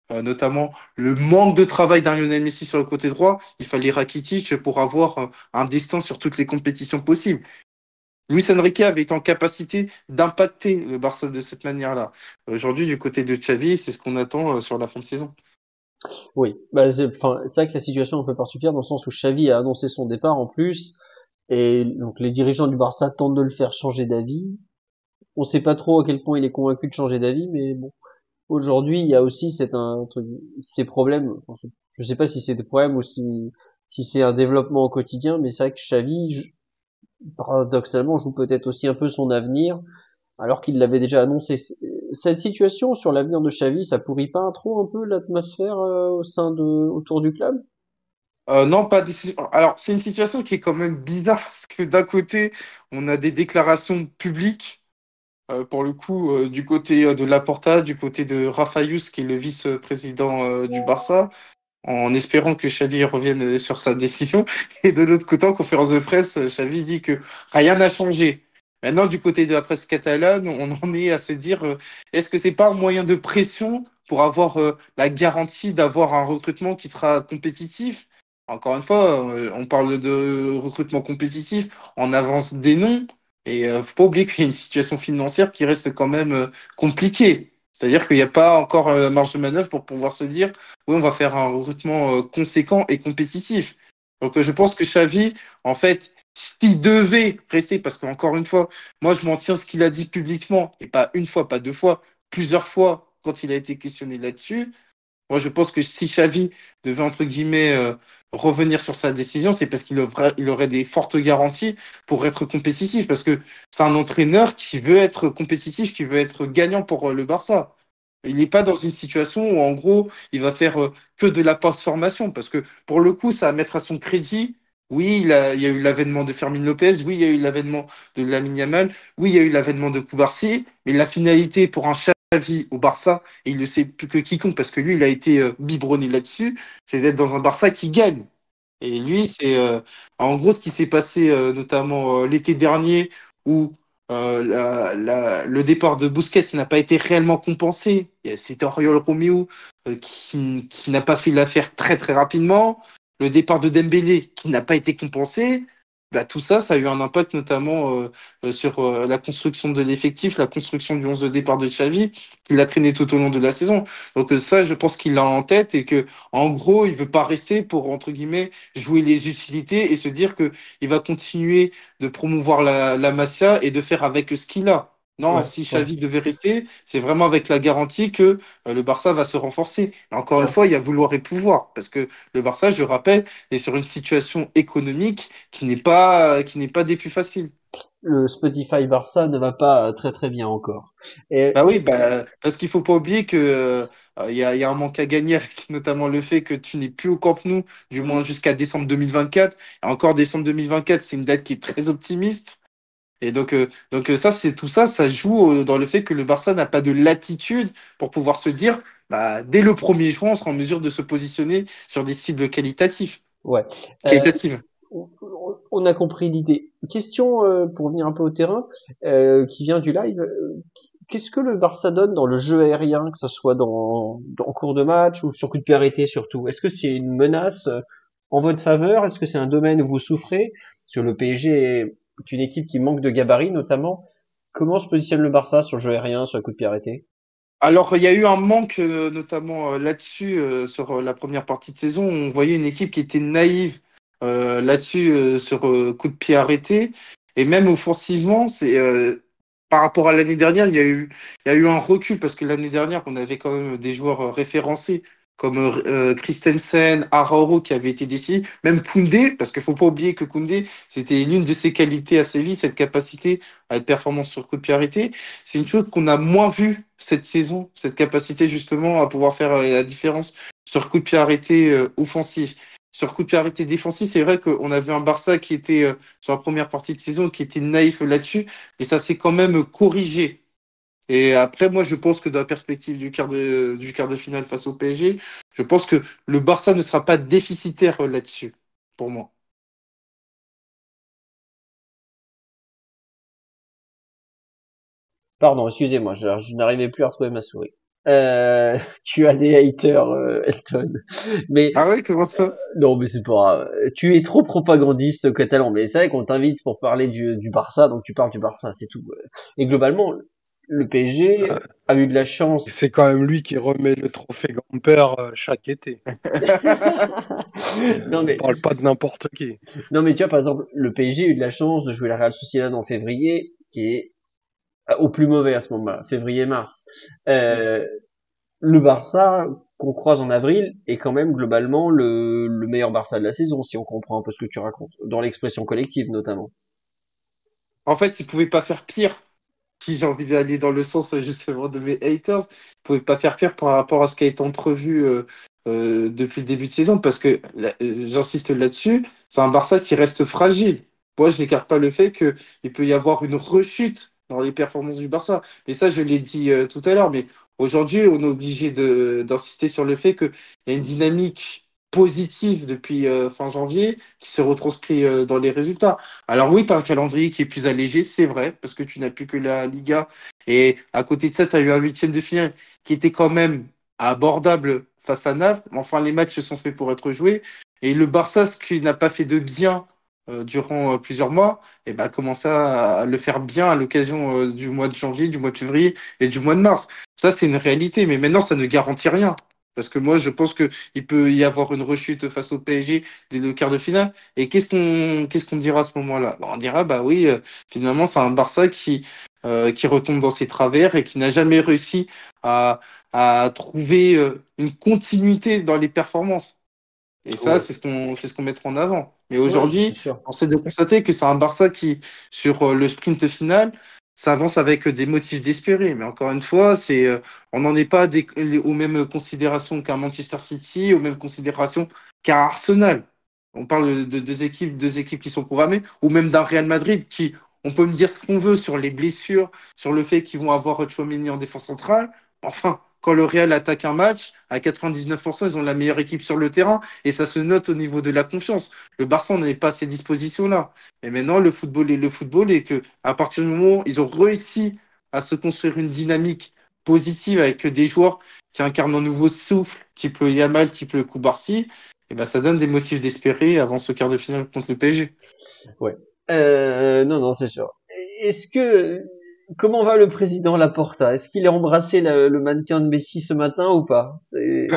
euh, notamment le manque de travail d'un Lionel Messi sur le côté droit. Il fallait Rakitic pour avoir euh, un destin sur toutes les compétitions possibles. Luis Enrique avait été en capacité d'impacter le Barça de cette manière-là. Aujourd'hui, du côté de Xavi, c'est ce qu'on attend euh, sur la fin de saison. Oui, bah, c'est, enfin, c'est vrai que la situation est un peu particulière dans le sens où Xavi a annoncé son départ en plus, et donc les dirigeants du Barça tentent de le faire changer d'avis. On sait pas trop à quel point il est convaincu de changer d'avis, mais bon. Aujourd'hui, il y a aussi cet un truc, ces problèmes. Enfin, je sais pas si c'est des problèmes ou si si c'est un développement au quotidien, mais c'est vrai que Xavi, je- paradoxalement, joue peut-être aussi un peu son avenir, alors qu'il l'avait déjà annoncé. C- Cette situation sur l'avenir de Xavi, ça pourrit pas trop un peu l'atmosphère euh, au sein de autour du club? Euh, non, pas décision. Alors, c'est une situation qui est quand même bizarre parce que d'un côté, on a des déclarations publiques, euh, pour le coup, euh, du côté euh, de Laporta, du côté de Rafaïus, qui est le vice-président euh, du Barça, en espérant que Xavi revienne euh, sur sa décision. Et de l'autre côté, en conférence de presse, euh, Xavi dit que rien n'a changé. Maintenant, du côté de la presse catalane, on en est à se dire, euh, est-ce que c'est pas un moyen de pression pour avoir euh, la garantie d'avoir un recrutement qui sera compétitif? Encore une fois, euh, on parle de recrutement compétitif, on avance des noms, et euh, faut pas oublier qu'il y a une situation financière qui reste quand même euh, compliquée. C'est-à-dire qu'il n'y a pas encore euh, la marge de manœuvre pour pouvoir se dire oui, on va faire un recrutement euh, conséquent et compétitif. Donc, euh, je pense que Xavi, en fait, s'il devait rester, parce qu'encore une fois, moi, je m'en tiens à ce qu'il a dit publiquement, et pas une fois, pas deux fois, plusieurs fois quand il a été questionné là-dessus. Moi, je pense que si Xavi devait, entre guillemets, euh, revenir sur sa décision, c'est parce qu'il aurait, il aurait des fortes garanties pour être compétitif, parce que c'est un entraîneur qui veut être compétitif, qui veut être gagnant pour euh, le Barça. Il n'est pas dans une situation où, en gros, il va faire euh, que de la post-formation. Parce que, pour le coup, ça va mettre à son crédit. Oui, il, a- il y a eu l'avènement de Fermin Lopez. Oui, il y a eu l'avènement de Lamine Yamal. Oui, il y a eu l'avènement de Koubarsi. Mais la finalité pour un Xavi au Barça, et il le sait plus que quiconque, parce que lui, il a été euh, biberonné là-dessus, c'est d'être dans un Barça qui gagne. Et lui, c'est euh, en gros ce qui s'est passé euh, notamment euh, l'été dernier où euh, la- la- le départ de Busquets n'a pas été réellement compensé. Il y a- C'était Oriol Romeu euh, qui, qui n'a pas fait l'affaire très très rapidement. Le départ de Dembélé qui n'a pas été compensé. Bah, tout ça, ça a eu un impact notamment euh, euh, sur euh, la construction de l'effectif, la construction du onze de départ de Xavi, qui l'a traîné tout au long de la saison. Donc euh, ça, je pense qu'il l'a en tête et que en gros, il veut pas rester pour entre guillemets jouer les utilités et se dire que il va continuer de promouvoir la, la Masia et de faire avec ce qu'il a. Non, Ouais, si ouais, Xavi devait rester, c'est vraiment avec la garantie que euh, le Barça va se renforcer. Mais encore une ouais. fois, il y a vouloir et pouvoir, parce que le Barça, je rappelle, est sur une situation économique qui n'est pas, qui n'est pas des plus faciles. Le Spotify Barça ne va pas très très bien encore. Et Bah oui, bah, parce qu'il faut pas oublier que euh, il y a, il y a un manque à gagner, avec notamment le fait que tu n'es plus au Camp Nou, du moins mm, jusqu'à décembre deux mille vingt-quatre. Et encore décembre deux mille vingt-quatre, c'est une date qui est très optimiste. Et donc, euh, donc euh, ça, c'est tout ça, ça joue euh, dans le fait que le Barça n'a pas de latitude pour pouvoir se dire, bah, dès le premier juin, on sera en mesure de se positionner sur des cibles qualitatifs, ouais. Euh, qualitatives. on on a compris l'idée. Question euh, pour venir un peu au terrain, euh, qui vient du live. euh, Qu'est-ce que le Barça donne dans le jeu aérien, que ce soit dans, dans en cours de match ou sur coup de pied arrêté surtout? Est-ce que c'est une menace euh, en votre faveur? Est-ce que c'est un domaine où vous souffrez? Parce que le P S G est une équipe qui manque de gabarit notamment. Comment se positionne le Barça sur le jeu aérien, sur le coup de pied arrêté? Alors, il y a eu un manque, euh, notamment euh, là-dessus, euh, sur euh, la première partie de saison. On voyait une équipe qui était naïve euh, là-dessus, euh, sur euh, coup de pied arrêté. Et même offensivement, c'est euh, par rapport à l'année dernière, il y a eu, il y a eu un recul parce que l'année dernière, on avait quand même des joueurs euh, référencés comme euh, euh, Christensen, Araujo qui avaient été décis, même Koundé, parce qu'il faut pas oublier que Koundé, c'était l'une de ses qualités à Séville, cette capacité à être performant sur coup de pied arrêté. C'est une chose qu'on a moins vue cette saison, cette capacité justement à pouvoir faire euh, la différence sur coup de pied arrêté euh, offensif. Sur coup de pied arrêté défensif, c'est vrai qu'on avait un Barça qui était, euh, sur la première partie de saison, qui était naïf là-dessus, mais ça s'est quand même corrigé. Et après, moi, je pense que dans la perspective du quart de, du quart de finale face au P S G, je pense que le Barça ne sera pas déficitaire euh, là-dessus, pour moi. Pardon, excusez-moi, je, je n'arrivais plus à retrouver ma souris. Euh, tu as des haters, euh, Elton. Mais Ah ouais, comment ça? non, mais c'est pas grave. Tu es trop propagandiste catalan. Mais c'est vrai qu'on t'invite pour parler du, du Barça, donc tu parles du Barça, c'est tout. Et globalement, le P S G a eu de la chance. C'est quand même lui qui remet le trophée grand-père euh, chaque été. non On mais parle pas de n'importe qui. non mais tu vois par exemple le P S G a eu de la chance de jouer la Real Sociedad en février, qui est au plus mauvais à ce moment-là, février-mars. Euh, le Barça qu'on croise en avril est quand même globalement le, le meilleur Barça de la saison, si on comprend un peu ce que tu racontes, dans l'expression collective notamment. En fait, il pouvait pas faire pire. Si j'ai envie d'aller dans le sens euh, justement de mes haters, il pouvait pas faire pire par rapport à ce qui a été entrevu euh, euh, depuis le début de saison, parce que là, euh, j'insiste là-dessus, c'est un Barça qui reste fragile. Moi, je n'écarte pas le fait qu'il peut y avoir une rechute dans les performances du Barça. Mais ça, je l'ai dit euh, tout à l'heure. Mais aujourd'hui, on est obligé de, d'insister sur le fait qu'il y a une dynamique positive depuis euh, fin janvier qui se retranscrit euh, dans les résultats. Alors oui, tu as un calendrier qui est plus allégé, c'est vrai, parce que tu n'as plus que la Liga. Et à côté de ça, tu as eu un huitième de finale qui était quand même abordable face à Naples. Enfin, les matchs sont faits pour être joués. Et le Barça, ce qui n'a pas fait de bien euh, durant euh, plusieurs mois, et ben, commence à, à le faire bien à l'occasion euh, du mois de janvier, du mois de février et du mois de mars. Ça, c'est une réalité. Mais maintenant, ça ne garantit rien. Parce que moi, je pense qu'il peut y avoir une rechute face au P S G dès le quart de finale. Et qu'est-ce qu'on qu'est-ce qu'on dira à ce moment-là? Bah, on dira, bah oui, euh, finalement, c'est un Barça qui, euh, qui retombe dans ses travers et qui n'a jamais réussi à, à trouver euh, une continuité dans les performances. Et ça, Ouais, c'est ce qu'on c'est ce qu'on mettra en avant. Mais ouais, c'est aujourd'hui, sûr. on sait de constater que c'est un Barça qui, sur euh, le sprint final, ça avance avec des motifs d'espérer. Mais encore une fois, c'est euh, on n'en est pas des- aux mêmes considérations qu'un Manchester City, aux mêmes considérations qu'un Arsenal. On parle de deux équipes, deux équipes qui sont programmées, ou même d'un Real Madrid qui, on peut me dire ce qu'on veut sur les blessures, sur le fait qu'ils vont avoir Tchouaméni en défense centrale. Enfin, quand le Real attaque un match, à quatre-vingt-dix-neuf pour cent, ils ont la meilleure équipe sur le terrain et ça se note au niveau de la confiance. Le Barça, on n'avait pas ces dispositions-là. Et maintenant, le football est le football et que à partir du moment où ils ont réussi à se construire une dynamique positive avec des joueurs qui incarnent un nouveau souffle, type le Yamal, type le Koubarsi, et ben ça donne des motifs d'espérer avant ce quart de finale contre le P S G. Ouais. Euh, non, non, c'est sûr. Est-ce que comment va le président Laporta? Est-ce qu'il a embrassé le, le mannequin de Messi ce matin ou pas? C'est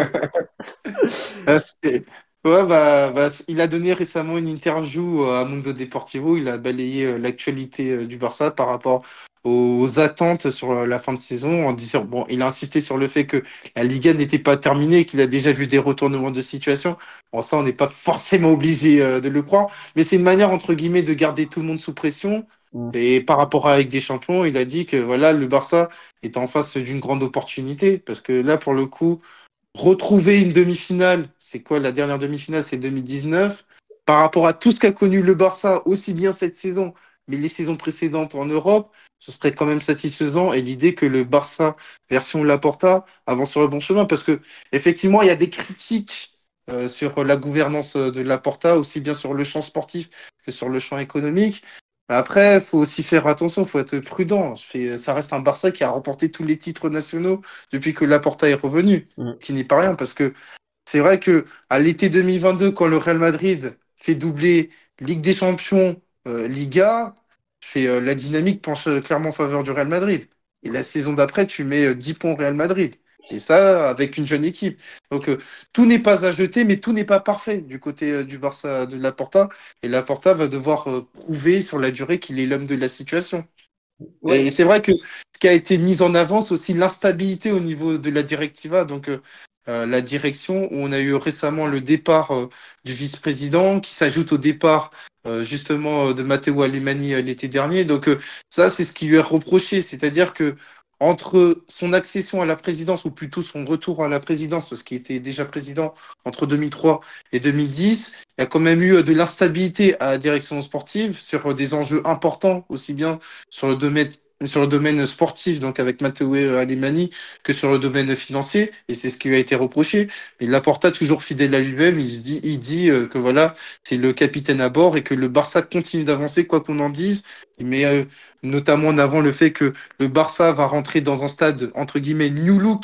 Ah, c'est- Ouais, bah, bah, il a donné récemment une interview euh, à Mundo Deportivo. Il a balayé euh, l'actualité euh, du Barça par rapport aux attentes sur euh, la fin de saison en disant, bon, il a insisté sur le fait que la Liga n'était pas terminée, qu'il a déjà vu des retournements de situation. Bon, ça, on n'est pas forcément obligé euh, de le croire, mais c'est une manière, entre guillemets, de garder tout le monde sous pression. Mm. Et par rapport à avec des champions, il a dit que voilà, le Barça est en face d'une grande opportunité parce que là, pour le coup, retrouver une demi-finale, c'est quoi la dernière demi-finale? C'est deux mille dix-neuf. Par rapport à tout ce qu'a connu le Barça, aussi bien cette saison, mais les saisons précédentes en Europe, ce serait quand même satisfaisant. Et l'idée que le Barça, version Laporta, avance sur le bon chemin, parce que effectivement, il y a des critiques euh, sur la gouvernance de Laporta, aussi bien sur le champ sportif que sur le champ économique. Après, il faut aussi faire attention, il faut être prudent. Je fais- Ça reste un Barça qui a remporté tous les titres nationaux depuis que Laporta est revenu, Mm. qui n'est pas rien, parce que c'est vrai que à l'été deux mille vingt-deux, quand le Real Madrid fait doubler Ligue des Champions, euh, Liga, fait, euh, la dynamique penche euh, clairement en faveur du Real Madrid. Et la saison d'après, tu mets euh, dix points au Real Madrid. Et ça, avec une jeune équipe. Donc, euh, tout n'est pas à jeter, mais tout n'est pas parfait du côté euh, du Barça de Laporta. Et Laporta va devoir euh, prouver sur la durée qu'il est l'homme de la situation. Ouais. Et c'est vrai que ce qui a été mis en avant, c'est aussi l'instabilité au niveau de la directiva, donc euh, euh, la direction, où on a eu récemment le départ euh, du vice-président, qui s'ajoute au départ euh, justement euh, de Matteo Alemani euh, l'été dernier. Donc euh, ça, c'est ce qui lui est reproché, c'est-à-dire que entre son accession à la présidence, ou plutôt son retour à la présidence, parce qu'il était déjà président entre deux mille trois et deux mille dix, il y a quand même eu euh, de l'instabilité à la direction sportive sur euh, des enjeux importants, aussi bien sur le domaine, sur le domaine sportif, donc avec Matteo Alemani, que sur le domaine financier, et c'est ce qui lui a été reproché. Mais Laporta, toujours fidèle à lui-même, il se dit, il dit euh, que voilà, c'est le capitaine à bord et que le Barça continue d'avancer, quoi qu'on en dise. Il met euh, notamment en avant le fait que le Barça va rentrer dans un stade, entre guillemets, new look,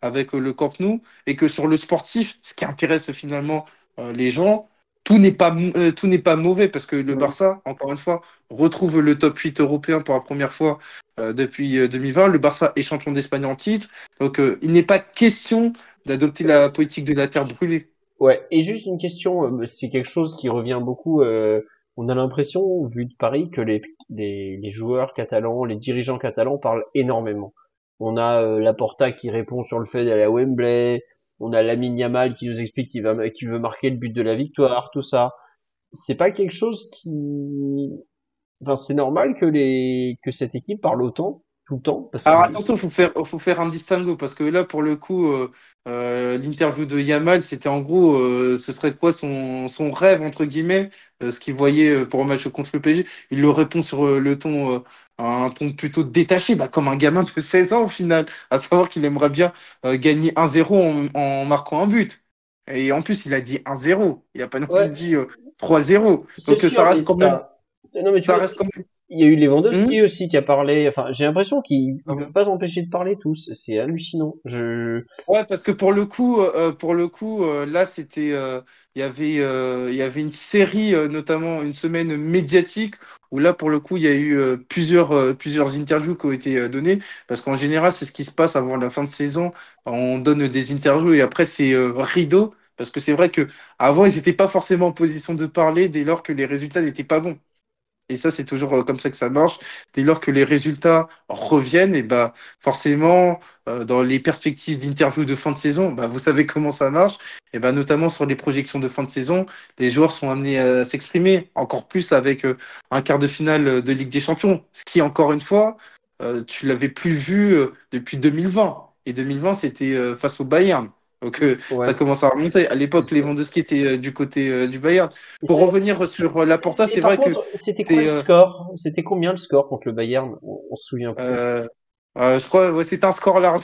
avec euh, le Camp Nou, et que sur le sportif, ce qui intéresse finalement euh, les gens, tout n'est pas, m- euh, tout n'est pas mauvais, parce que le Mm. Barça, encore une fois, retrouve le top huit européen pour la première fois euh, depuis euh, deux mille vingt. Le Barça est champion d'Espagne en titre, donc euh, il n'est pas question d'adopter la politique de la terre brûlée. Ouais, et juste une question, euh, c'est quelque chose qui revient beaucoup. Euh, on a l'impression, vu de Paris, que les, les, les joueurs catalans, les dirigeants catalans parlent énormément. On a euh, Laporta qui répond sur le fait d'aller à Wembley, on a Lamine Yamal qui nous explique qu'il va, qu'il veut marquer le but de la victoire, tout ça. C'est pas quelque chose qui, enfin, c'est normal que les, que cette équipe parle autant, tout le temps, parce que Alors attention, il faut faire, faut faire un distinguo parce que là, pour le coup, euh, euh, l'interview de Yamal, c'était en gros, euh, ce serait quoi son, son rêve, entre guillemets, euh, ce qu'il voyait euh, pour un match contre le P S G. Il le répond sur euh, le ton, euh, un ton plutôt détaché, bah, comme un gamin de seize ans au final, à savoir qu'il aimerait bien euh, gagner un zéro en, en marquant un but. Et en plus, il a dit un zéro. Il n'a pas non plus ouais, dit euh, trois zéro. c'est Donc euh, ça sûr, mais reste quand même, ça, non, mais tu ça vois, reste quand même. il y a eu Hum Lewandowski aussi qui a parlé. Enfin, j'ai l'impression qu'ils ils Ah peuvent pas s'empêcher de parler tous. C'est hallucinant. Je, Ouais, parce que pour le coup, euh, pour le coup, euh, là, c'était, euh, il y avait, euh, il y avait une série, euh, notamment une semaine médiatique, où là, pour le coup, il y a eu euh, plusieurs, euh, plusieurs interviews qui ont été euh, données, parce qu'en général, c'est ce qui se passe avant la fin de saison. On donne des interviews et après, c'est euh, rideau, parce que c'est vrai que avant, ils n'étaient pas forcément en position de parler dès lors que les résultats n'étaient pas bons. Et ça, c'est toujours euh, comme ça que ça marche. Dès lors que les résultats reviennent, et bah forcément, euh, dans les perspectives d'interview de fin de saison, bah, vous savez comment ça marche. Et bah, notamment sur les projections de fin de saison, les joueurs sont amenés à s'exprimer encore plus avec euh, un quart de finale de Ligue des Champions. Ce qui, encore une fois, euh, tu l'avais plus vu euh, depuis deux mille vingt. Et deux mille vingt, c'était euh, face au Bayern. Donc euh, ça ouais. commence à remonter. À Et l'époque, c'est, Lewandowski était euh, du côté euh, du Bayern. et Pour c'est- revenir sur euh, Laporta, et c'est par vrai que contre, c'était quoi c'est le euh, score? C'était combien le score contre le Bayern? On, on se souvient plus. euh, euh, je crois, ouais, c'est un score large.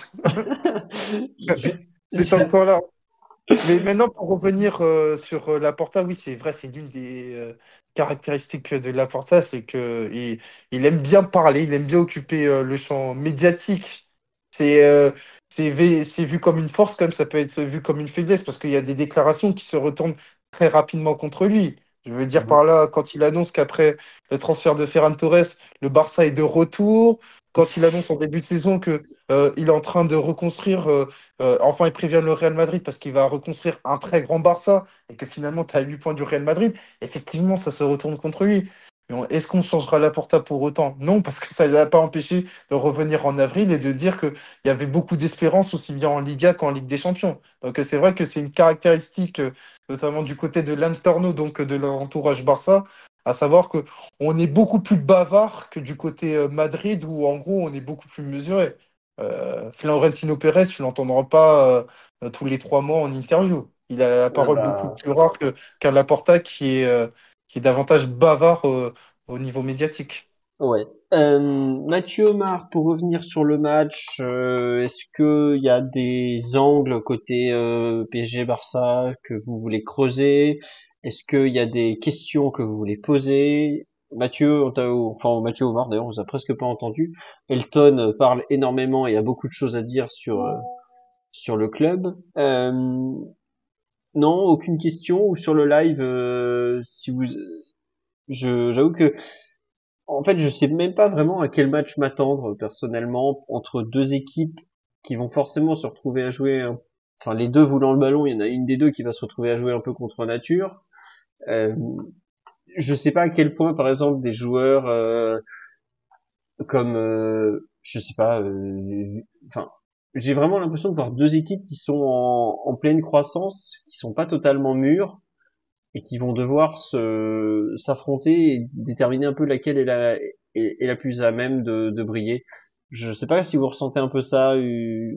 J'ai- C'est un score large. Mais maintenant, pour revenir euh, sur euh, Laporta, oui, c'est vrai, c'est l'une des euh, caractéristiques de Laporta, c'est que il, il aime bien parler, il aime bien occuper euh, le champ médiatique. C'est euh, c'est vu, c'est vu comme une force, comme ça peut être vu comme une faiblesse, parce qu'il y a des déclarations qui se retournent très rapidement contre lui. Je veux dire Mhm. par là, quand il annonce qu'après le transfert de Ferran Torres, le Barça est de retour, quand il annonce en début de saison que euh, il est en train de reconstruire. euh, euh, enfin, il prévient le Real Madrid parce qu'il va reconstruire un très grand Barça et que finalement, tu as huit points du Real Madrid. Effectivement, ça se retourne contre lui. Mais on- est-ce qu'on changera la Porta pour autant? Non, parce que ça ne l'a pas empêché de revenir en avril et de dire qu'il y avait beaucoup d'espérance aussi bien en Liga qu'en Ligue des Champions. Donc, euh, c'est vrai que c'est une caractéristique, euh, notamment du côté de l'Entorno, donc euh, de l'entourage Barça, à savoir que on est beaucoup plus bavard que du côté euh, Madrid où en gros on est beaucoup plus mesuré. Euh, Florentino Pérez, tu l'entendras pas euh, tous les trois mois en interview. Il a la Ah parole beaucoup bah, plus rare que, qu'un Laporta qui est, euh, qui est davantage bavard euh, au niveau médiatique. ouais. Euh, Mathieu Omar, pour revenir sur le match, euh, est-ce que il y a des angles côté euh, P S G Barça que vous voulez creuser? Est-ce qu'il y a des questions que vous voulez poser? Mathieu, on t'a- enfin Mathieu Omar d'ailleurs, on vous a presque pas entendu. Elton euh, parle énormément et a beaucoup de choses à dire sur euh, sur le club. Euh, non, aucune question ou sur le live, euh, si vous, je j'avoue que en fait, je sais même pas vraiment à quel match m'attendre personnellement entre deux équipes qui vont forcément se retrouver à jouer. un- Enfin, les deux voulant le ballon, il y en a une des deux qui va se retrouver à jouer un peu contre nature. Euh, je sais pas à quel point, par exemple, des joueurs euh, comme, euh, je sais pas, euh, enfin, j'ai vraiment l'impression de voir deux équipes qui sont en, en pleine croissance, qui sont pas totalement mûres et qui vont devoir se s'affronter et déterminer un peu laquelle est la est, est la plus à même de, de briller. Je sais pas si vous ressentez un peu ça, euh,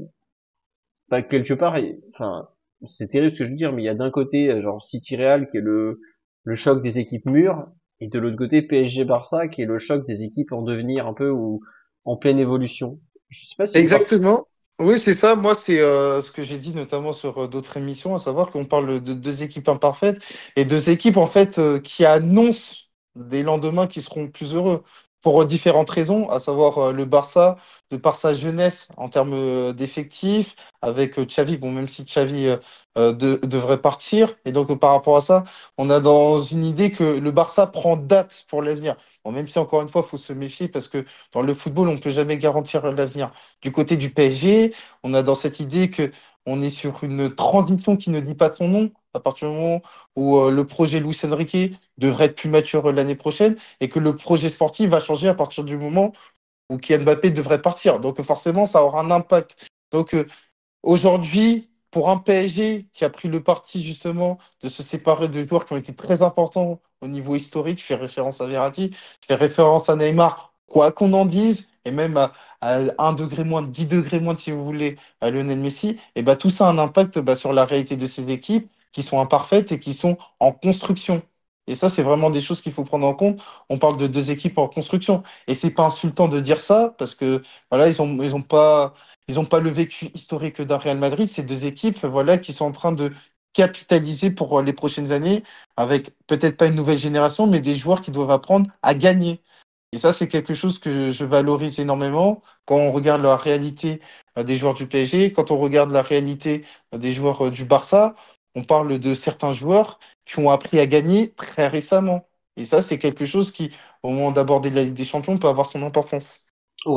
pas quelque part. et- Enfin, c'est terrible ce que je veux dire, mais il y a d'un côté euh, genre City Real qui est le le choc des équipes mûres et de l'autre côté P S G Barça qui est le choc des équipes en devenir un peu ou en pleine évolution. Je sais pas si vous par... Exactement. Oui, c'est ça. Moi, c'est euh, ce que j'ai dit notamment sur euh, d'autres émissions, à savoir qu'on parle de deux équipes imparfaites et deux équipes en fait euh, qui annoncent des lendemains qui seront plus heureux. pour différentes raisons, à savoir euh, le Barça, de par sa jeunesse en termes euh, d'effectifs, avec euh, Xavi, bon, même si Xavi euh, euh, de- devrait partir. Et donc, euh, par rapport à ça, on a dans une idée que le Barça prend date pour l'avenir. Bon, même si, encore une fois, il faut se méfier parce que dans le football, on ne peut jamais garantir l'avenir. Du côté du P S G, on a dans cette idée que on est sur une transition qui ne dit pas son nom. À partir du moment où euh, le projet Luis Enrique devrait être plus mature euh, l'année prochaine et que le projet sportif va changer à partir du moment où Kylian Mbappé devrait partir. Donc euh, forcément, ça aura un impact. Donc euh, aujourd'hui, pour un P S G qui a pris le parti justement de se séparer de joueurs qui ont été très importants au niveau historique, je fais référence à Verratti, je fais référence à Neymar, quoi qu'on en dise, et même à, à un degré moins, dix degrés moins si vous voulez, à Lionel Messi, et bah, tout ça a un impact bah, sur la réalité de ces équipes qui sont imparfaites et qui sont en construction. Et ça, c'est vraiment des choses qu'il faut prendre en compte. On parle de deux équipes en construction. Et c'est pas insultant de dire ça, parce que voilà, ils ont, ils ont pas ils n'ont pas le vécu historique d'un Real Madrid. Ces deux équipes, voilà, qui sont en train de capitaliser pour les prochaines années, avec peut-être pas une nouvelle génération, mais des joueurs qui doivent apprendre à gagner. Et ça, c'est quelque chose que je valorise énormément quand on regarde la réalité euh, des joueurs du P S G, quand on regarde la réalité euh, des joueurs euh, du Barça. On parle de certains joueurs qui ont appris à gagner très récemment. Et ça, c'est quelque chose qui, au moment d'aborder la Ligue des Champions, peut avoir son importance. Ouais.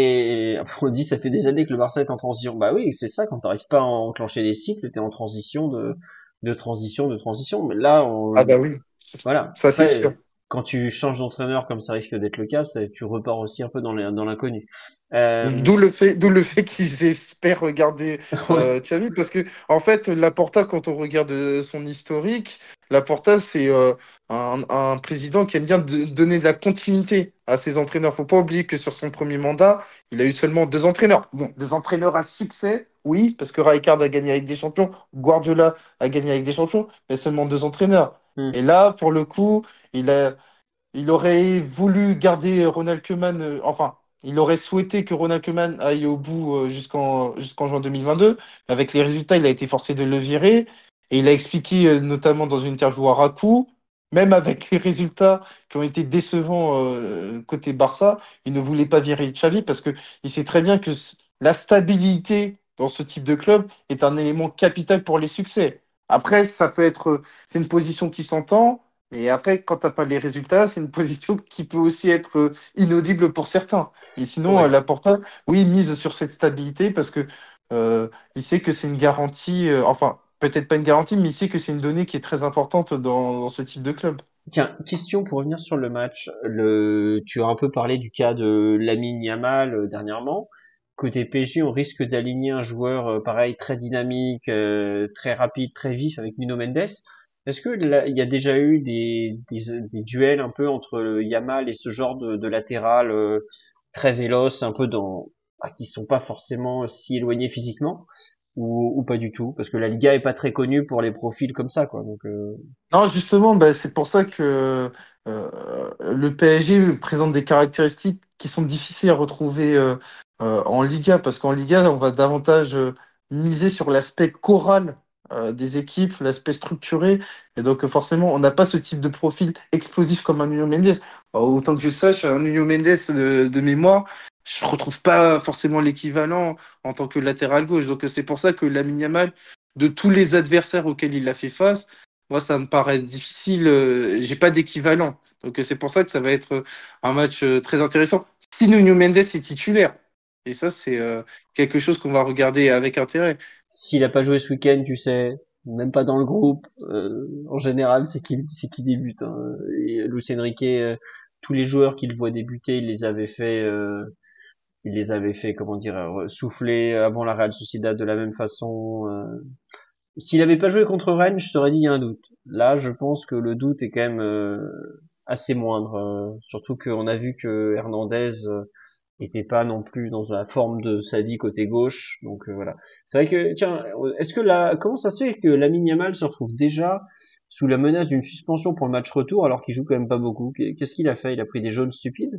Et après, on dit ça fait des années que le Barça est en transition. Bah oui, c'est ça, quand t'arrives pas à enclencher des cycles, t'es en transition de, de transition, de transition. Mais là, on, Ah bah oui, voilà. ça c'est sûr. Après, quand tu changes d'entraîneur comme ça risque d'être le cas, c'est- tu repars aussi un peu dans les- dans l'inconnu. Euh, D'où le fait, d'où le fait qu'ils espèrent regarder ouais. euh, Xavi, parce que en fait, Laporta, quand on regarde euh, son historique, Laporta, c'est euh, un, un président qui aime bien de- donner de la continuité à ses entraîneurs. Faut pas oublier que sur son premier mandat, il a eu seulement deux entraîneurs. Bon, des entraîneurs à succès, oui, parce que Rijkaard a gagné avec des champions, Guardiola a gagné avec des champions, mais seulement deux entraîneurs. Hmm. Et là, pour le coup, il a il aurait voulu garder Ronald Koeman, euh, enfin, il aurait souhaité que Ronald Koeman aille au bout euh, jusqu'en jusqu'en juin deux mille vingt-deux. Avec les résultats, il a été forcé de le virer. Et il a expliqué, euh, notamment dans une interview à Raku, même avec les résultats qui ont été décevants euh, côté Barça, il ne voulait pas virer Xavi parce que il sait très bien que c- la stabilité dans ce type de club est un élément capital pour les succès. Après, ça peut être, c'est une position qui s'entend. Et après, quand t'as pas les résultats, c'est une position qui peut aussi être euh, inaudible pour certains. Mais sinon, euh, Ouais. Laporta, oui, il mise sur cette stabilité parce que euh, il sait que c'est une garantie, euh, enfin, peut-être pas une garantie, mais il sait que c'est une donnée qui est très importante dans, dans ce type de club. Tiens, question pour revenir sur le match. Le, tu as un peu parlé du cas de Lamine Yamal euh, dernièrement. Côté P S G, on risque d'aligner un joueur euh, pareil très dynamique, euh, très rapide, très vif avec Nuno Mendes. Est-ce que là, il y a déjà eu des, des, des duels un peu entre euh, Yamal et ce genre de, de latéral euh, très véloce, un peu dans, ah, qui sont pas forcément si éloignés physiquement ou, ou pas du tout, parce que la Liga est pas très connue pour les profils comme ça, quoi. Donc, euh, Non, justement, bah, c'est pour ça que euh, le P S G présente des caractéristiques qui sont difficiles à retrouver euh, euh, en Liga, parce qu'en Liga, on va davantage euh, miser sur l'aspect choral euh, des équipes, l'aspect structuré, et donc euh, forcément, on n'a pas ce type de profil explosif comme un Nuno Mendes. Alors, autant que je sache, un Nuno Mendes de, de mémoire, je ne retrouve pas forcément l'équivalent en tant que latéral gauche. Donc euh, c'est pour ça que Lamine Yamal, de tous les adversaires auxquels il a fait face, moi, ça me paraît difficile. Euh, j'ai pas d'équivalent. Donc, euh, c'est pour ça que ça va être euh, un match euh, très intéressant. Si Nuno Mendes est titulaire. Et ça, c'est euh, quelque chose qu'on va regarder avec intérêt. S'il a pas joué ce week-end, tu sais, même pas dans le groupe, euh, en général, c'est qui c'est qui débute. Hein. Et Luis Enrique, euh, tous les joueurs qu'il voit débuter, il les avait fait, euh, il les avait fait, comment dire, euh, souffler avant la Real Sociedad de la même façon. euh. S'il avait pas joué contre Rennes, je t'aurais dit il y a un doute. Là, je pense que le doute est quand même euh, assez moindre, euh, surtout qu'on a vu que Hernandez euh, était pas non plus dans la forme de sa vie côté gauche, donc euh, voilà. C'est vrai que tiens, est-ce que là, comment ça se fait que Lamine Yamal se retrouve déjà sous la menace d'une suspension pour le match retour alors qu'il joue quand même pas beaucoup? Qu'est-ce qu'il a fait? Il a pris des jaunes stupides?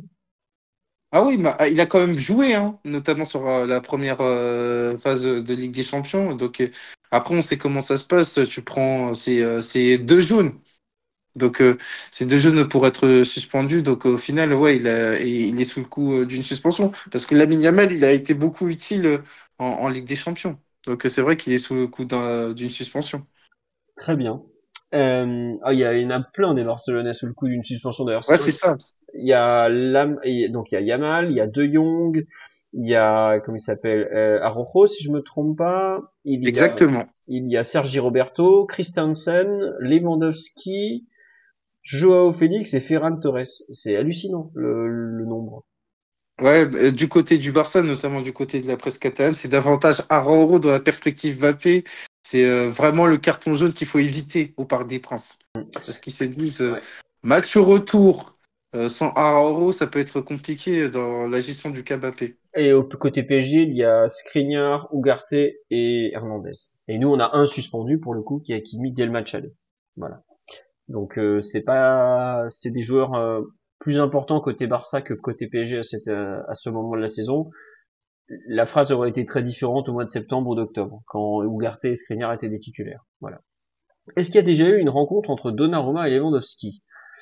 Ah oui, mais, ah, il a quand même joué, hein, notamment sur euh, la première euh, phase de Ligue des Champions. Donc, euh, après, on sait comment ça se passe. Tu prends, c'est euh, c'est deux jaunes. Donc, euh, ces deux jeunes pour être suspendus. Donc, au final, ouais, il, a, il est sous le coup euh, d'une suspension. Parce que Lamine Yamal, il a été beaucoup utile euh, en, en Ligue des Champions. Donc, euh, c'est vrai qu'il est sous le coup d'un- d'une suspension. Très bien. Euh, ah, il y, a- il y en a plein des Barcelonais sous le coup d'une suspension d'ailleurs. Ouais, C'est c'est ça. Il y a Lam, et donc il y a Yamal, il y a De Jong, il y a comment il s'appelle euh, Araujo si je me trompe pas. Il y a Exactement. il y a Sergi Roberto, Christensen, Lewandowski, Joao Félix et Ferran Torres. C'est hallucinant le, le nombre. Ouais, euh, du côté du Barça, notamment du côté de la presse catalane, c'est davantage Araujo dans la perspective Mbappé. C'est euh, vraiment le carton jaune qu'il faut éviter au Parc des Princes. Parce qu'ils se disent, euh, Ouais. match retour euh, sans Araujo, ça peut être compliqué dans la gestion du cas Mbappé. Et au côté P S G, il y a Skriniar, Ugarte et Hernandez. Et nous on a un suspendu pour le coup qui a qui mis dès le match aller. Voilà. Donc euh, c'est pas, c'est des joueurs euh, plus importants côté Barça que côté P S G à, cette, euh, à ce moment de la saison. La phrase aurait été très différente au mois de septembre ou d'octobre, quand Ugarte et Skriniar étaient des titulaires. Voilà. Est-ce qu'il y a déjà eu une rencontre entre Donnarumma et Lewandowski?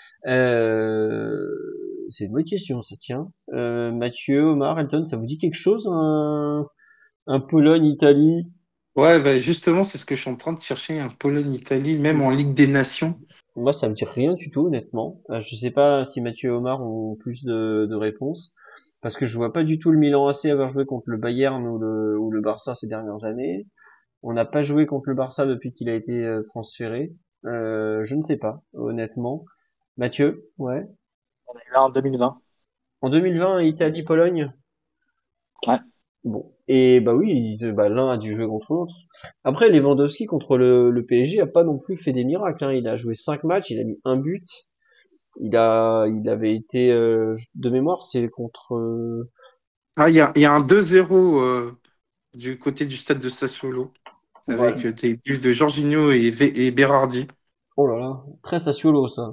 euh, C'est une bonne question, ça tient. Euh, Mathieu, Omar, Elton, ça vous dit quelque chose, un, un Pologne-Italie? Ouais, bah justement, c'est ce que je suis en train de chercher, un Pologne-Italie, même en Ligue des Nations. Moi, ça me dit rien du tout, honnêtement. Euh, Je sais pas si Mathieu et Omar ont plus de, de réponses, parce que je vois pas du tout le Milan A C avoir joué contre le Bayern ou le, ou le Barça ces dernières années. On n'a pas joué contre le Barça depuis qu'il a été euh, transféré. Euh, je ne sais pas, honnêtement. Mathieu, ouais. On a eu là en deux mille vingt. En deux mille vingt, Italie-Pologne. Ouais. Bon. Et bah oui, ils- bah, l'un a dû jouer contre l'autre. Après, Lewandowski contre le, le P S G a pas non plus fait des miracles, hein. Il a joué cinq matchs, il a mis un but. Il a, il avait été euh, de mémoire, c'est contre. euh, Ah, il y a, il y a un deux zéro euh, du côté du stade de Sassuolo, Voilà. avec euh, des buts de Jorginho et, Ve- et Berardi. Oh là là, très Sassuolo ça.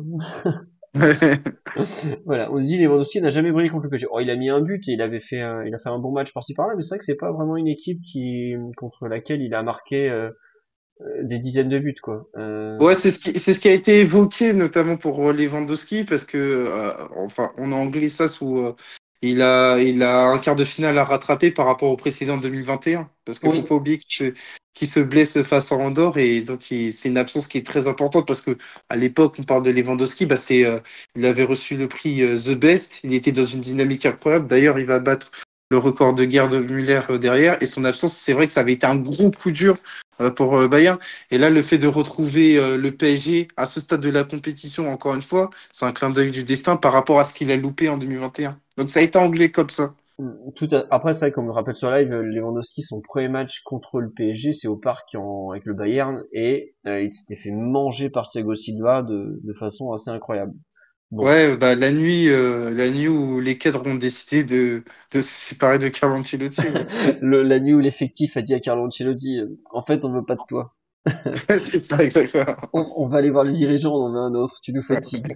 Voilà, on dit Lewandowski n'a jamais brillé contre le P S G. Oh, il a mis un but et il avait fait, un, il a fait un bon match par-ci par-là, mais c'est vrai que c'est pas vraiment une équipe qui contre laquelle il a marqué euh, euh, des dizaines de buts quoi. Euh, Ouais, c'est ce qui, c'est ce qui a été évoqué, notamment pour euh, Lewandowski, parce que, euh, enfin, on a anglais ça sous, euh, il a, il a un quart de finale à rattraper par rapport au précédent deux mille vingt et un, parce qu'il faut oui, pas oublier qu'il se, qu'il se blesse face à Andorre, et donc il- c'est une absence qui est très importante, parce que à l'époque, on parle de Lewandowski, bah c'est, euh, il avait reçu le prix euh, The Best, il était dans une dynamique incroyable. D'ailleurs, il va battre le record de guerre de Müller euh, derrière, et son absence, c'est vrai que ça avait été un gros coup dur euh, pour euh, Bayern. Et là, le fait de retrouver euh, le P S G à ce stade de la compétition, encore une fois, c'est un clin d'œil du destin par rapport à ce qu'il a loupé en deux mille vingt et un. Donc ça a été anglais comme ça. tout à- après ça, comme le rappelle sur live, Lewandowski son premier match contre le P S G, c'est au parc en... avec le Bayern et euh, il s'était fait manger par Thiago Silva de, de façon assez incroyable. Bon, Ouais, bah la nuit, euh, la nuit où les cadres ont décidé de, de se séparer de Carlo Ancelotti. Ouais. le, la nuit où l'effectif a dit à Carlo Ancelotti, euh, en fait, on veut pas de toi. C'est pas exactement. On, on va aller voir les dirigeants, on en a un autre, tu nous fatigues.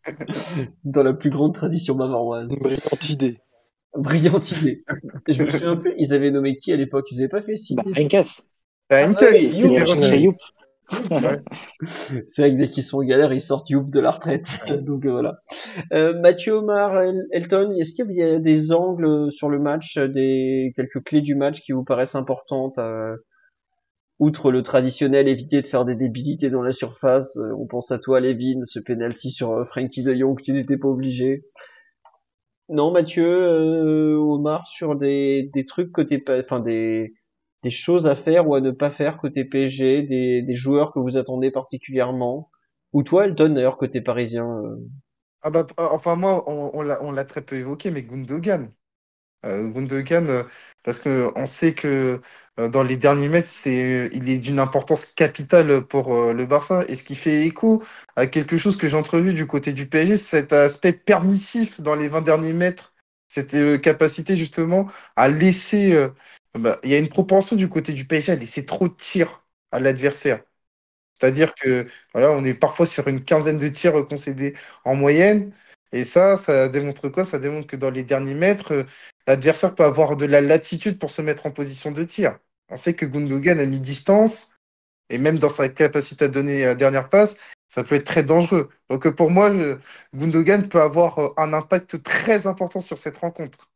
Dans la plus grande tradition Une bavaroise. brillante idée. Brillante idée. Je me souviens un peu, ils avaient nommé qui à l'époque? Ils avaient pas fait Bah, signer. Henkes. Bah, Ah une bah tête, oui, il Youp. Il est était revenu chez revenu. Youp. Ouais. C'est vrai que dès qu'ils sont en galère, ils sortent Youp de la retraite. Donc euh, voilà. Euh, Mathieu, Omar, El- Elton, est-ce qu'il y a des angles sur le match, euh, des quelques clés du match qui vous paraissent importantes, euh, outre le traditionnel éviter de faire des débilités dans la surface? Euh, on pense à toi, Levin, ce penalty sur euh, Frankie de Jong que tu n'étais pas obligé. Non, Mathieu, euh, Omar, sur des, des trucs côté, pa- enfin des, des choses à faire ou à ne pas faire côté P S G, des, des joueurs que vous attendez particulièrement. Ou toi, Elton, d'ailleurs, côté parisien. euh. Ah bah, euh, enfin moi, on, on l'a on l'a très peu évoqué, mais Gundogan. Euh, Gundogan, euh, parce que on sait que euh, dans les derniers mètres, c'est, il est d'une importance capitale pour euh, le Barça. Et ce qui fait écho à quelque chose que j'ai entrevu du côté du P S G, c'est cet aspect permissif dans les vingt derniers mètres, cette euh, capacité justement à laisser. euh, bah, il y a une propension du côté du P S G à laisser trop de tirs à l'adversaire. C'est-à-dire que voilà, on est parfois sur une quinzaine de tirs concédés en moyenne. Et ça, ça démontre quoi? Ça démontre que dans les derniers mètres, euh, l'adversaire peut avoir de la latitude pour se mettre en position de tir. On sait que Gundogan a mis distance. et même dans sa capacité à donner la dernière passe, ça peut être très dangereux. Donc euh, pour moi, je- Gundogan peut avoir euh, un impact très important sur cette rencontre.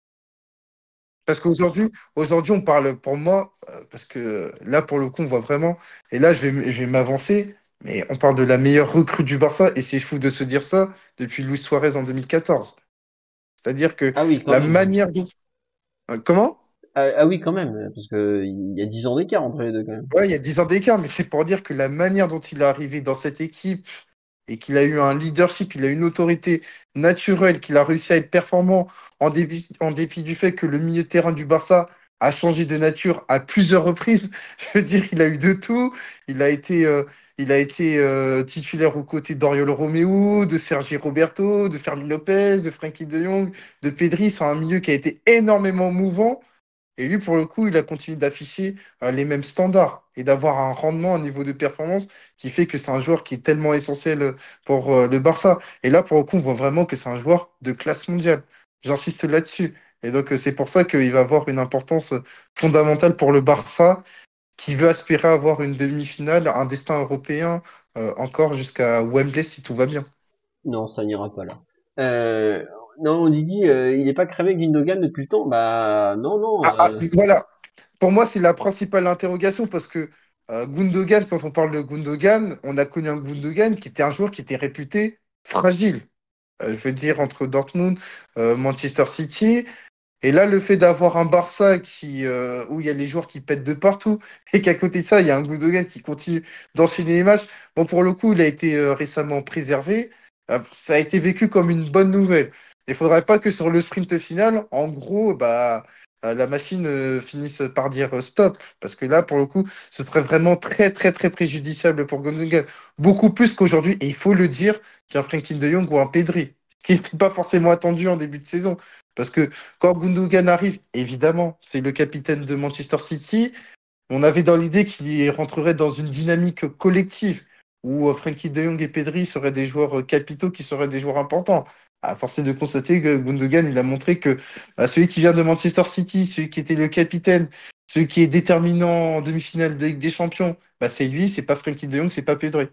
Parce qu'aujourd'hui, aujourd'hui, on parle pour moi, euh, parce que là, pour le coup, on voit vraiment, et là, je vais, m- je vais m'avancer, mais on parle de la meilleure recrue du Barça, et c'est fou de se dire ça depuis Luis Suarez en deux mille quatorze. C'est-à-dire que Ah oui, quand la même. manière dont... Euh, Comment? Ah, ah oui, quand même, parce que il y a dix ans d'écart entre les deux quand même. Ouais, il y a dix ans d'écart, mais c'est pour dire que la manière dont il est arrivé dans cette équipe et qu'il a eu un leadership, il a une autorité naturelle, qu'il a réussi à être performant en dépit, en dépit du fait que le milieu de terrain du Barça a changé de nature à plusieurs reprises. Je veux dire, il a eu de tout. Il a été, euh, il a été euh, titulaire aux côtés d'Oriol Romeu, de Sergi Roberto, de Fermin Lopez, de Frankie de Jong, de Pedri. C'est un milieu qui a été énormément mouvant. Et lui, pour le coup, il a continué d'afficher euh, les mêmes standards et d'avoir un rendement, un niveau de performance qui fait que c'est un joueur qui est tellement essentiel euh, pour euh, le Barça. Et là, pour le coup, on voit vraiment que c'est un joueur de classe mondiale. J'insiste là-dessus. Et donc, euh, c'est pour ça qu'il va avoir une importance euh, fondamentale pour le Barça qui veut aspirer à avoir une demi-finale, un destin européen euh, encore jusqu'à Wembley si tout va bien. Non, ça n'ira pas là. Euh, non, on dit, dit, euh, il est pas cramé Gundogan depuis le temps. Bah non, non. Ah, ah, euh, voilà. Pour moi, c'est la principale interrogation parce que euh, Gundogan, quand on parle de Gundogan, on a connu un Gundogan qui était un joueur qui était réputé fragile. Euh, je veux dire, entre Dortmund, euh, Manchester City. Et là, le fait d'avoir un Barça qui, euh, où il y a les joueurs qui pètent de partout et qu'à côté de ça, il y a un Gundogan qui continue d'enchaîner les matchs. Bon, pour le coup, il a été euh, récemment préservé. Euh, ça a été vécu comme une bonne nouvelle. Il faudrait pas que sur le sprint final, en gros, bah, euh, la machine euh, finisse par dire euh, stop. Parce que là, pour le coup, ce serait vraiment très, très, très préjudiciable pour Gundogan. Beaucoup plus qu'aujourd'hui, et il faut le dire, qu'un Frenkie de Jong ou un Pedri, qui n'était pas forcément attendu en début de saison. Parce que quand Gundogan arrive, évidemment, c'est le capitaine de Manchester City. On avait dans l'idée qu'il rentrerait dans une dynamique collective où euh, Frankie de Jong et Pedri seraient des joueurs euh, capitaux, qui seraient des joueurs importants. À force est de constater que Gundogan, il a montré que bah, celui qui vient de Manchester City, celui qui était le capitaine, celui qui est déterminant en demi-finale de Ligue des Champions, bah, c'est lui, c'est pas Frankie de Jong, c'est pas Pedri.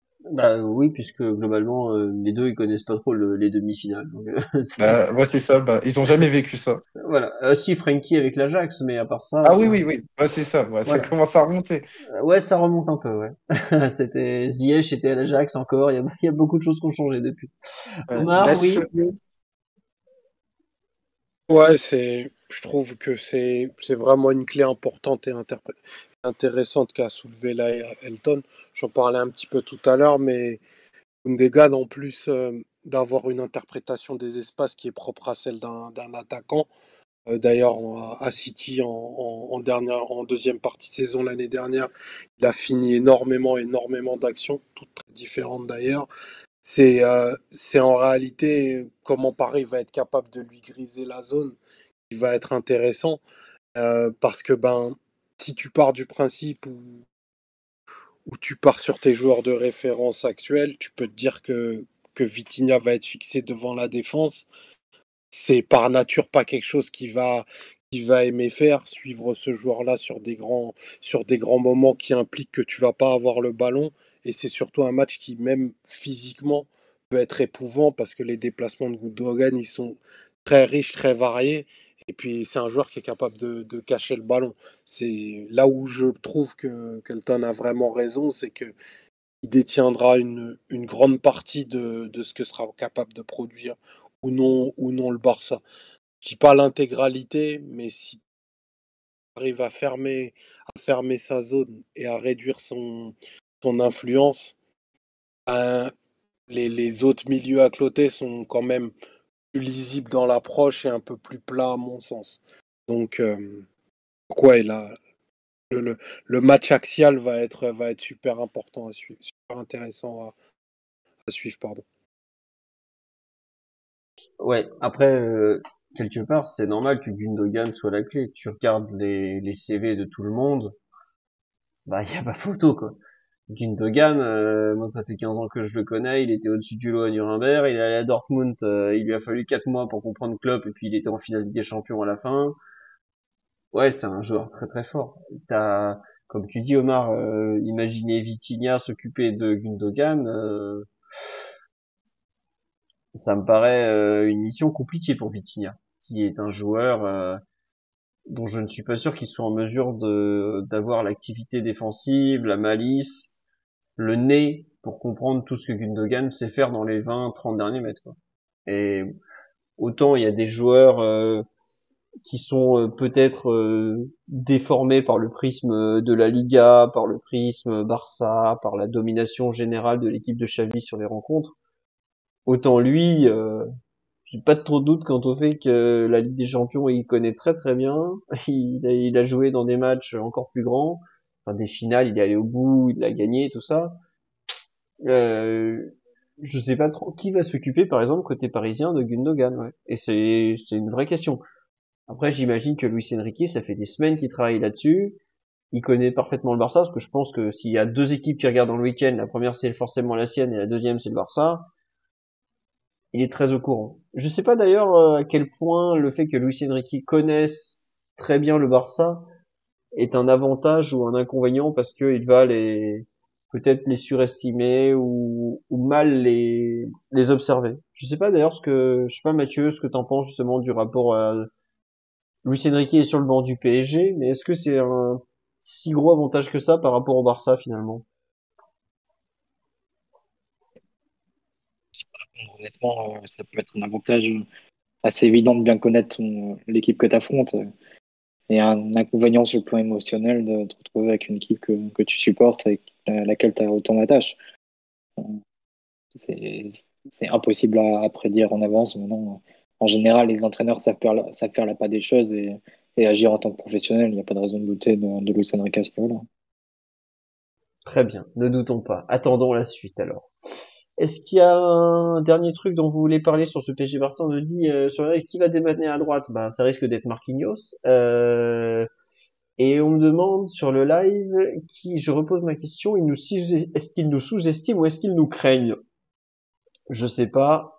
Bah oui, puisque globalement euh, les deux ils connaissent pas trop le- les demi-finales. Donc, euh, c'est- Bah, ouais, c'est ça, bah, ils ont jamais vécu ça. voilà. Euh, si Frankie avec l'Ajax, mais à part ça, Ah oui, euh, oui, oui, ouais, c'est ça, ouais, ça voilà. commence à remonter. Euh, Ouais, ça remonte un peu, ouais. C'était Ziyech était à l'Ajax encore. Il y a, il y a beaucoup de choses qui ont changé depuis. Ouais. Là, Omar, oui. Ouais, c'est, je trouve que c'est, c'est vraiment une clé importante et interpré- intéressante qu'a soulevé là Elton. J'en parlais un petit peu tout à l'heure, mais Gundogan, en plus euh, d'avoir une interprétation des espaces qui est propre à celle d'un d'un attaquant, euh, d'ailleurs en- à City en, en, en dernière, en deuxième partie de saison l'année dernière, il a fini énormément, énormément d'actions, toutes très différentes d'ailleurs. C'est euh, c'est en réalité comment Paris va être capable de lui griser la zone qui va être intéressant, euh, parce que ben si tu pars du principe où, où tu pars sur tes joueurs de référence actuels, tu peux te dire que, que Vitinha va être fixé devant la défense. C'est par nature pas quelque chose qui va, qui va aimer faire, suivre ce joueur-là sur des grands, sur des grands moments qui impliquent que tu vas pas avoir le ballon. Et c'est surtout un match qui, même physiquement, peut être épouvant parce que les déplacements de Gundogan, ils sont très riches, très variés. Et puis, c'est un joueur qui est capable de, de cacher le ballon. C'est là où je trouve que qu'Elton a vraiment raison, c'est que il détiendra une, une grande partie de, de ce que sera capable de produire ou non, ou non le Barça. Je dis pas l'intégralité, mais si tu arrives à fermer, à fermer sa zone et à réduire son, son influence, ben, les, les autres milieux à côté sont quand même plus lisibles dans l'approche et un peu plus plats à mon sens. Donc, euh, quoi, là, le, le, le match axial va être, va être super important à suivre, super intéressant à, à suivre, pardon. Ouais. Après, euh, quelque part, c'est normal que Gundogan soit la clé. Tu regardes les, les C V de tout le monde, bah il y a pas photo quoi. Gundogan, euh, moi ça fait quinze ans que je le connais, il était au-dessus du lot à Nuremberg, il est allé à Dortmund, euh, il lui a fallu quatre mois pour comprendre Klopp et puis il était en finale Ligue des Champions à la fin. Ouais, c'est un joueur très très fort. T'as comme tu dis Omar, euh, imaginer Vitinha s'occuper de Gundogan, euh, ça me paraît euh, une mission compliquée pour Vitinha, qui est un joueur euh, dont je ne suis pas sûr qu'il soit en mesure de d'avoir l'activité défensive, la malice, le nez pour comprendre tout ce que Gundogan sait faire dans les vingt trente derniers mètres, quoi. Et autant il y a des joueurs euh, qui sont euh, peut-être euh, déformés par le prisme de la Liga, par le prisme Barça, par la domination générale de l'équipe de Xavi sur les rencontres. Autant lui, euh, j'ai pas trop de doute quant au fait que la Ligue des Champions, il connaît très très bien. Il a, il a joué dans des matchs encore plus grands, enfin des finales, il est allé au bout, il a gagné, tout ça. Euh, je sais pas trop qui va s'occuper, par exemple, côté parisien, de Gundogan, ouais. Et c'est c'est une vraie question. Après, j'imagine que Luis Enrique, ça fait des semaines qu'il travaille là-dessus. Il connaît parfaitement le Barça, parce que je pense que s'il y a deux équipes qui regardent dans le week-end, la première c'est forcément la sienne et la deuxième c'est le Barça. Il est très au courant. Je sais pas d'ailleurs euh, à quel point le fait que Luis Enrique connaisse très bien le Barça est un avantage ou un inconvénient parce qu'il va les peut-être les surestimer ou, ou mal les les observer. Je sais pas d'ailleurs ce que je sais pas Mathieu ce que t'en penses justement du rapport à Luis Enrique est sur le banc du P S G, mais est-ce que c'est un si gros avantage que ça par rapport au Barça finalement? Honnêtement, euh, ça peut être un avantage assez évident de bien connaître ton- l'équipe que tu affrontes et un inconvénient sur le plan émotionnel de te retrouver avec une équipe que, que tu supportes et à laquelle tu as autant d'attache. C'est, c'est impossible à, à prédire en avance. Maintenant, en général, les entraîneurs savent faire, la- savent faire la part des choses et, et agir en tant que professionnel. Il n'y a pas de raison de douter de, de Luis Enrique à ce niveau-là. Très bien, ne doutons pas. Attendons la suite alors. Est-ce qu'il y a un dernier truc dont vous voulez parler sur ce P S G Barça? On me dit euh, sur le qui va débattre à droite. Ben ça risque d'être Marquinhos. Euh, et on me demande sur le live qui, je repose ma question, il nous est-ce qu'il nous sous-estime ou est-ce qu'il nous craigne? Je sais pas.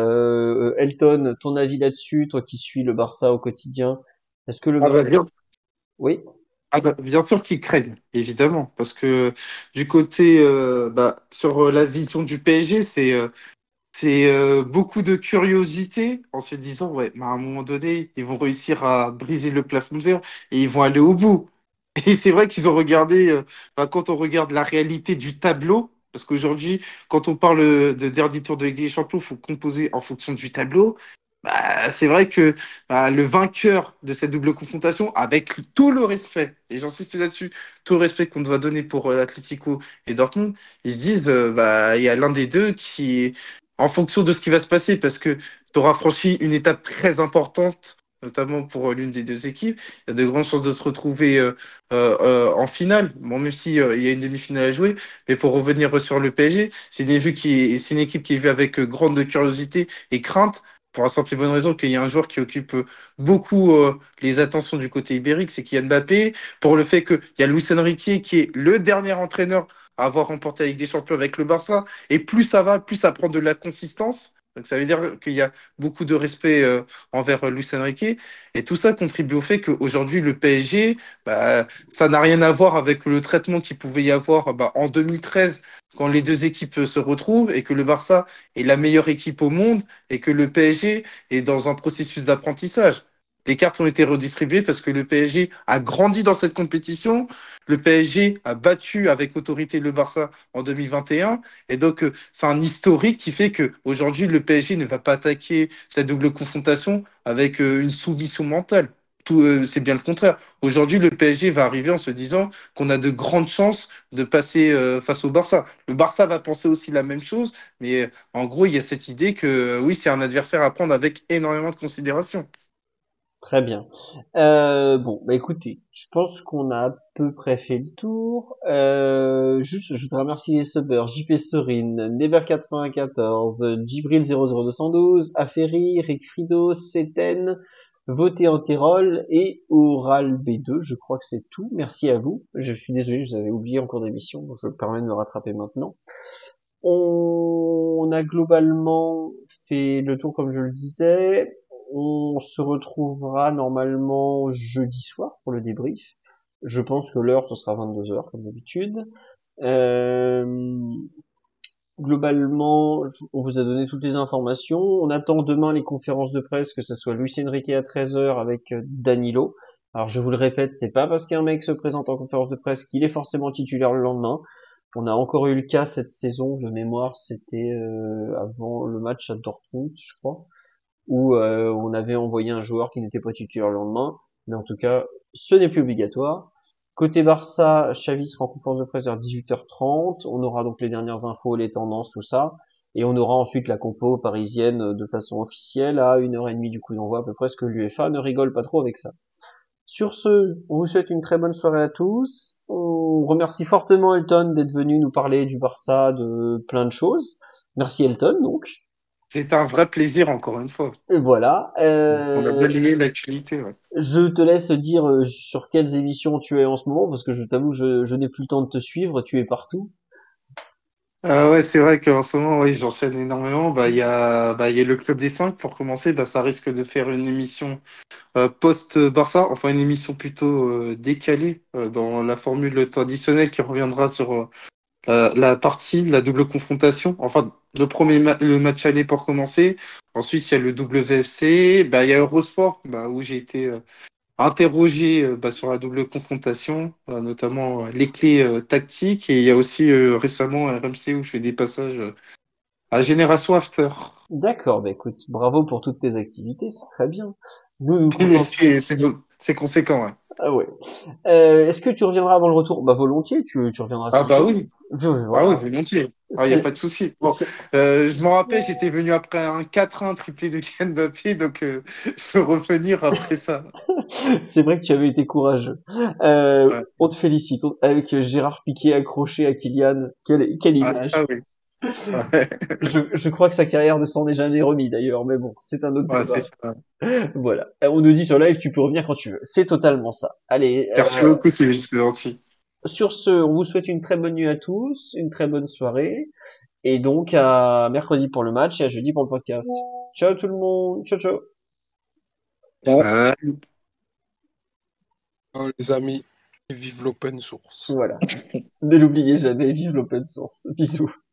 Euh, Elton, ton avis là-dessus, toi qui suis le Barça au quotidien, est-ce que le Ah bah, Barça... bien, Oui, ah bah, bien sûr qu'ils craignent, évidemment, parce que du côté, euh, bah, sur euh, la vision du P S G, c'est euh, c'est euh, beaucoup de curiosité en se disant, ouais, mais à un moment donné, ils vont réussir à briser le plafond de verre et ils vont aller au bout. Et c'est vrai qu'ils ont regardé, euh, bah, quand on regarde la réalité du tableau, parce qu'aujourd'hui, quand on parle de dernier tour de Ligue des Champions, il faut composer en fonction du tableau. Bah, c'est vrai que bah, le vainqueur de cette double confrontation, avec tout le respect, et j'insiste là-dessus, tout le respect qu'on doit donner pour euh, l'Atlético et Dortmund, ils se disent, euh, bah, il y a l'un des deux qui, en fonction de ce qui va se passer, parce que tu auras franchi une étape très importante, notamment pour euh, l'une des deux équipes, il y a de grandes chances de se retrouver euh, euh, euh, en finale, bon, même si euh, il y a une demi-finale à jouer, mais pour revenir sur le P S G, c'est une, vue qui est, c'est une équipe qui est vue avec euh, grande curiosité et crainte, pour la simple et bonne raison qu'il y a un joueur qui occupe euh, beaucoup euh, les attentions du côté ibérique, c'est Kylian Mbappé, pour le fait qu'il y a Luis Enrique qui est le dernier entraîneur à avoir remporté la Ligue des Champions avec le Barça, et plus ça va, plus ça prend de la consistance. Donc ça veut dire qu'il y a beaucoup de respect euh, envers euh, Luis Enrique, et tout ça contribue au fait qu'aujourd'hui le P S G, bah, ça n'a rien à voir avec le traitement qu'il pouvait y avoir bah, en deux mille treize quand les deux équipes euh, se retrouvent et que le Barça est la meilleure équipe au monde et que le P S G est dans un processus d'apprentissage. Les cartes ont été redistribuées parce que le P S G a grandi dans cette compétition. Le P S G a battu avec autorité le Barça en deux mille vingt et un. Et donc, euh, c'est un historique qui fait qu'aujourd'hui, le P S G ne va pas attaquer cette double confrontation avec euh, une soumission mentale. Tout, euh, c'est bien le contraire. Aujourd'hui, le P S G va arriver en se disant qu'on a de grandes chances de passer euh, face au Barça. Le Barça va penser aussi la même chose, mais euh, en gros, il y a cette idée que euh, oui, c'est un adversaire à prendre avec énormément de considération. très bien. Euh, bon, bah écoutez, je pense qu'on a à peu près fait le tour. Euh, juste, je voudrais remercier les subbers, J P Serine, Neber quatre-vingt-quatorze, Djibril zéro zéro deux cent douze, Aferi, Rick Frido, Seten, Voté en Tyrol et Oral B deux. Je crois que c'est tout. Merci à vous. Je suis désolé, je vous avais oublié en cours d'émission, donc je me permets de me rattraper maintenant. On a globalement fait le tour comme je le disais. On se retrouvera normalement jeudi soir pour le débrief. Je pense que l'heure, ce sera vingt-deux heures, comme d'habitude. Euh, Globalement, on vous a donné toutes les informations. On attend demain les conférences de presse, que ce soit Luis Enrique à treize heures avec euh, Danilo. Alors je vous le répète, c'est pas parce qu'un mec se présente en conférence de presse qu'il est forcément titulaire le lendemain. On a encore eu le cas cette saison de mémoire, c'était euh, avant le match à Dortmund, je crois, où euh, on avait envoyé un joueur qui n'était pas titulaire le lendemain. Mais en tout cas, ce n'est plus obligatoire. Côté Barça, Xavi sera en conférence de presse vers dix-huit heures trente. On aura donc les dernières infos, les tendances, tout ça. Et on aura ensuite la compo parisienne de façon officielle à une heure trente du coup d'envoi à peu près, parce que l'UEFA ne rigole pas trop avec ça. Sur ce, on vous souhaite une très bonne soirée à tous. On remercie fortement Elton d'être venu nous parler du Barça, de plein de choses. Merci Elton, donc. C'est un vrai plaisir, encore une fois. Et voilà. On a Euh, balayé l'actualité. Ouais. Je te laisse dire euh, sur quelles émissions tu es en ce moment, parce que je t'avoue, je, je n'ai plus le temps de te suivre, tu es partout. Ah ouais, c'est vrai qu'en ce moment, ouais, j'enchaîne énormément. Bah, il y a, bah, il y a le Club des cinq pour commencer. Bah, ça risque de faire une émission euh, post-Barça, enfin une émission plutôt euh, décalée euh, dans la formule traditionnelle qui reviendra sur euh, la, la partie, la double confrontation. Enfin, le premier ma- le match aller pour commencer. Ensuite, il y a le W F C. Bah, il y a Eurosport, bah, où j'ai été euh, interrogé euh, bah, sur la double confrontation, euh, notamment euh, les clés euh, tactiques. Et il y a aussi euh, récemment R M C où je fais des passages euh, à Génération After. D'accord, bah écoute, bravo pour toutes tes activités, c'est très bien. Nous nous Et contentons. C'est c'est beau- c'est conséquent, ouais. Ah ouais. Euh, est-ce que tu reviendras avant le retour? Bah volontiers, tu, tu reviendras Ah si tu bah veux. oui, ah oui, Voilà. volontiers. Ah, il n'y a pas C'est, de souci. Bon, c'est, euh, je m'en rappelle, j'étais venu après un quatre un triplé de Kylian Mbappé, donc euh, je peux revenir après ça. c'est vrai que tu avais été courageux. Euh, Ouais. on te félicite. On- Avec Gérard Piqué accroché à Kylian, quelle, quelle Ah, image. ça oui. Ouais, Je, je crois que sa carrière ne s'en est jamais remis d'ailleurs, mais bon, c'est un autre ouais, c'est débat. ça. Voilà. Euh, On nous dit sur live, tu peux revenir quand tu veux. C'est totalement ça. Allez, Merci euh, beaucoup, c'est c'est gentil. sur ce, on vous souhaite une très bonne nuit à tous, une très bonne soirée, et donc à mercredi pour le match et à jeudi pour le podcast. Ciao tout le monde. Ciao, ciao. Ciao. Euh, Oh, les amis, vive l'open source. Voilà. Ne l'oubliez jamais, vive l'open source. Bisous.